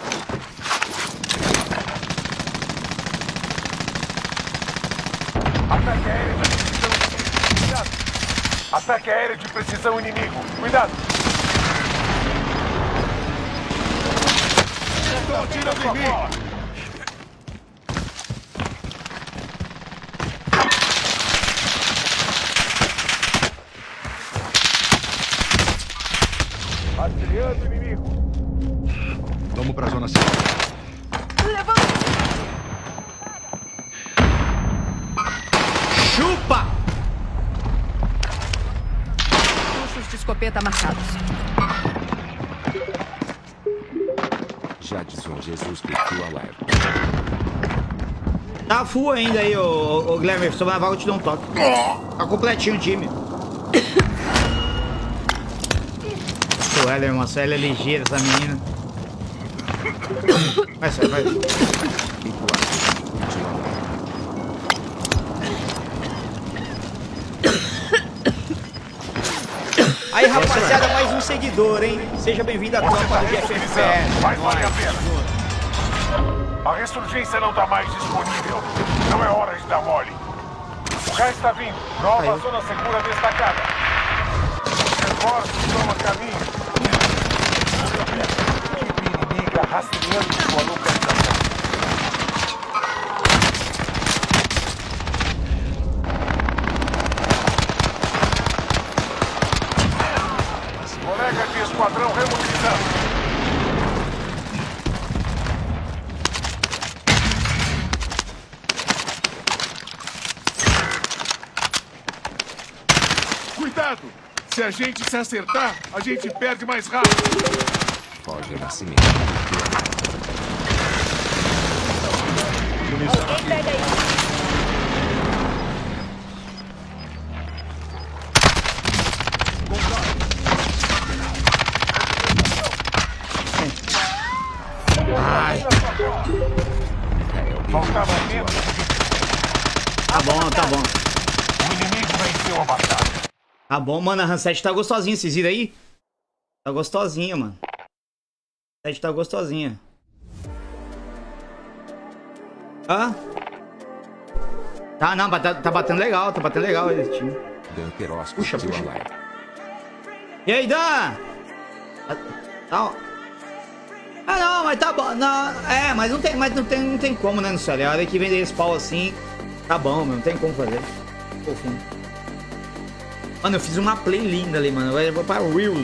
Ataque aéreo de precisão inimigo. Cuidado. Ataque aéreo de precisão inimigo. Cuidado. Estão atirando em mim. Adriano inimigo. Vamos pra zona segura. Chupa! Puxos de escopeta marcados. Jadson Jesus curtiu a live. Tá full ainda aí, ô, ô, ô Guilherme. Se tomar a vaga, eu te dou um toque. Tá completinho o time. O Heller, moço, ela é ligeira, essa menina. Vai, sai, vai. Aí, rapaziada, mais um seguidor, hein? Seja bem-vindo à tropa do G F F R. Vai valer a pena. A ressurgência não está mais disponível. Não é hora de dar mole. O gás está vindo. Nova Aí. zona segura destacada. Reforços toma caminho. Equipe inimiga rastreando sua localização. Colega de esquadrão remobilizando. Cuidado! Se a gente se acertar, a gente perde mais rápido. Roger Nascimento. Alguém pega isso. Ai. Faltava menos. Tá bom, tá bom. O inimigo venceu a batalha. Tá bom, mano. A Hanset tá gostosinha. Vocês viram aí? Tá gostosinha, mano. A Hanset tá gostosinha. Hã? Tá, não, tá, tá batendo legal. Tá batendo legal esse time. Puxa, puxa. E aí, Dan? Tá... Ah, não, mas tá bom. Não, é, mas não tem, mas não tem, não tem como, né, no céu. A hora que vender esse pau assim, tá bom, meu. Não tem como fazer. Fofinho. Mano, eu fiz uma play linda ali, mano. Eu vou para Reels.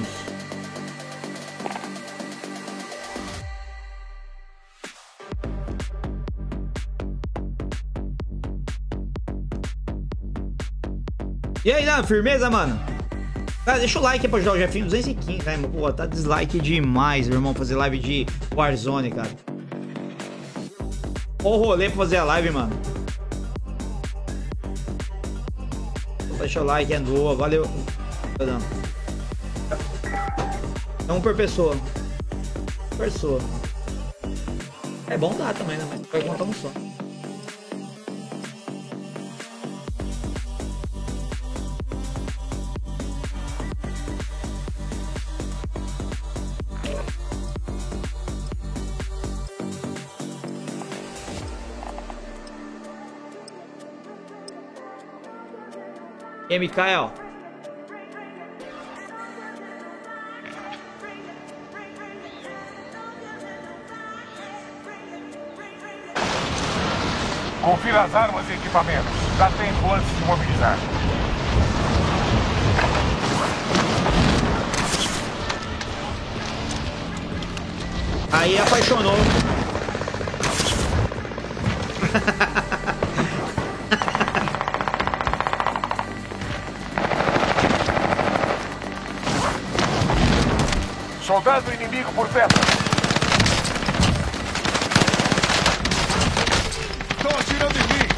E aí, Dan, firmeza, mano? Cara, deixa o like aí pra ajudar o Jefinho. duzentos e quinze, né, mano? Pô, tá dislike demais, meu irmão, fazer live de Warzone, cara. Qual o rolê pra fazer a live, mano? Deixa o like, é boa, valeu. Perdão. É um por pessoa. Pessoa. É bom dar também, né? Mas vai contar um só. E aí, Mikael? Confira as armas e equipamentos. Dá tempo antes de mobilizar. Aí apaixonou. Soldado inimigo por perto. Estão atirando em mim.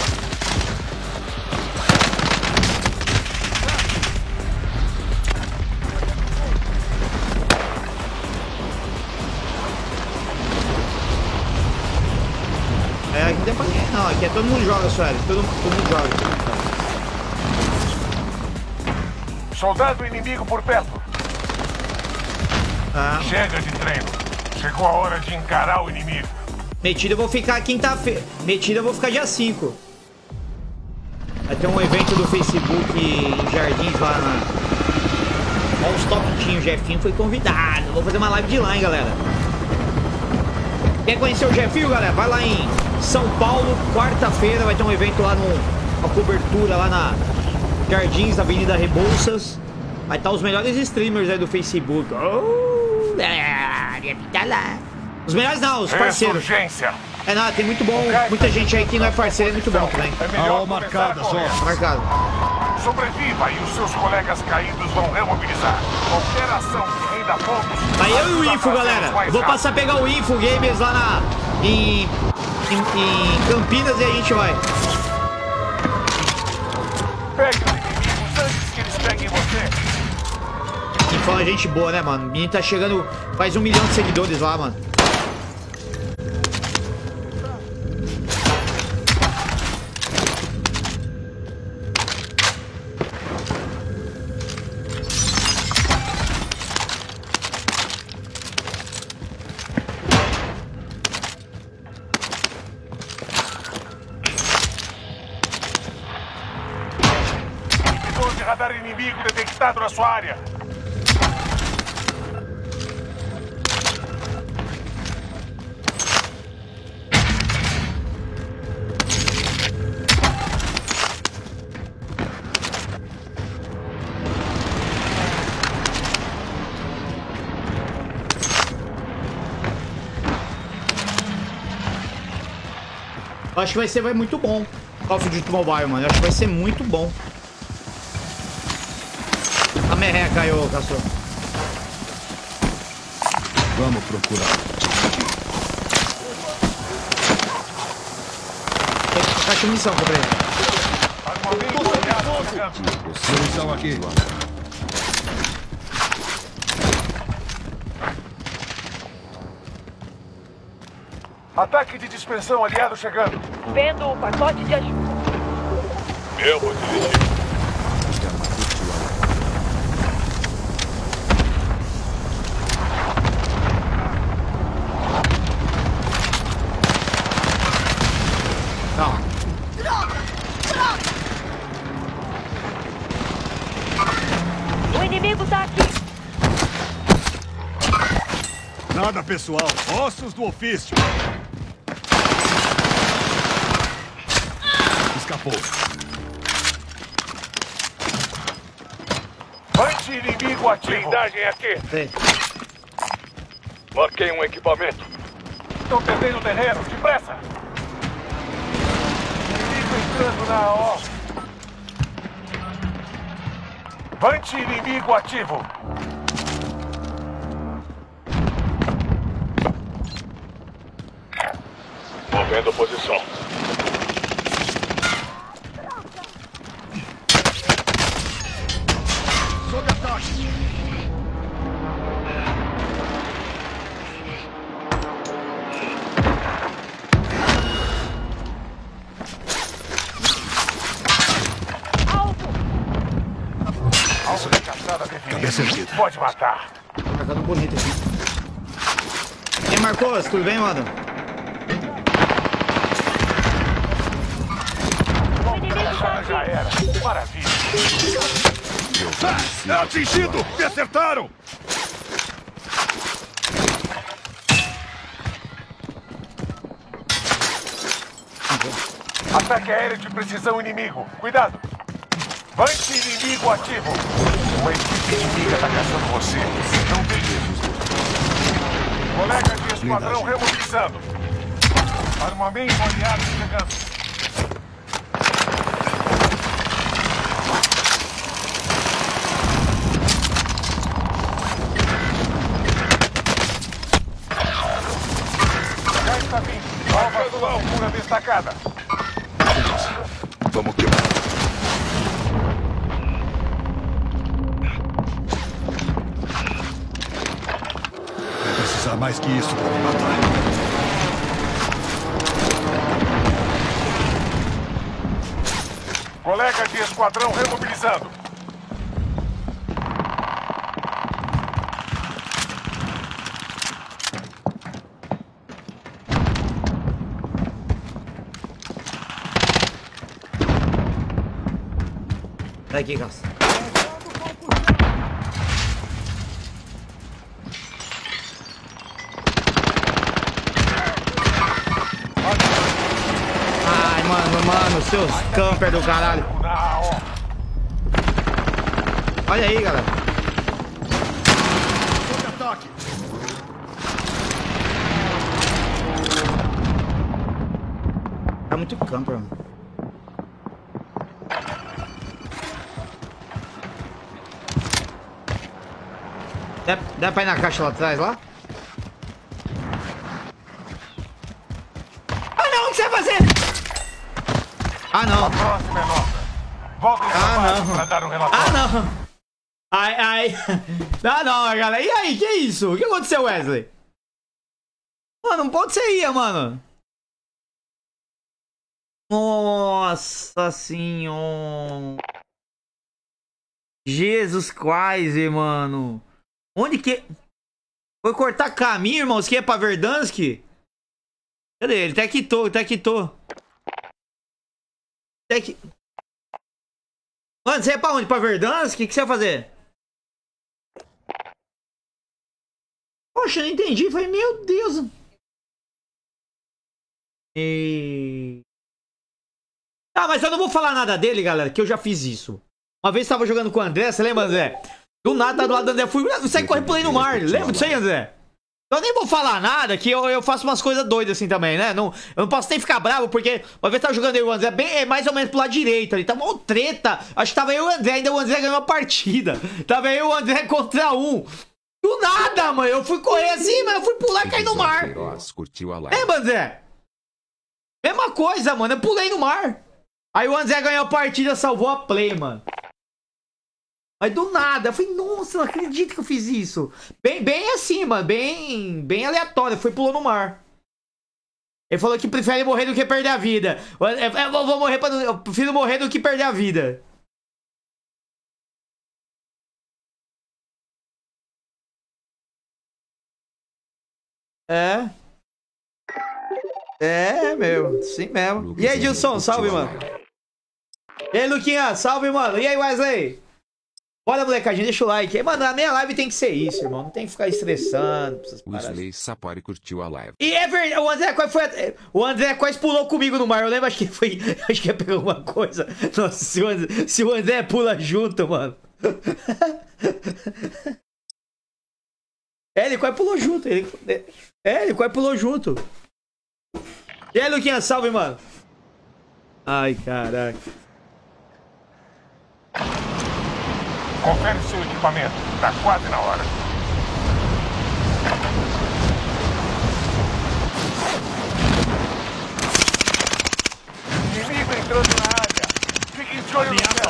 É, aqui não tem pra ninguém não. Aqui é todo mundo joga, sério. Todo, todo mundo joga. Soldado inimigo por perto. Ah. Chega de treino. Chegou a hora de encarar o inimigo. Metida eu vou ficar quinta-feira. Metida eu vou ficar dia cinco. Vai ter um evento do Facebook em Jardins lá na... Olha os topitinhos. O Jefinho foi convidado. Vou fazer uma live de lá, hein, galera. Quer conhecer o Jefinho, galera? Vai lá em São Paulo, quarta-feira. Vai ter um evento lá no... Uma cobertura lá na Jardins, Avenida Rebouças. Vai estar os melhores streamers aí do Facebook. Oh, tá lá. Os melhores não, os parceiros. Urgência. É nada, tem muito bom, muita gente aí que não é parceiro, é muito bom também. É melhor marcada, só. Marcado. Sobreviva e os seus colegas caídos vão remobilizar. Qualquer ação que renda pontos. Aí eu e o Info, galera. Eu vou passar a pegar o Info Gamers lá na, em, em, em Campinas e a gente vai. Pegue os inimigos antes que eles peguem você. Info é uma gente boa, né, mano? O menino tá chegando, faz um milhão de seguidores lá, mano. Radar inimigo detectado na sua área. Eu acho que vai ser vai muito bom. Call of Duty Mobile, mano. Eu acho que vai ser muito bom. A merreca aí, ô Caçou. Vamos procurar. Caixa de munição, comprei. Munição aqui. Ataque de dispersão aliado chegando. Vendo o pacote de ajuda. Eu vou dirigir. Não. O inimigo tá aqui. Nada pessoal. Ossos do ofício. Escapou. Anti-inimigo ativo. Blindagem aqui. Sei. Marquei um equipamento. Estão perdendo o terreno. Depressa. Inimigo entrando na O. Anti-inimigo ativo. Movendo posição. Sob ataque. Alvo de caçada definido. Cabeça erguida. Pode matar. Marcando bonito aqui. Quem marcou? Tudo bem, mano? Já era. Maravilha. Ah, é atingido! Me acertaram! Ataque aéreo de precisão inimigo. Cuidado. Anti-inimigo ativo. Uma equipe inimiga está caçando você. Não tem erros. Colega de esquadrão remobilizando. Armamento aliado chegando. Já está vindo. Alva do altura destacada. Vamos quebrar. Vai precisar mais que isso para me matar. Colega de esquadrão remobilizando. Sai aqui, Gas. Ai, mano, mano, seus camper do caralho. Olha aí, galera. Sob ataque. Tá muito camper, mano. Dá, dá pra ir na caixa lá atrás, lá? Ah, não! O que você vai fazer? Ah, não. A próxima é nossa. Voltem Ah, não. para dar um relatório. Ah, não. Ai, ai. Ah, não, galera. E aí, que isso? O que aconteceu, Wesley? Mano, não pode ser ia, mano. Nossa senhora. Jesus Christ, mano. Onde que... Foi cortar caminho, irmãos, que é pra Verdansk? Cadê ele? Até quitou, até quitou. Até que... Mano, você é pra onde? Pra Verdansk? O que, que você vai fazer? Poxa, não entendi. Falei, meu Deus. E... Ah, mas eu não vou falar nada dele, galera, que eu já fiz isso. Uma vez eu tava jogando com o André, você lembra, André? Do nada, tá do lado do André, fui, saí correndo, pulei no mar. Lembra disso aí, André? Eu nem vou falar nada, que eu, eu faço umas coisas doidas assim também, né? Não, eu não posso nem ficar bravo, porque uma vez eu tava jogando eu e o André, bem, é, mais ou menos pro lado direito ali. Tava uma treta. Acho que tava eu e o André, ainda o André ganhou a partida. Tava eu e o André contra um. Do nada, mano. Eu fui correr assim, mas eu fui pular e cair no mar. Curtiu a É, André? Mesma coisa, mano. Eu pulei no mar. Aí o André ganhou a partida, salvou a play, mano. Aí do nada, eu falei, nossa, não acredito que eu fiz isso. Bem, bem assim, mano. Bem, bem aleatório. Foi pulou no mar. Ele falou que prefere morrer do que perder a vida. Eu vou morrer pra... Eu prefiro morrer do que perder a vida. É. É, meu. Sim mesmo. E aí, Dilson, salve, mano. E aí, Luquinha, salve, mano. E aí, Wesley? Bora, molecadinha, deixa o like. Mano, a minha live tem que ser isso, irmão. Não tem que ficar estressando. Wesley Sapori curtiu a live. E é verdade, o André quase foi. O André quase pulou comigo no mar. Eu lembro, acho que foi. Acho que ia pegar alguma coisa. Nossa, se o André, se o André pula junto, mano. É, ele quase pulou junto. Ele, é, ele quase pulou junto. E aí, Luquinha, salve, mano. Ai, caraca. Confere seu equipamento. Tá quase na hora. Inimigo entrando na área. Fiquem de olho no céu.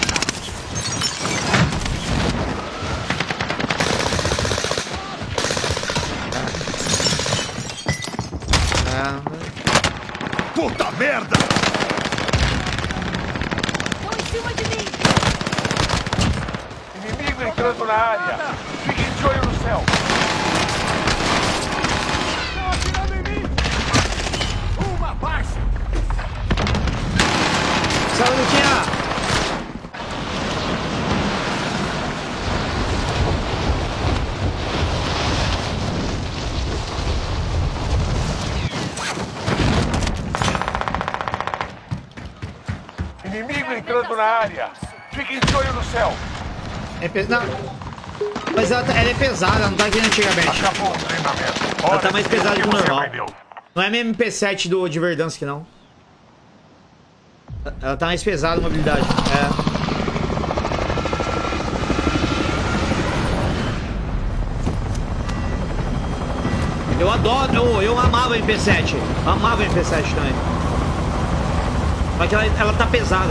Puta merda! Estão em cima de mim! Inimigo entrando na área. Fiquem de olho no céu. Estão atirando em mim! Uma baixa! Salve, Luquinha! Inimigo entrando na área. Fiquem de olho no céu. É pesada. Mas ela, tá, ela é pesada, não tá aqui antigamente. Acabou o treinamento. Ela tá mais pesada que o normal. Aprendeu. Não é mesmo M P sete do de Verdansk, não. Ela tá mais pesada, mobilidade. É. Eu adoro, eu, eu amava a M P sete. Amava a M P sete também. Só que ela, ela tá pesada.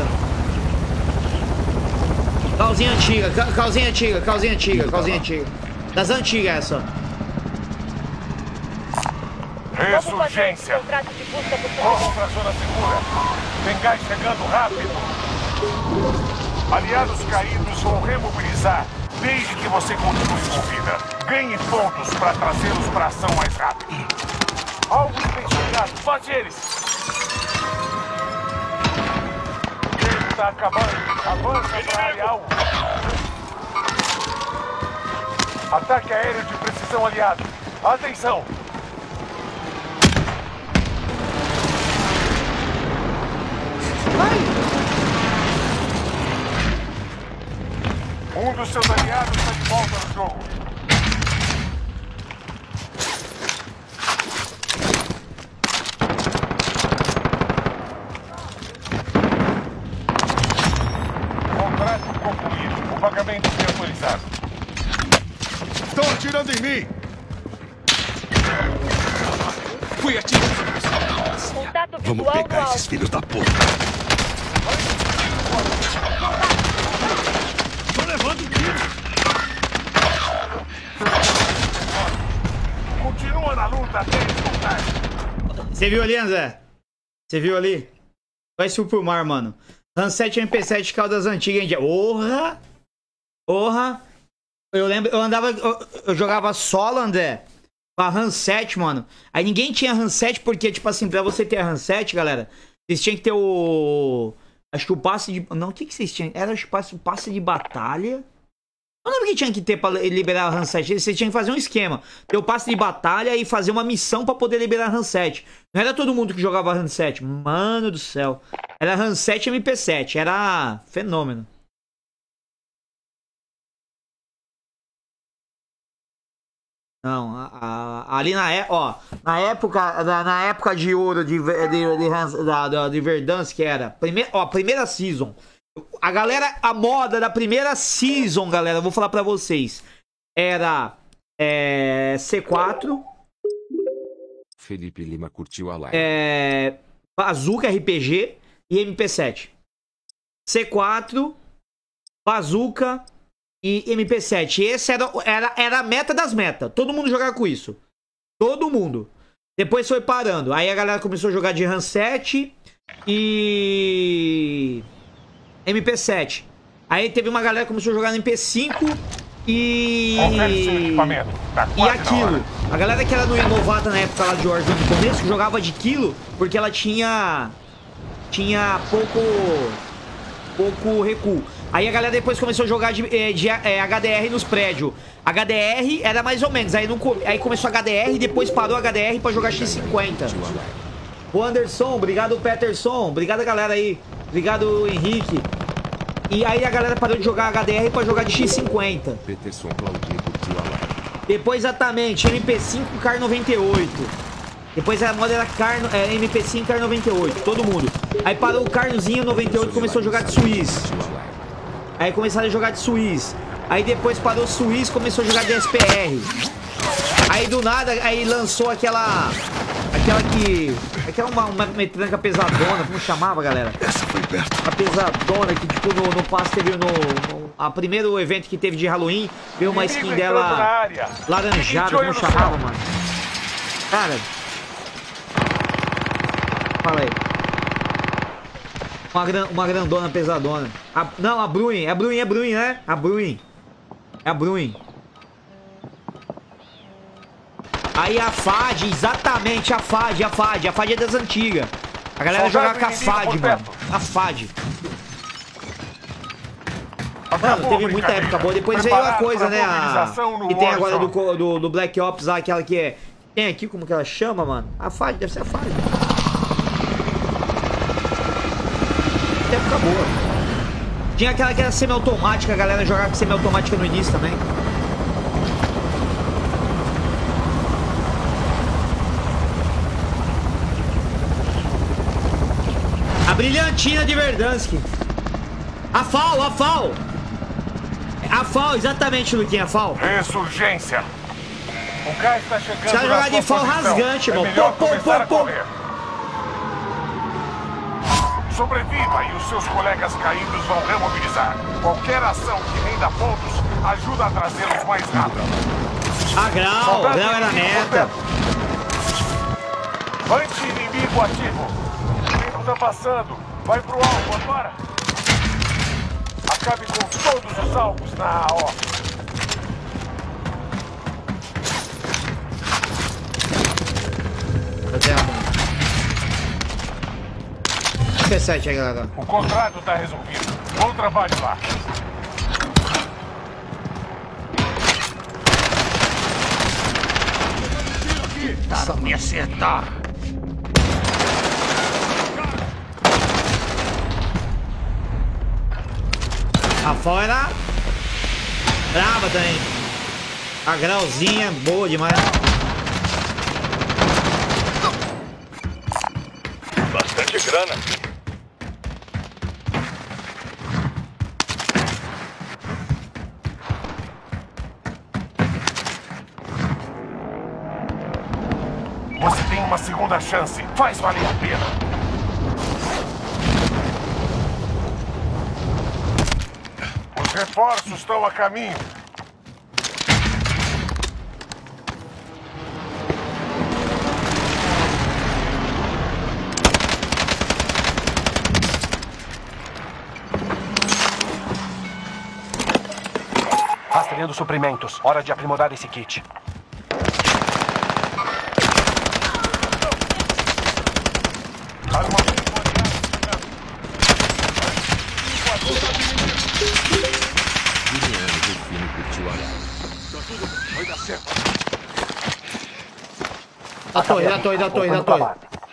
Calzinha antiga, ca, calzinha antiga, calzinha antiga, calzinha antiga. Das antigas essa. Ressurgência. Corram pra zona segura. Tem gás chegando rápido. Aliados caídos vão remobilizar desde que você continue envolvida. Ganhe pontos para trazê-los para ação mais rápido. Algo tem chegado. Bate eles. Ele está acabando. Avança para a área alvo. Ataque aéreo de precisão aliado. Atenção. Um dos seus aliados está de volta no jogo. Contrato concluído. O pagamento foi atualizado. Estão atirando em mim! Fui atingido. Contato Vamos visual pegar no esses alvo. filhos da puta. Tô levando tiro! Continua na luta até descontar. Você viu ali, André? Você viu ali? Vai subir pro mar, mano. RAM sete M P sete Caldas antigas, hein? Porra! Porra! Eu lembro, eu andava, eu, eu jogava solo, André. Com a RAM sete, mano. Aí ninguém tinha RAM sete porque, tipo assim, pra você ter a RAM sete, galera, vocês tinham que ter o... Acho que o passe de... Não, o que que vocês tinham? Era acho, o passe, o passe de batalha. Eu não lembro o que tinha que ter pra liberar a RAM sete. Vocês tinham que fazer um esquema. Ter o passe de batalha e fazer uma missão pra poder liberar a RAM sete. Não era todo mundo que jogava RAM sete. Mano do céu. Era RAM sete M P sete. Era fenômeno. Não, a, a, ali na, é, ó, na época, na, na época de ouro de, de, de, de, da, da, de Verdansk, que era primeira, ó, primeira season. A galera, a moda da primeira season, galera, eu vou falar pra vocês. Era é, C quatro. Felipe Lima curtiu a live. É, bazuca R P G e M P sete. C quatro, bazuca e M P sete. Esse era, era, era a meta das metas. Todo mundo jogava com isso. Todo mundo. Depois foi parando. Aí a galera começou a jogar de RAM sete e M P sete. Aí teve uma galera que começou a jogar no M P cinco e... E aquilo. A galera que era no novata na época lá de Warzone no começo, jogava de quilo porque ela tinha... Tinha pouco... Pouco recuo. Aí a galera depois começou a jogar de, de é, H D R nos prédios. H D R era mais ou menos. Aí, não, aí começou H D R e depois parou H D R pra jogar X cinquenta. O Anderson, obrigado Peterson. Obrigado galera aí. Obrigado Henrique. E aí a galera parou de jogar H D R pra jogar de X cinquenta. Peterson Claudinho curtiu a live. Depois exatamente, M P cinco Kar noventa e oito. Depois a moda era Kar, é, M P cinco Kar noventa e oito, todo mundo. Aí parou o Karnozinho noventa e oito e começou a jogar de Suíça. Aí começaram a jogar de Suíça. Aí depois parou o Suíça e começou a jogar de S P R. Aí do nada, aí lançou aquela... Aquela que... Aquela uma, uma metranca pesadona, como chamava, galera? Essa foi perto. Uma pesadona que, tipo, no, no passo teve no... no a primeiro evento que teve de Halloween, veio uma skin dela laranjada, como chamava, mano? Cara... Fala aí. Uma, gran, uma grandona pesadona. A, não, a Bruin. É a Bruin, é a Bruin, né? A Bruin. É a Bruin. Aí a F A D, exatamente, a F A D, a F A D. A F A D é das antigas. A galera jogava com a F A D, mano. A F A D. Mano, teve muita época boa. Depois veio a coisa, né? A, que tem agora do, do, do Black Ops lá, aquela que é... Tem aqui, como que ela chama, mano? A F A D, deve ser a F A D. Época boa. Tinha aquela que era semi-automática, a galera jogava com semi-automática no início também. A brilhantina de Verdansk. A F A U, a F A U. A F A U, exatamente, Luquinha, a F A U. Ressurgência. O cara está chegando. Você vai jogar de F A U rasgante, irmão. Pô, pô, pô, pô. Sobreviva e os seus colegas caídos vão remobilizar. Qualquer ação que renda pontos ajuda a trazê-los mais rápido. A grau, grau era meta. Anti-inimigo ativo. O tempo tá passando. Vai pro alvo agora. Acabe com todos os alvos na A O. M P sete aí, galera. O contrato tá resolvido. Bom trabalho lá. Tentaram me acertar. A F A U era brava também. A grauzinha boa demais. Bastante grana. Você tem uma segunda chance. Faz valer a pena. Os reforços estão a caminho. Rastreando suprimentos. Hora de aprimorar esse kit. Da torre, da torre, da torre, da torre.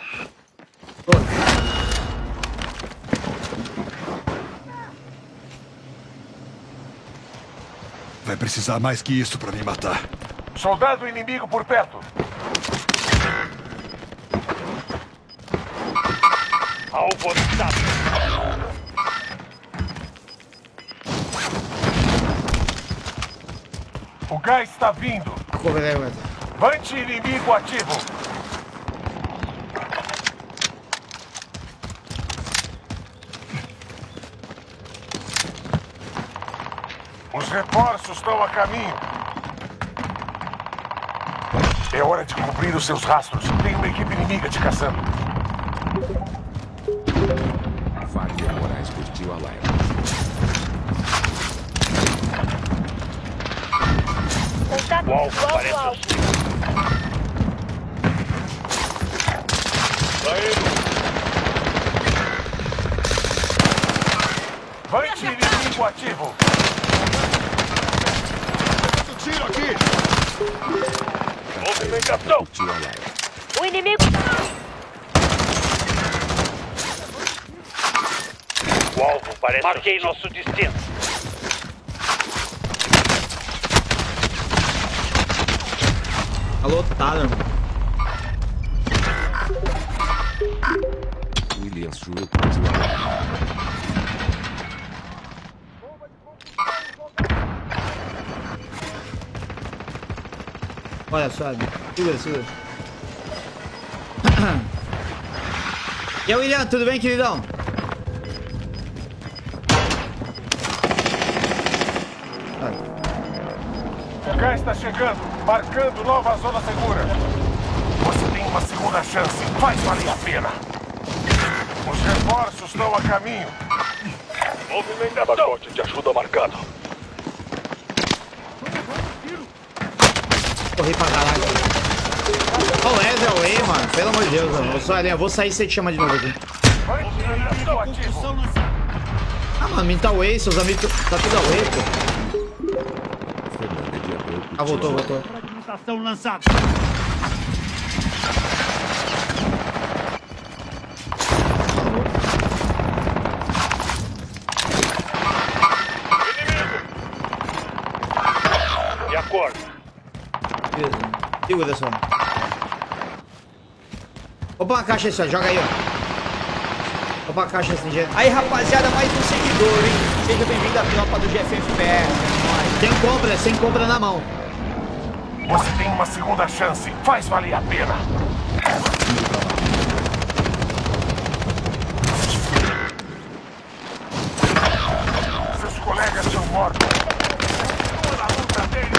Vai precisar mais que isso pra me matar. Soldado inimigo por perto. Alvo avistado. O gás está vindo. Anti-inimigo ativo. Os reforços estão a caminho. É hora de cobrir os seus rastros. Tem uma equipe inimiga te caçando. Wagner Moraes curtiu a live. Contato O alvo visual parece do alvo. hostil. Vante inimigo ativo. Tiro aqui! Movimentação. Curtiu a live. O inimigo. O alvo parece Marquei hostil. Nosso destino. Tá lotado, irmão. Williams Júlio curtiu a live. Olha só, segura, segura. E aí, William, tudo bem, queridão? O gás está chegando, marcando nova zona segura. Você tem uma segunda chance. Faz valer a pena. Os reforços estão a caminho. Movimentação. Pacote de ajuda marcado. Corri pra caralho. Ô, oh, Ezra, o E, mano. Pelo amor de Deus, mano. Eu, só, eu vou sair e você te chama de novo aqui. Ah, mano, me tá o E, seus amigos. Tá tudo ao E, pô. Ah, voltou, voltou. Fragmentação lançada. De acordo. Segura só. Opa, uma caixa aí só, joga aí, ó. Opa, uma caixa assim, já. Aí, rapaziada, mais um seguidor, hein? Seja bem-vindo à tropa do G F F P S. Sem compra, sem compra na mão. Você tem uma segunda chance. Faz valer a pena. Seus colegas são mortos. Continua a luta deles.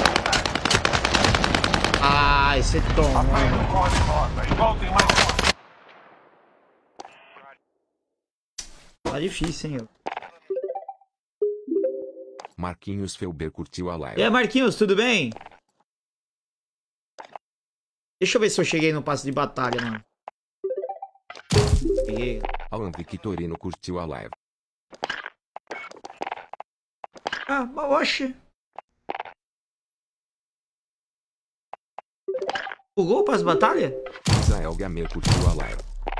Ah, esse tom. Apanhe um corre nota e voltem mais forte. Tá difícil, hein, ó. Marquinhos Felber curtiu a live. E aí, Marquinhos, tudo bem? Deixa eu ver se eu cheguei no passe de batalha, mano. Cheguei. Alan Victorino curtiu a live. Ah, mas oxe. Bugou o passe de batalha? Israel Gamer curtiu a live.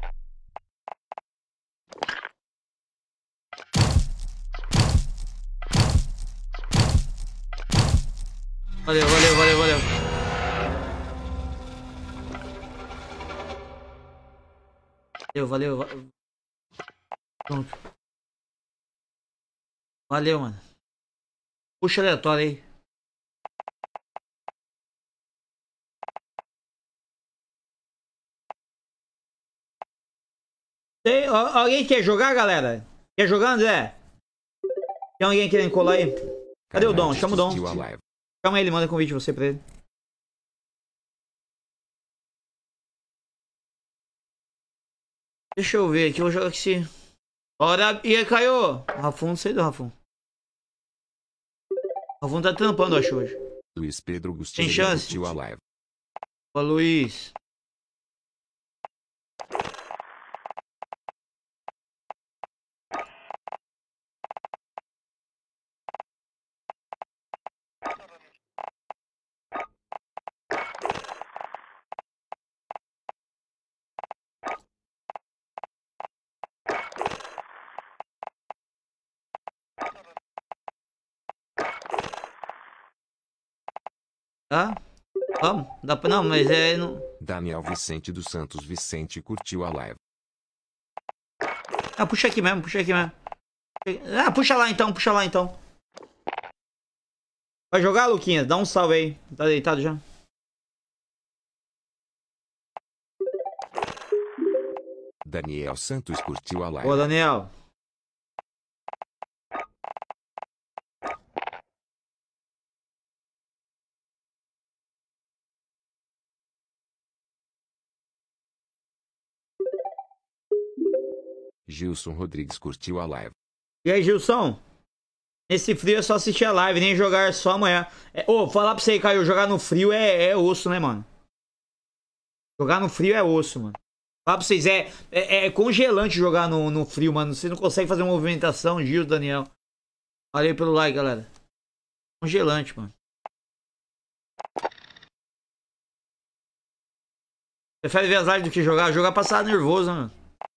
Valeu, valeu, valeu, valeu. Valeu, valeu, valeu. Pronto. Valeu, mano. Puxa aleatório aí. Tem, ó, alguém quer jogar, galera? Quer jogar, André? Tem alguém querendo colar aí? Cadê o Dom? Chama o Dom. Chama ele, manda convite você pra ele. Deixa eu ver aqui, eu vou jogar aqui se... Ora, e aí, Caio? Rafun, não sei do Rafun. Rafun tá trampando, acho, hoje. Luiz Pedro Gustavo tem chance? curtiu a live. Ô, Luiz. Tá? Vamos? Dá pra... Não, mas é... Não... Daniel Vicente dos Santos Vicente curtiu a live. Ah, puxa aqui mesmo, puxa aqui mesmo. Ah, puxa lá então, puxa lá então. Vai jogar, Luquinhas? Dá um salve aí. Tá deitado já? Daniel Santos curtiu a live. Ô, Daniel. Gilson Rodrigues curtiu a live. E aí, Gilson? Nesse frio é só assistir a live, nem jogar só amanhã. Ô, é, oh, falar pra você, Caio, jogar no frio é, é osso, né, mano? Jogar no frio é osso, mano. Falar pra vocês, é, é, é congelante jogar no, no frio, mano. Você não consegue fazer uma movimentação, Gil, Daniel. Valeu pelo like, galera. Congelante, mano. Prefere ver as lives do que jogar? Jogar passar nervoso, né, mano?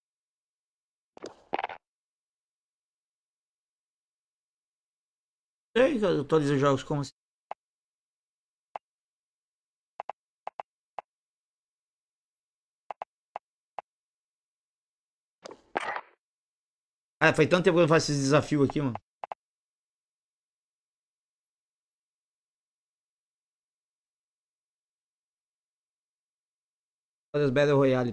Sei que eu atualizo os jogos como assim. Ah, faz tanto tempo que eu não faço esse desafio aqui, mano. Olha os Battle Royale.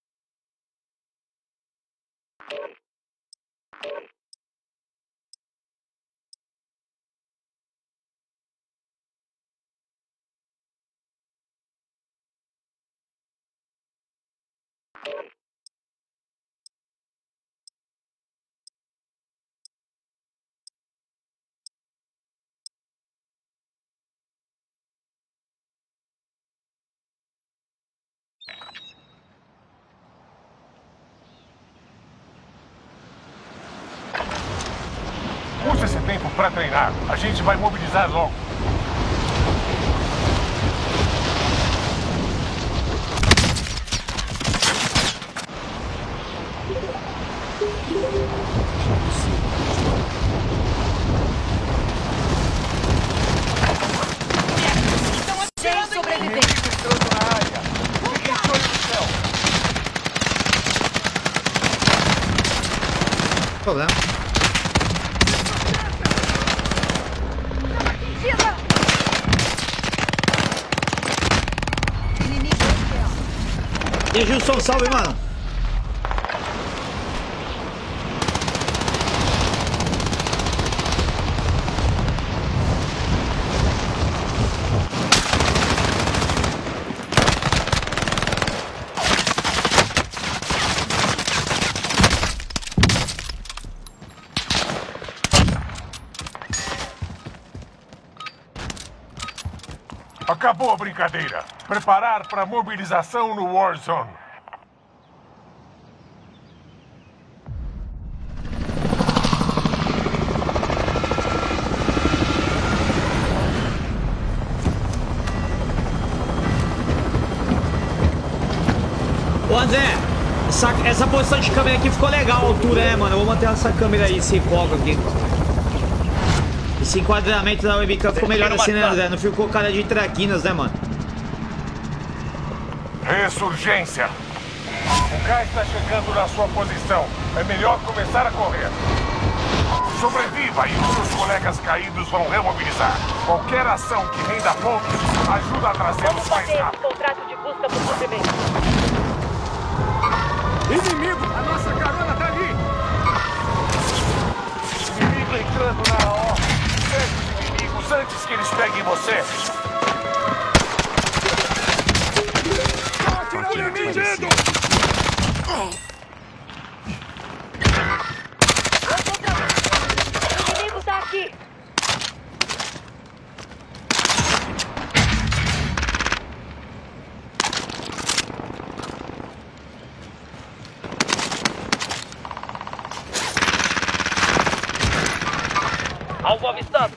Usa esse tempo para treinar. A gente vai mobilizar logo. Sem sobrevivente. Entrando na área. Fiquem de olho no céu. Problema. E aí, Gilson, salve, mano. Acabou a brincadeira. Preparar para mobilização no Warzone. Ô, André, essa, essa posição de câmera aqui ficou legal a altura, né, mano? Eu vou manter essa câmera aí, esse foco aqui. Esse enquadramento da webcam ficou melhor assim, né, André? Não ficou cara de traquinas, né, mano? Ressurgência. O K está chegando na sua posição. É melhor começar a correr. Sobreviva e os seus colegas caídos vão remobilizar. Qualquer ação que renda pontos ajuda a trazê-los mais rápido. Contrato de busca por suprimento. Inimigo! A nossa carona tá ali! Inimigo entrando na ordem. Pegue os inimigos antes que eles peguem você. Atira em mim, dedo! O inimigo tá aqui. Alvo avistado.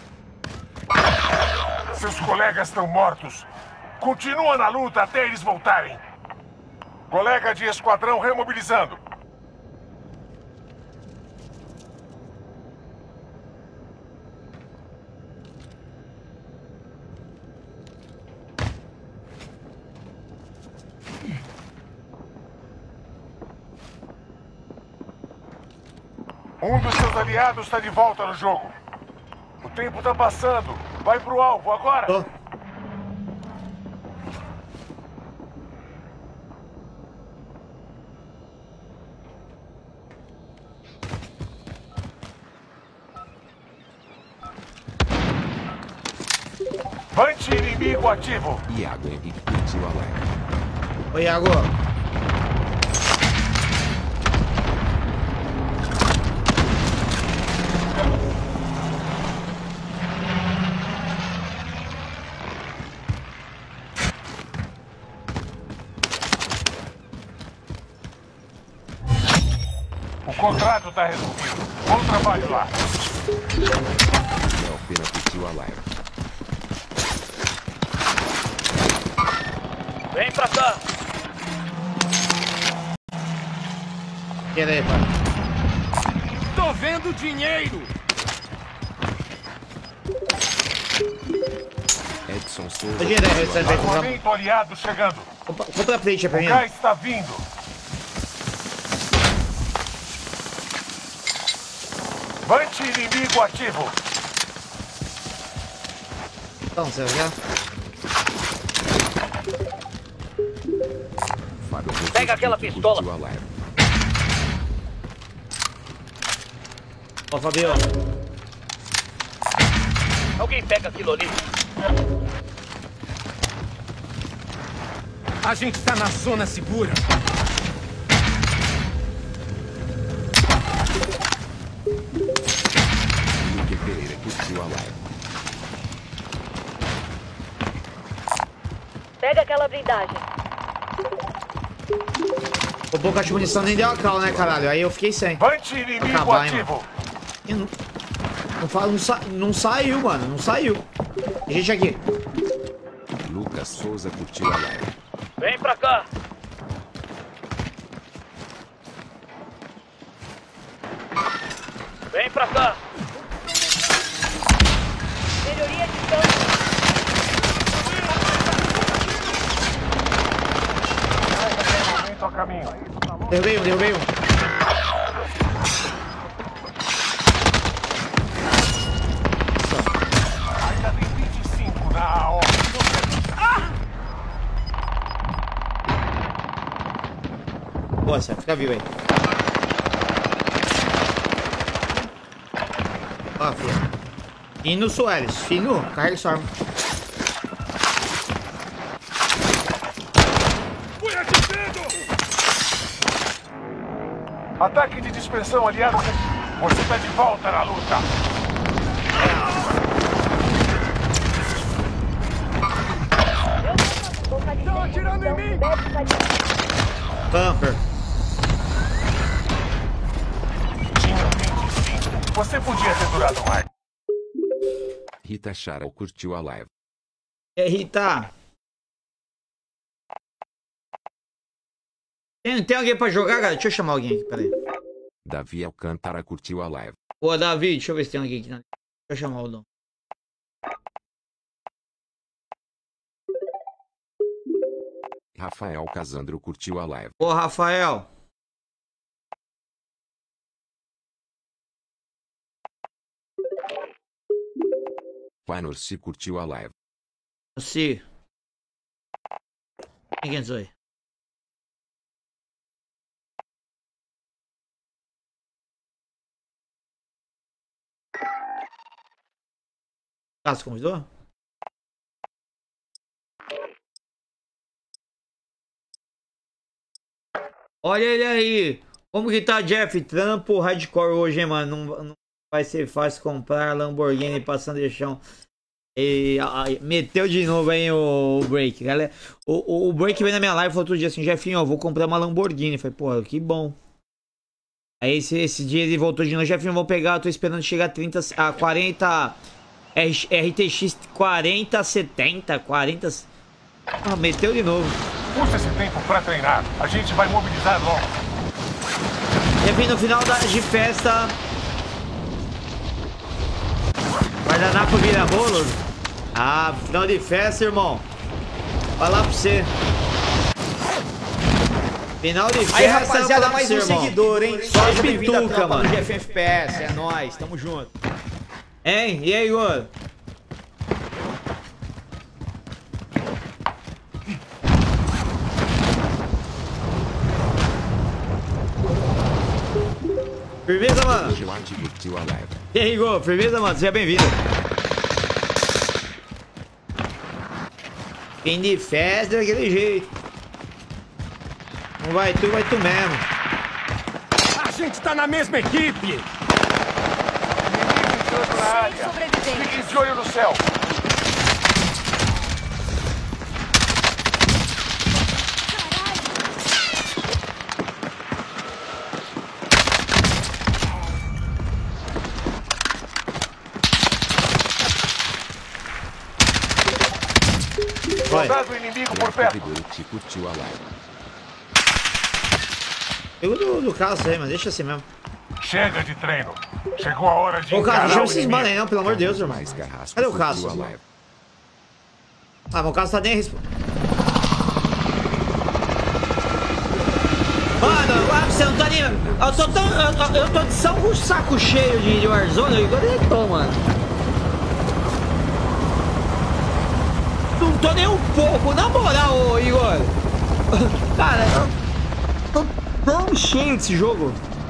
Seus colegas estão mortos. Continua na luta até eles voltarem. Colega de esquadrão remobilizando. Um dos seus aliados está de volta no jogo. O tempo está passando. Vai pro alvo agora. Oh. Punch inimigo ativo. Iago Henrique curtiu a live. Oi, Iago. contrato tá resolvido. Bom trabalho lá. Rafael Pena curtiu a live. Vem pra cá. Tira aí, pai. Tô vendo dinheiro. Edson Souza. Imagina, recebe vai comprar. Armamento aliado chegando. Compra a frente, é pra O mim. gás está vindo. Vante inimigo ativo. Então, você já. Fábio Pega aquela Rodrigues pistola. curtiu a live. Ó, Fabio. Alguém pega aquilo ali. A gente tá na zona segura. Luque Pereira curtiu a live. Pega aquela blindagem. O boca de munição nem deu a cal, né, caralho? Aí eu fiquei sem. Vante inimigo Acabar, hein, ativo. E não, não, fa- não, sa- não saiu, mano. Não saiu. Tem gente aqui. Lucas Souza curtiu a live. Vem pra cá. Vem pra cá. Melhoria de campo. Armamento a caminho. Derrubei um, derrubei um. Ainda tem vinte e cinco na ordem. Boa, Sérgio. Fica vivo aí. Ó, filho. Fino, Soares. Fino. Carrega sua arma. Fui atingido! Ataque de dispersão aliado. Você tá de volta na luta. Estão atirando em mim! Bumper. Tinha vinte e cinco. Você podia ter durado mais. Rita Chara curtiu a live. E aí, Rita? Tem, tem alguém pra jogar, cara? Deixa eu chamar alguém aqui, peraí. Davi Alcântara curtiu a live. Ô, Davi, deixa eu ver se tem alguém aqui. Deixa eu chamar o Dom. Rafael Casandro curtiu a live. Ô, Rafael. Panorci curtiu a live. Se. Quem é aí? Ah, você convidou? Olha ele aí. Como que tá, Jeff? Trampo hardcore hoje, hein, mano? Não, não vai ser fácil comprar Lamborghini passando de chão. E a, a, meteu de novo aí o, o Break, galera. O, o, o Break veio na minha live e falou outro dia assim: Jefinho, eu vou comprar uma Lamborghini. Eu falei, pô, que bom. Aí esse, esse dia ele voltou de novo: Jefinho, vou pegar. Eu tô esperando chegar a trinta, a quarenta. R T X quarenta setenta, quarenta. Ah, meteu de novo. Usa esse tempo pra treinar. A gente vai mobilizar logo. Jefinho, no final da, de festa. Guardanapo vira bolo? Ah, final de festa, irmão. Falar pra você. Final de festa. Aí, rapaziada, mais um você, seguidor, hein? Só Seja bem-vindo à bituca, tropa mano. do G F F P S. É nóis, tamo junto. Hein? E aí, Igor? Firmeza, mano? Gelade curtiu a live. E aí, Igor? Firmeza, mano? Seja bem-vindo. Fim de festa daquele jeito. Não vai tu, vai tu mesmo. A gente tá na mesma equipe! Inimigo entrando na área. Fiquem de olho no céu. Vai. Soldado inimigo por perto. Te curtiu a live. Eu do, do caso aí, mas deixa assim mesmo. Chega de treino. Chegou a hora de Ô, cara, não encarar chama o esses inimigo. mano aí não, pelo amor de Deus, irmão. Cadê o Caso? Ah, mas o Caso tá nem respondendo. Mano, ah, você não tá nem... Eu tô, tão, eu, eu tô de saco, saco cheio de, de Warzone, eu nem tô, mano. Não tô nem um pouco, na moral, ô, Igor. Cara, eu tô tão cheio desse jogo.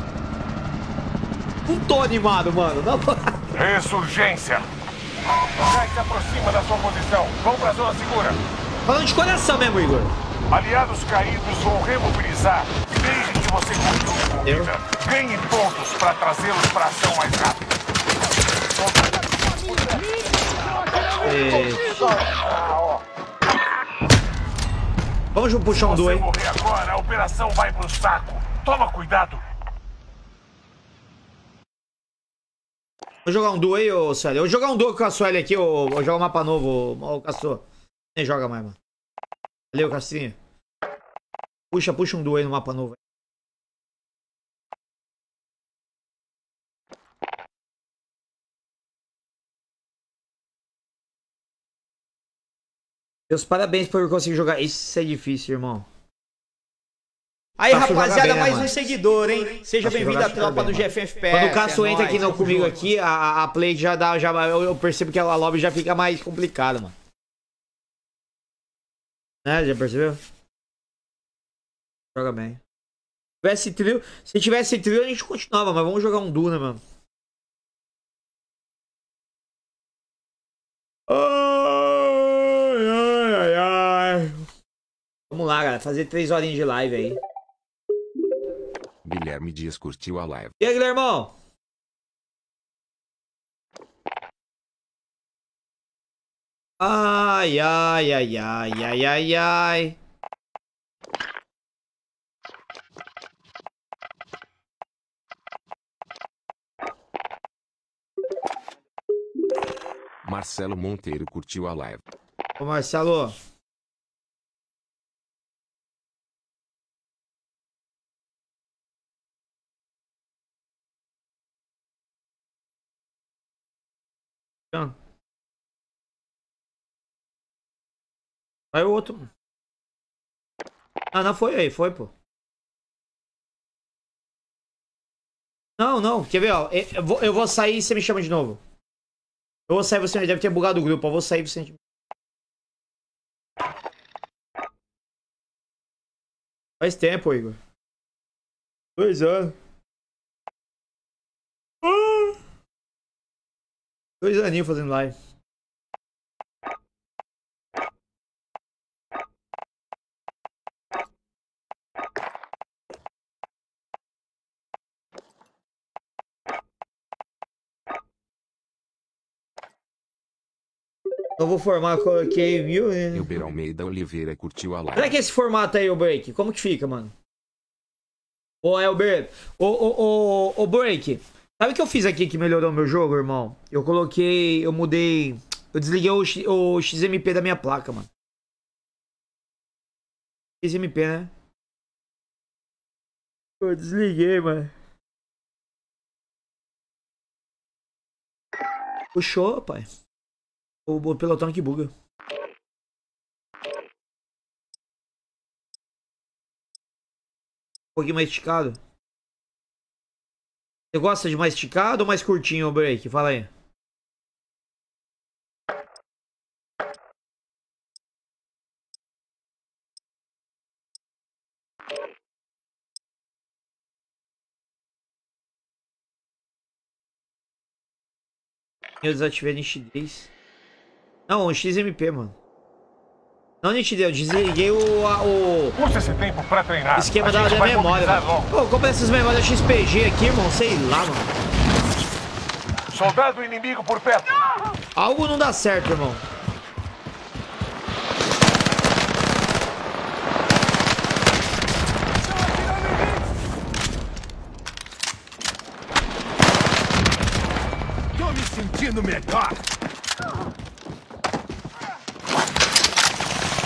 Não tô animado, mano. Não... Ressurgência. Já se aproxima da sua posição. Vão pra zona segura. Falando de coração mesmo, Igor. Aliados caídos vão remobilizar. Desde que você continue com vida, ganhe pontos pra trazê-los pra ação mais rápida. Vamos puxar um duo, hein? Se você morrer agora, a operação vai pro saco. Toma cuidado. Vou jogar um duo aí, ô Sueli. Eu vou jogar um duo com o Caçoeli aqui, ô. Vou jogar um mapa novo, ô Castor. Nem joga mais, mano. Valeu, Castrinho. Puxa, puxa um duo aí no mapa novo. Meus parabéns por conseguir jogar. Isso é difícil, irmão. Aí, tá, rapaziada, bem, mais né, um seguidor, hein? Seja bem-vindo à tropa bem, do G F F P S. Quando o Cássio é entra nóis, aqui no, comigo junto. aqui, a, a play já dá, já, eu, eu percebo que a lobby já fica mais complicada, mano. Né? Já percebeu? Joga bem. Se tivesse trio, se tivesse trio a gente continuava, mas vamos jogar um duo, né, mano? Ai, ai, ai, ai. Vamos lá, galera, fazer três horinhas de live aí. Guilherme Dias curtiu a live. E aí, Guilhermão? Ai, ai, ai, ai, ai, ai, ai. Marcelo Monteiro curtiu a live. Ô, Marcelo. Vai o outro. Ah, não foi aí, foi, pô. Não, não, quer ver, ó. Eu vou, eu vou sair e você me chama de novo. Eu vou sair, você deve ter bugado o grupo. Eu vou sair e você... Faz tempo, Igor. Dois anos. Dois aninhos fazendo live. Eu vou formar, coloquei mil, né? Elber Almeida Oliveira curtiu a live. Será que esse formato aí, o Break? Como que fica, mano? Ô, Elber, ô, ô, ô, ô, Break. Sabe o que eu fiz aqui que melhorou o meu jogo, irmão? Eu coloquei, eu mudei, eu desliguei o, o X M P da minha placa, mano. X M P, né? Eu desliguei, mano. Puxou, pai. O, o pelotão que buga. Um pouquinho mais esticado. Você gosta de mais esticado ou mais curtinho o break? Fala aí. Eu desativei a nitidez. Não, o X M P, mano. Não nitidez, eu desliguei o... A, o... Usa esse tempo pra treinar. Esquema da, da memória, mano. Pô, compra essas memórias X P G aqui, irmão. Sei lá, mano. Soldado inimigo por perto. Algo não dá certo, irmão. Tô me sentindo melhor.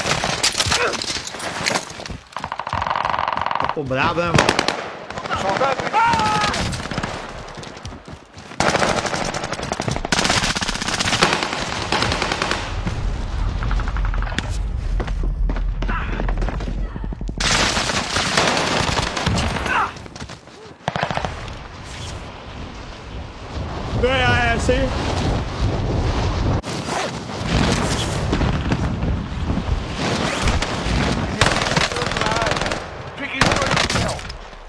Ficou brabo, né, irmão? Soldado Ganha essa, hein? Fiquem de olho no céu.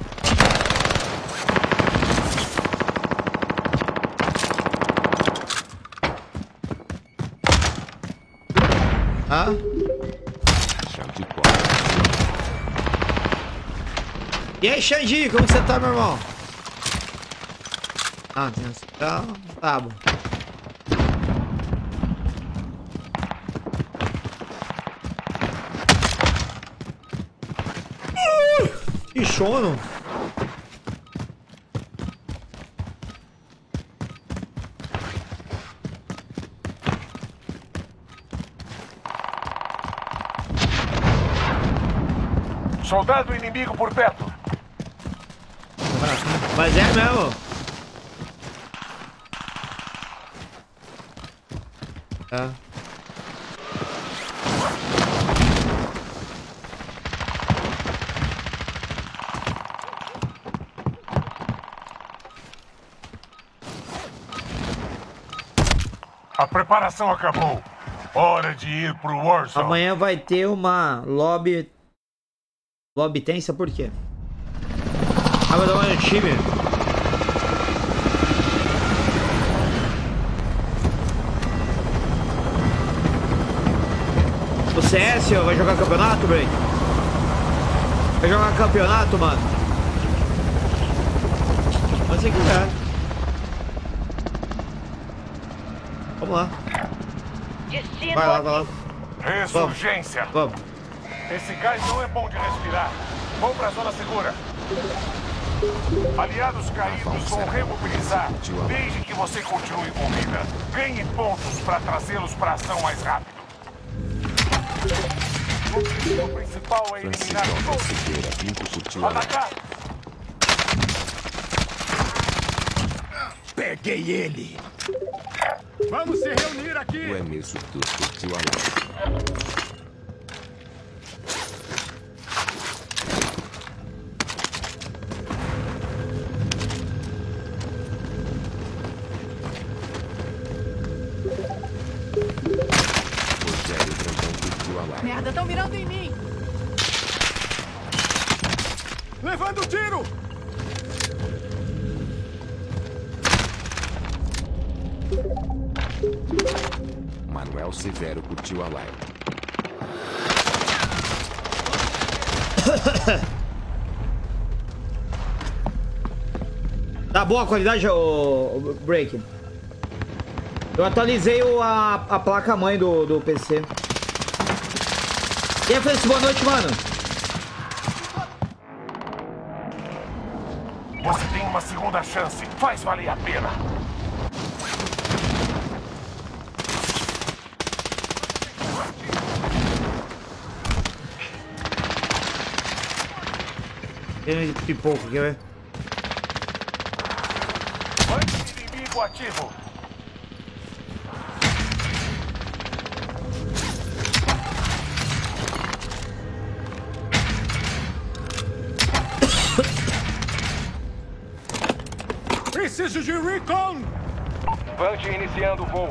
Hã? Xande quatro. E aí, Xandi, como você tá, meu irmão? Ah, tem essa. Tá, tá bom. Uh, que sono. Soldado inimigo por perto. Mas é mesmo. É. A preparação acabou. Hora de ir pro Warzone. Amanhã vai ter uma lobby. Lobby tensa, por quê? Ah, vai dar uma no time. O C S ó, vai jogar campeonato, Break? Vai jogar campeonato, mano? Pode ser que quiser. Vamos lá. Destino Vai lá, vai lá. Ressurgência. Vamos. Esse gás não é bom de respirar. Vão pra zona segura. Aliados caídos vão remobilizar, desde que você continue com vida. Ganhe pontos para trazê-los para ação mais rápido. O objetivo principal é eliminar todos. Atacar! Peguei ele! Vamos se reunir aqui! O Emerson curtiu a live. Merda, estão mirando em mim! Levando tiro! Manuel Severo curtiu a live. Tá boa a qualidade, o Break? Eu atualizei o, a, a placa-mãe do, do P C. E aí, Feliz, boa noite, mano. Você tem uma segunda chance. Faz valer a pena. Tem pipoco, quer ver? Inimigo ativo. Preciso de recon! Vant iniciando o voo.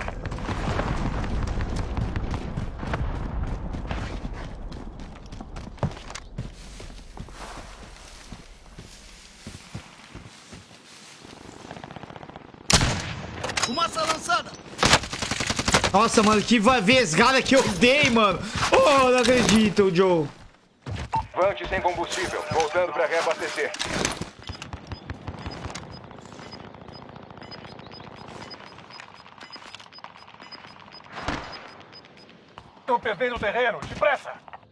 Fumaça lançada! Nossa, mano, que vesgada que eu dei, mano. Oh, não acredito, Joe. Vant sem combustível. Voltando para reabastecer. Estão perdendo o terreno. Depressa!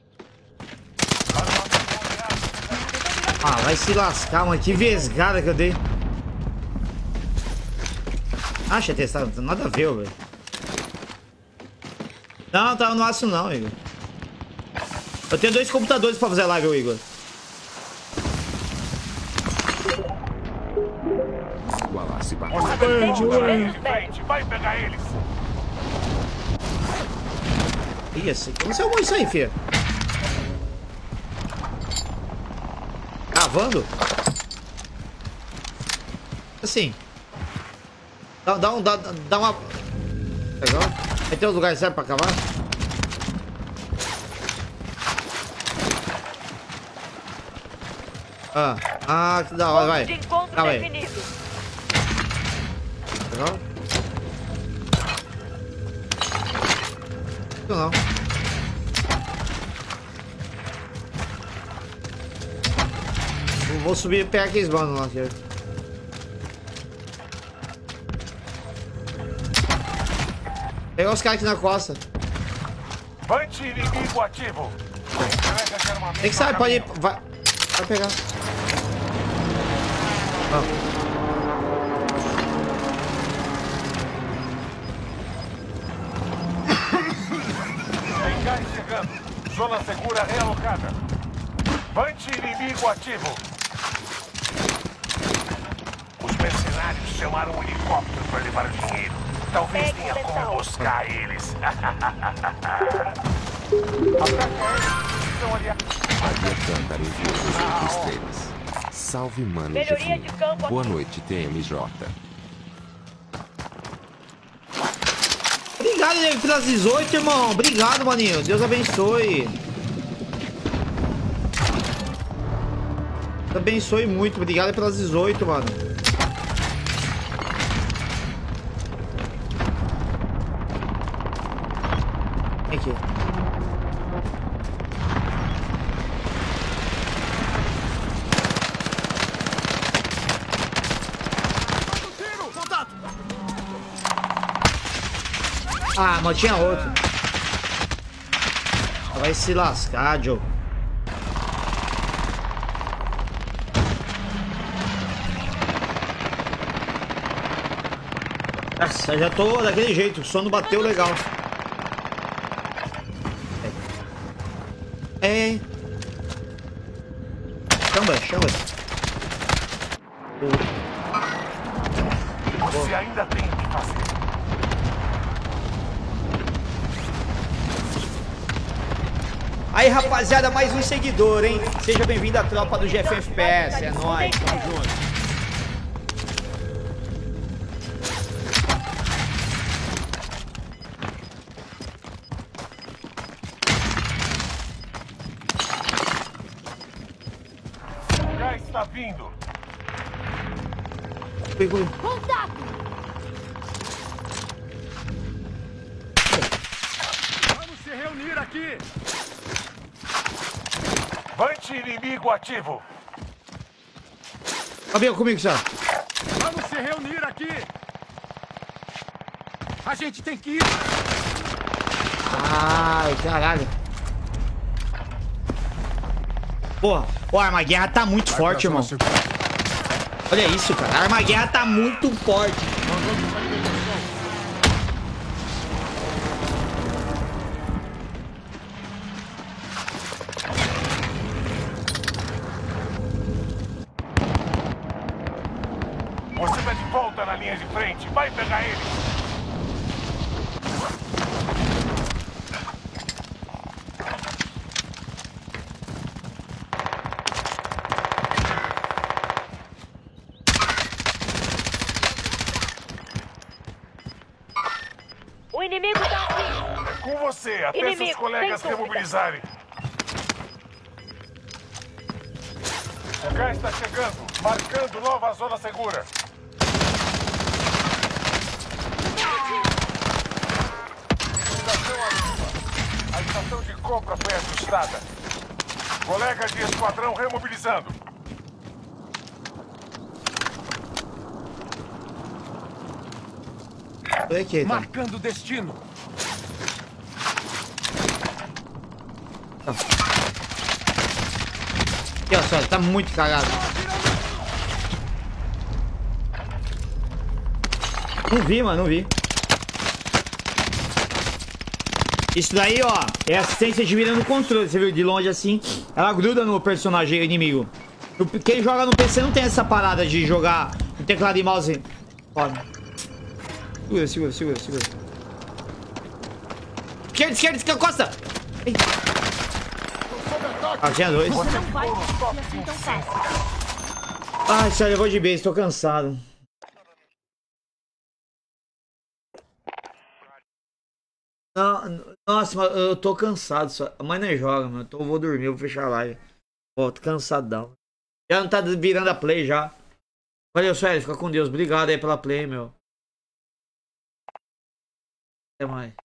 Ah, vai se lascar, mano. Que vesgada que eu dei. Acha testado, nada a ver, velho. Não, não tava no aço não, Igor. Eu tenho dois computadores pra fazer live, Igor. Vai pegar eles. Isso, que não sei como isso aí, filho. Cavando? Assim. Dá, dá um. Dá, dá uma. Legal. Aí tem um lugar certo pra cavar? Ah, ah, que da hora, vai. Calma aí. Legal. Não. Eu vou subir e pegar aqueles bandos lá. Aqui. Pegar os caras aqui na costa. Bante inimigo ativo. Tem que sair, pode ir. Vai, vai pegar. Ah. Zona segura realocada. Bante inimigo ativo. Os mercenários chamaram um helicóptero para levar o dinheiro. Talvez tenha como buscar eles. Alcântara enviou oito estrelas. Salve, mano. Melhoria de campo. Boa noite, T M J. Obrigado, nego, pelas dezoito, irmão. Obrigado, maninho. Deus abençoe. Deus abençoe muito. Obrigado pelas dezoito, mano. Vem aqui. Ah, mas tinha outro. Vai se lascar, Joe. Nossa, já tô daquele jeito. O sono bateu legal. É. Chama, chama. Você ainda tem que fazer. Aí, rapaziada, mais um seguidor, hein? Seja bem-vindo à tropa do G F F P S. É nóis, tamo junto. O gás está vindo. Pegou. Contato! Vamos se reunir aqui! Bante inimigo ativo. Gabriel, comigo, senhor. Vamos se reunir aqui! A gente tem que ir! Ai, caralho. Porra, pô, a arma-guerra tá muito forte, irmão. Olha isso, cara. A arma-guerra tá muito forte. Você vai de volta na linha de frente. Vai pegar ele. O inimigo tá aqui. Com você, até Inimigo, seus colegas sem dúvida. remobilizarem. O gás está chegando, marcando nova zona segura. Estação ativa. A estação de compra foi ajustada. Colega de esquadrão remobilizando. Aqui, tá. Marcando destino. Aqui, ó, só, tá muito cagado. Não vi, mano, não vi. Isso daí, ó, é assistência de mira no controle. Você viu de longe assim, ela gruda no personagem inimigo. Quem joga no P C não tem essa parada de jogar no teclado e mouse. Foda. Segura, segura, segura, segura. Esquerda, esquerda, esquerda, costa! Ei. Ah, tinha dois. Você não vai conseguir assim tão fácil. Ai, sério, eu vou de base, tô cansado. Não, nossa, mas eu tô cansado. Só. A mãe não joga, mano. Então eu vou dormir, eu vou fechar a live. Ó, tô cansadão. Já não tá virando a play já. Valeu, Sueli, fica com Deus. Obrigado aí pela play, meu. Até mais.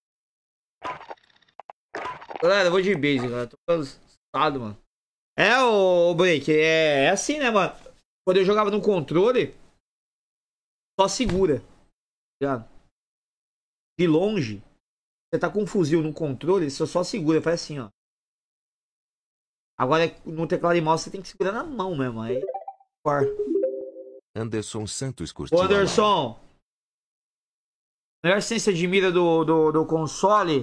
Galera, eu vou de base, galera. Tô cansado, mano. É, o Break, é, é assim, né, mano? Quando eu jogava no controle, só segura. Tá ligado? De longe, você tá com um fuzil no controle, você só segura, faz assim, ó. Agora no teclado e mouse você tem que segurar na mão mesmo. Aí. Anderson Santos curtiu. Ô, Anderson. Melhor assistência de mira do, do, do console.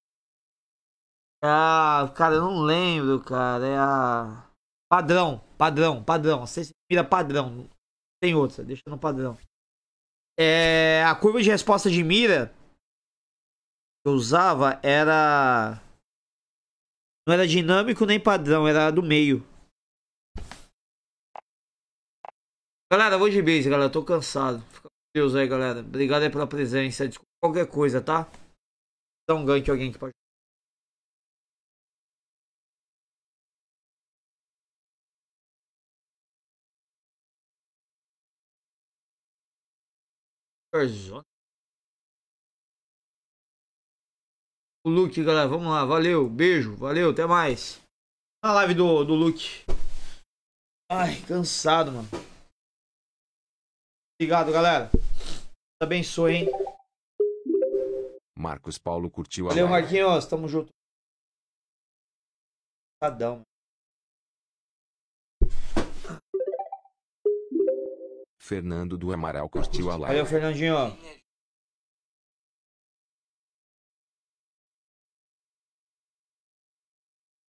Ah, cara, eu não lembro, cara. É a. Padrão, padrão, padrão. Assistência de mira padrão. Tem outra, deixa no padrão. É. A curva de resposta de mira que eu usava era. Não era dinâmico nem padrão, era do meio. Galera, vou de base, galera. Tô cansado. Fica com Deus aí, galera. Obrigado aí pela presença. Desculpa qualquer coisa, tá? Dá um gank alguém que pode. O Luke, galera. Vamos lá. Valeu. Beijo. Valeu. Até mais. Na live do, do Luke. Ai, cansado, mano. Obrigado, galera. Deus abençoe, hein? Marcos Paulo curtiu a Valeu, live. Marquinhos. Tamo junto. Cadão. Fernando do Amaral curtiu a live. Valeu, Fernandinho.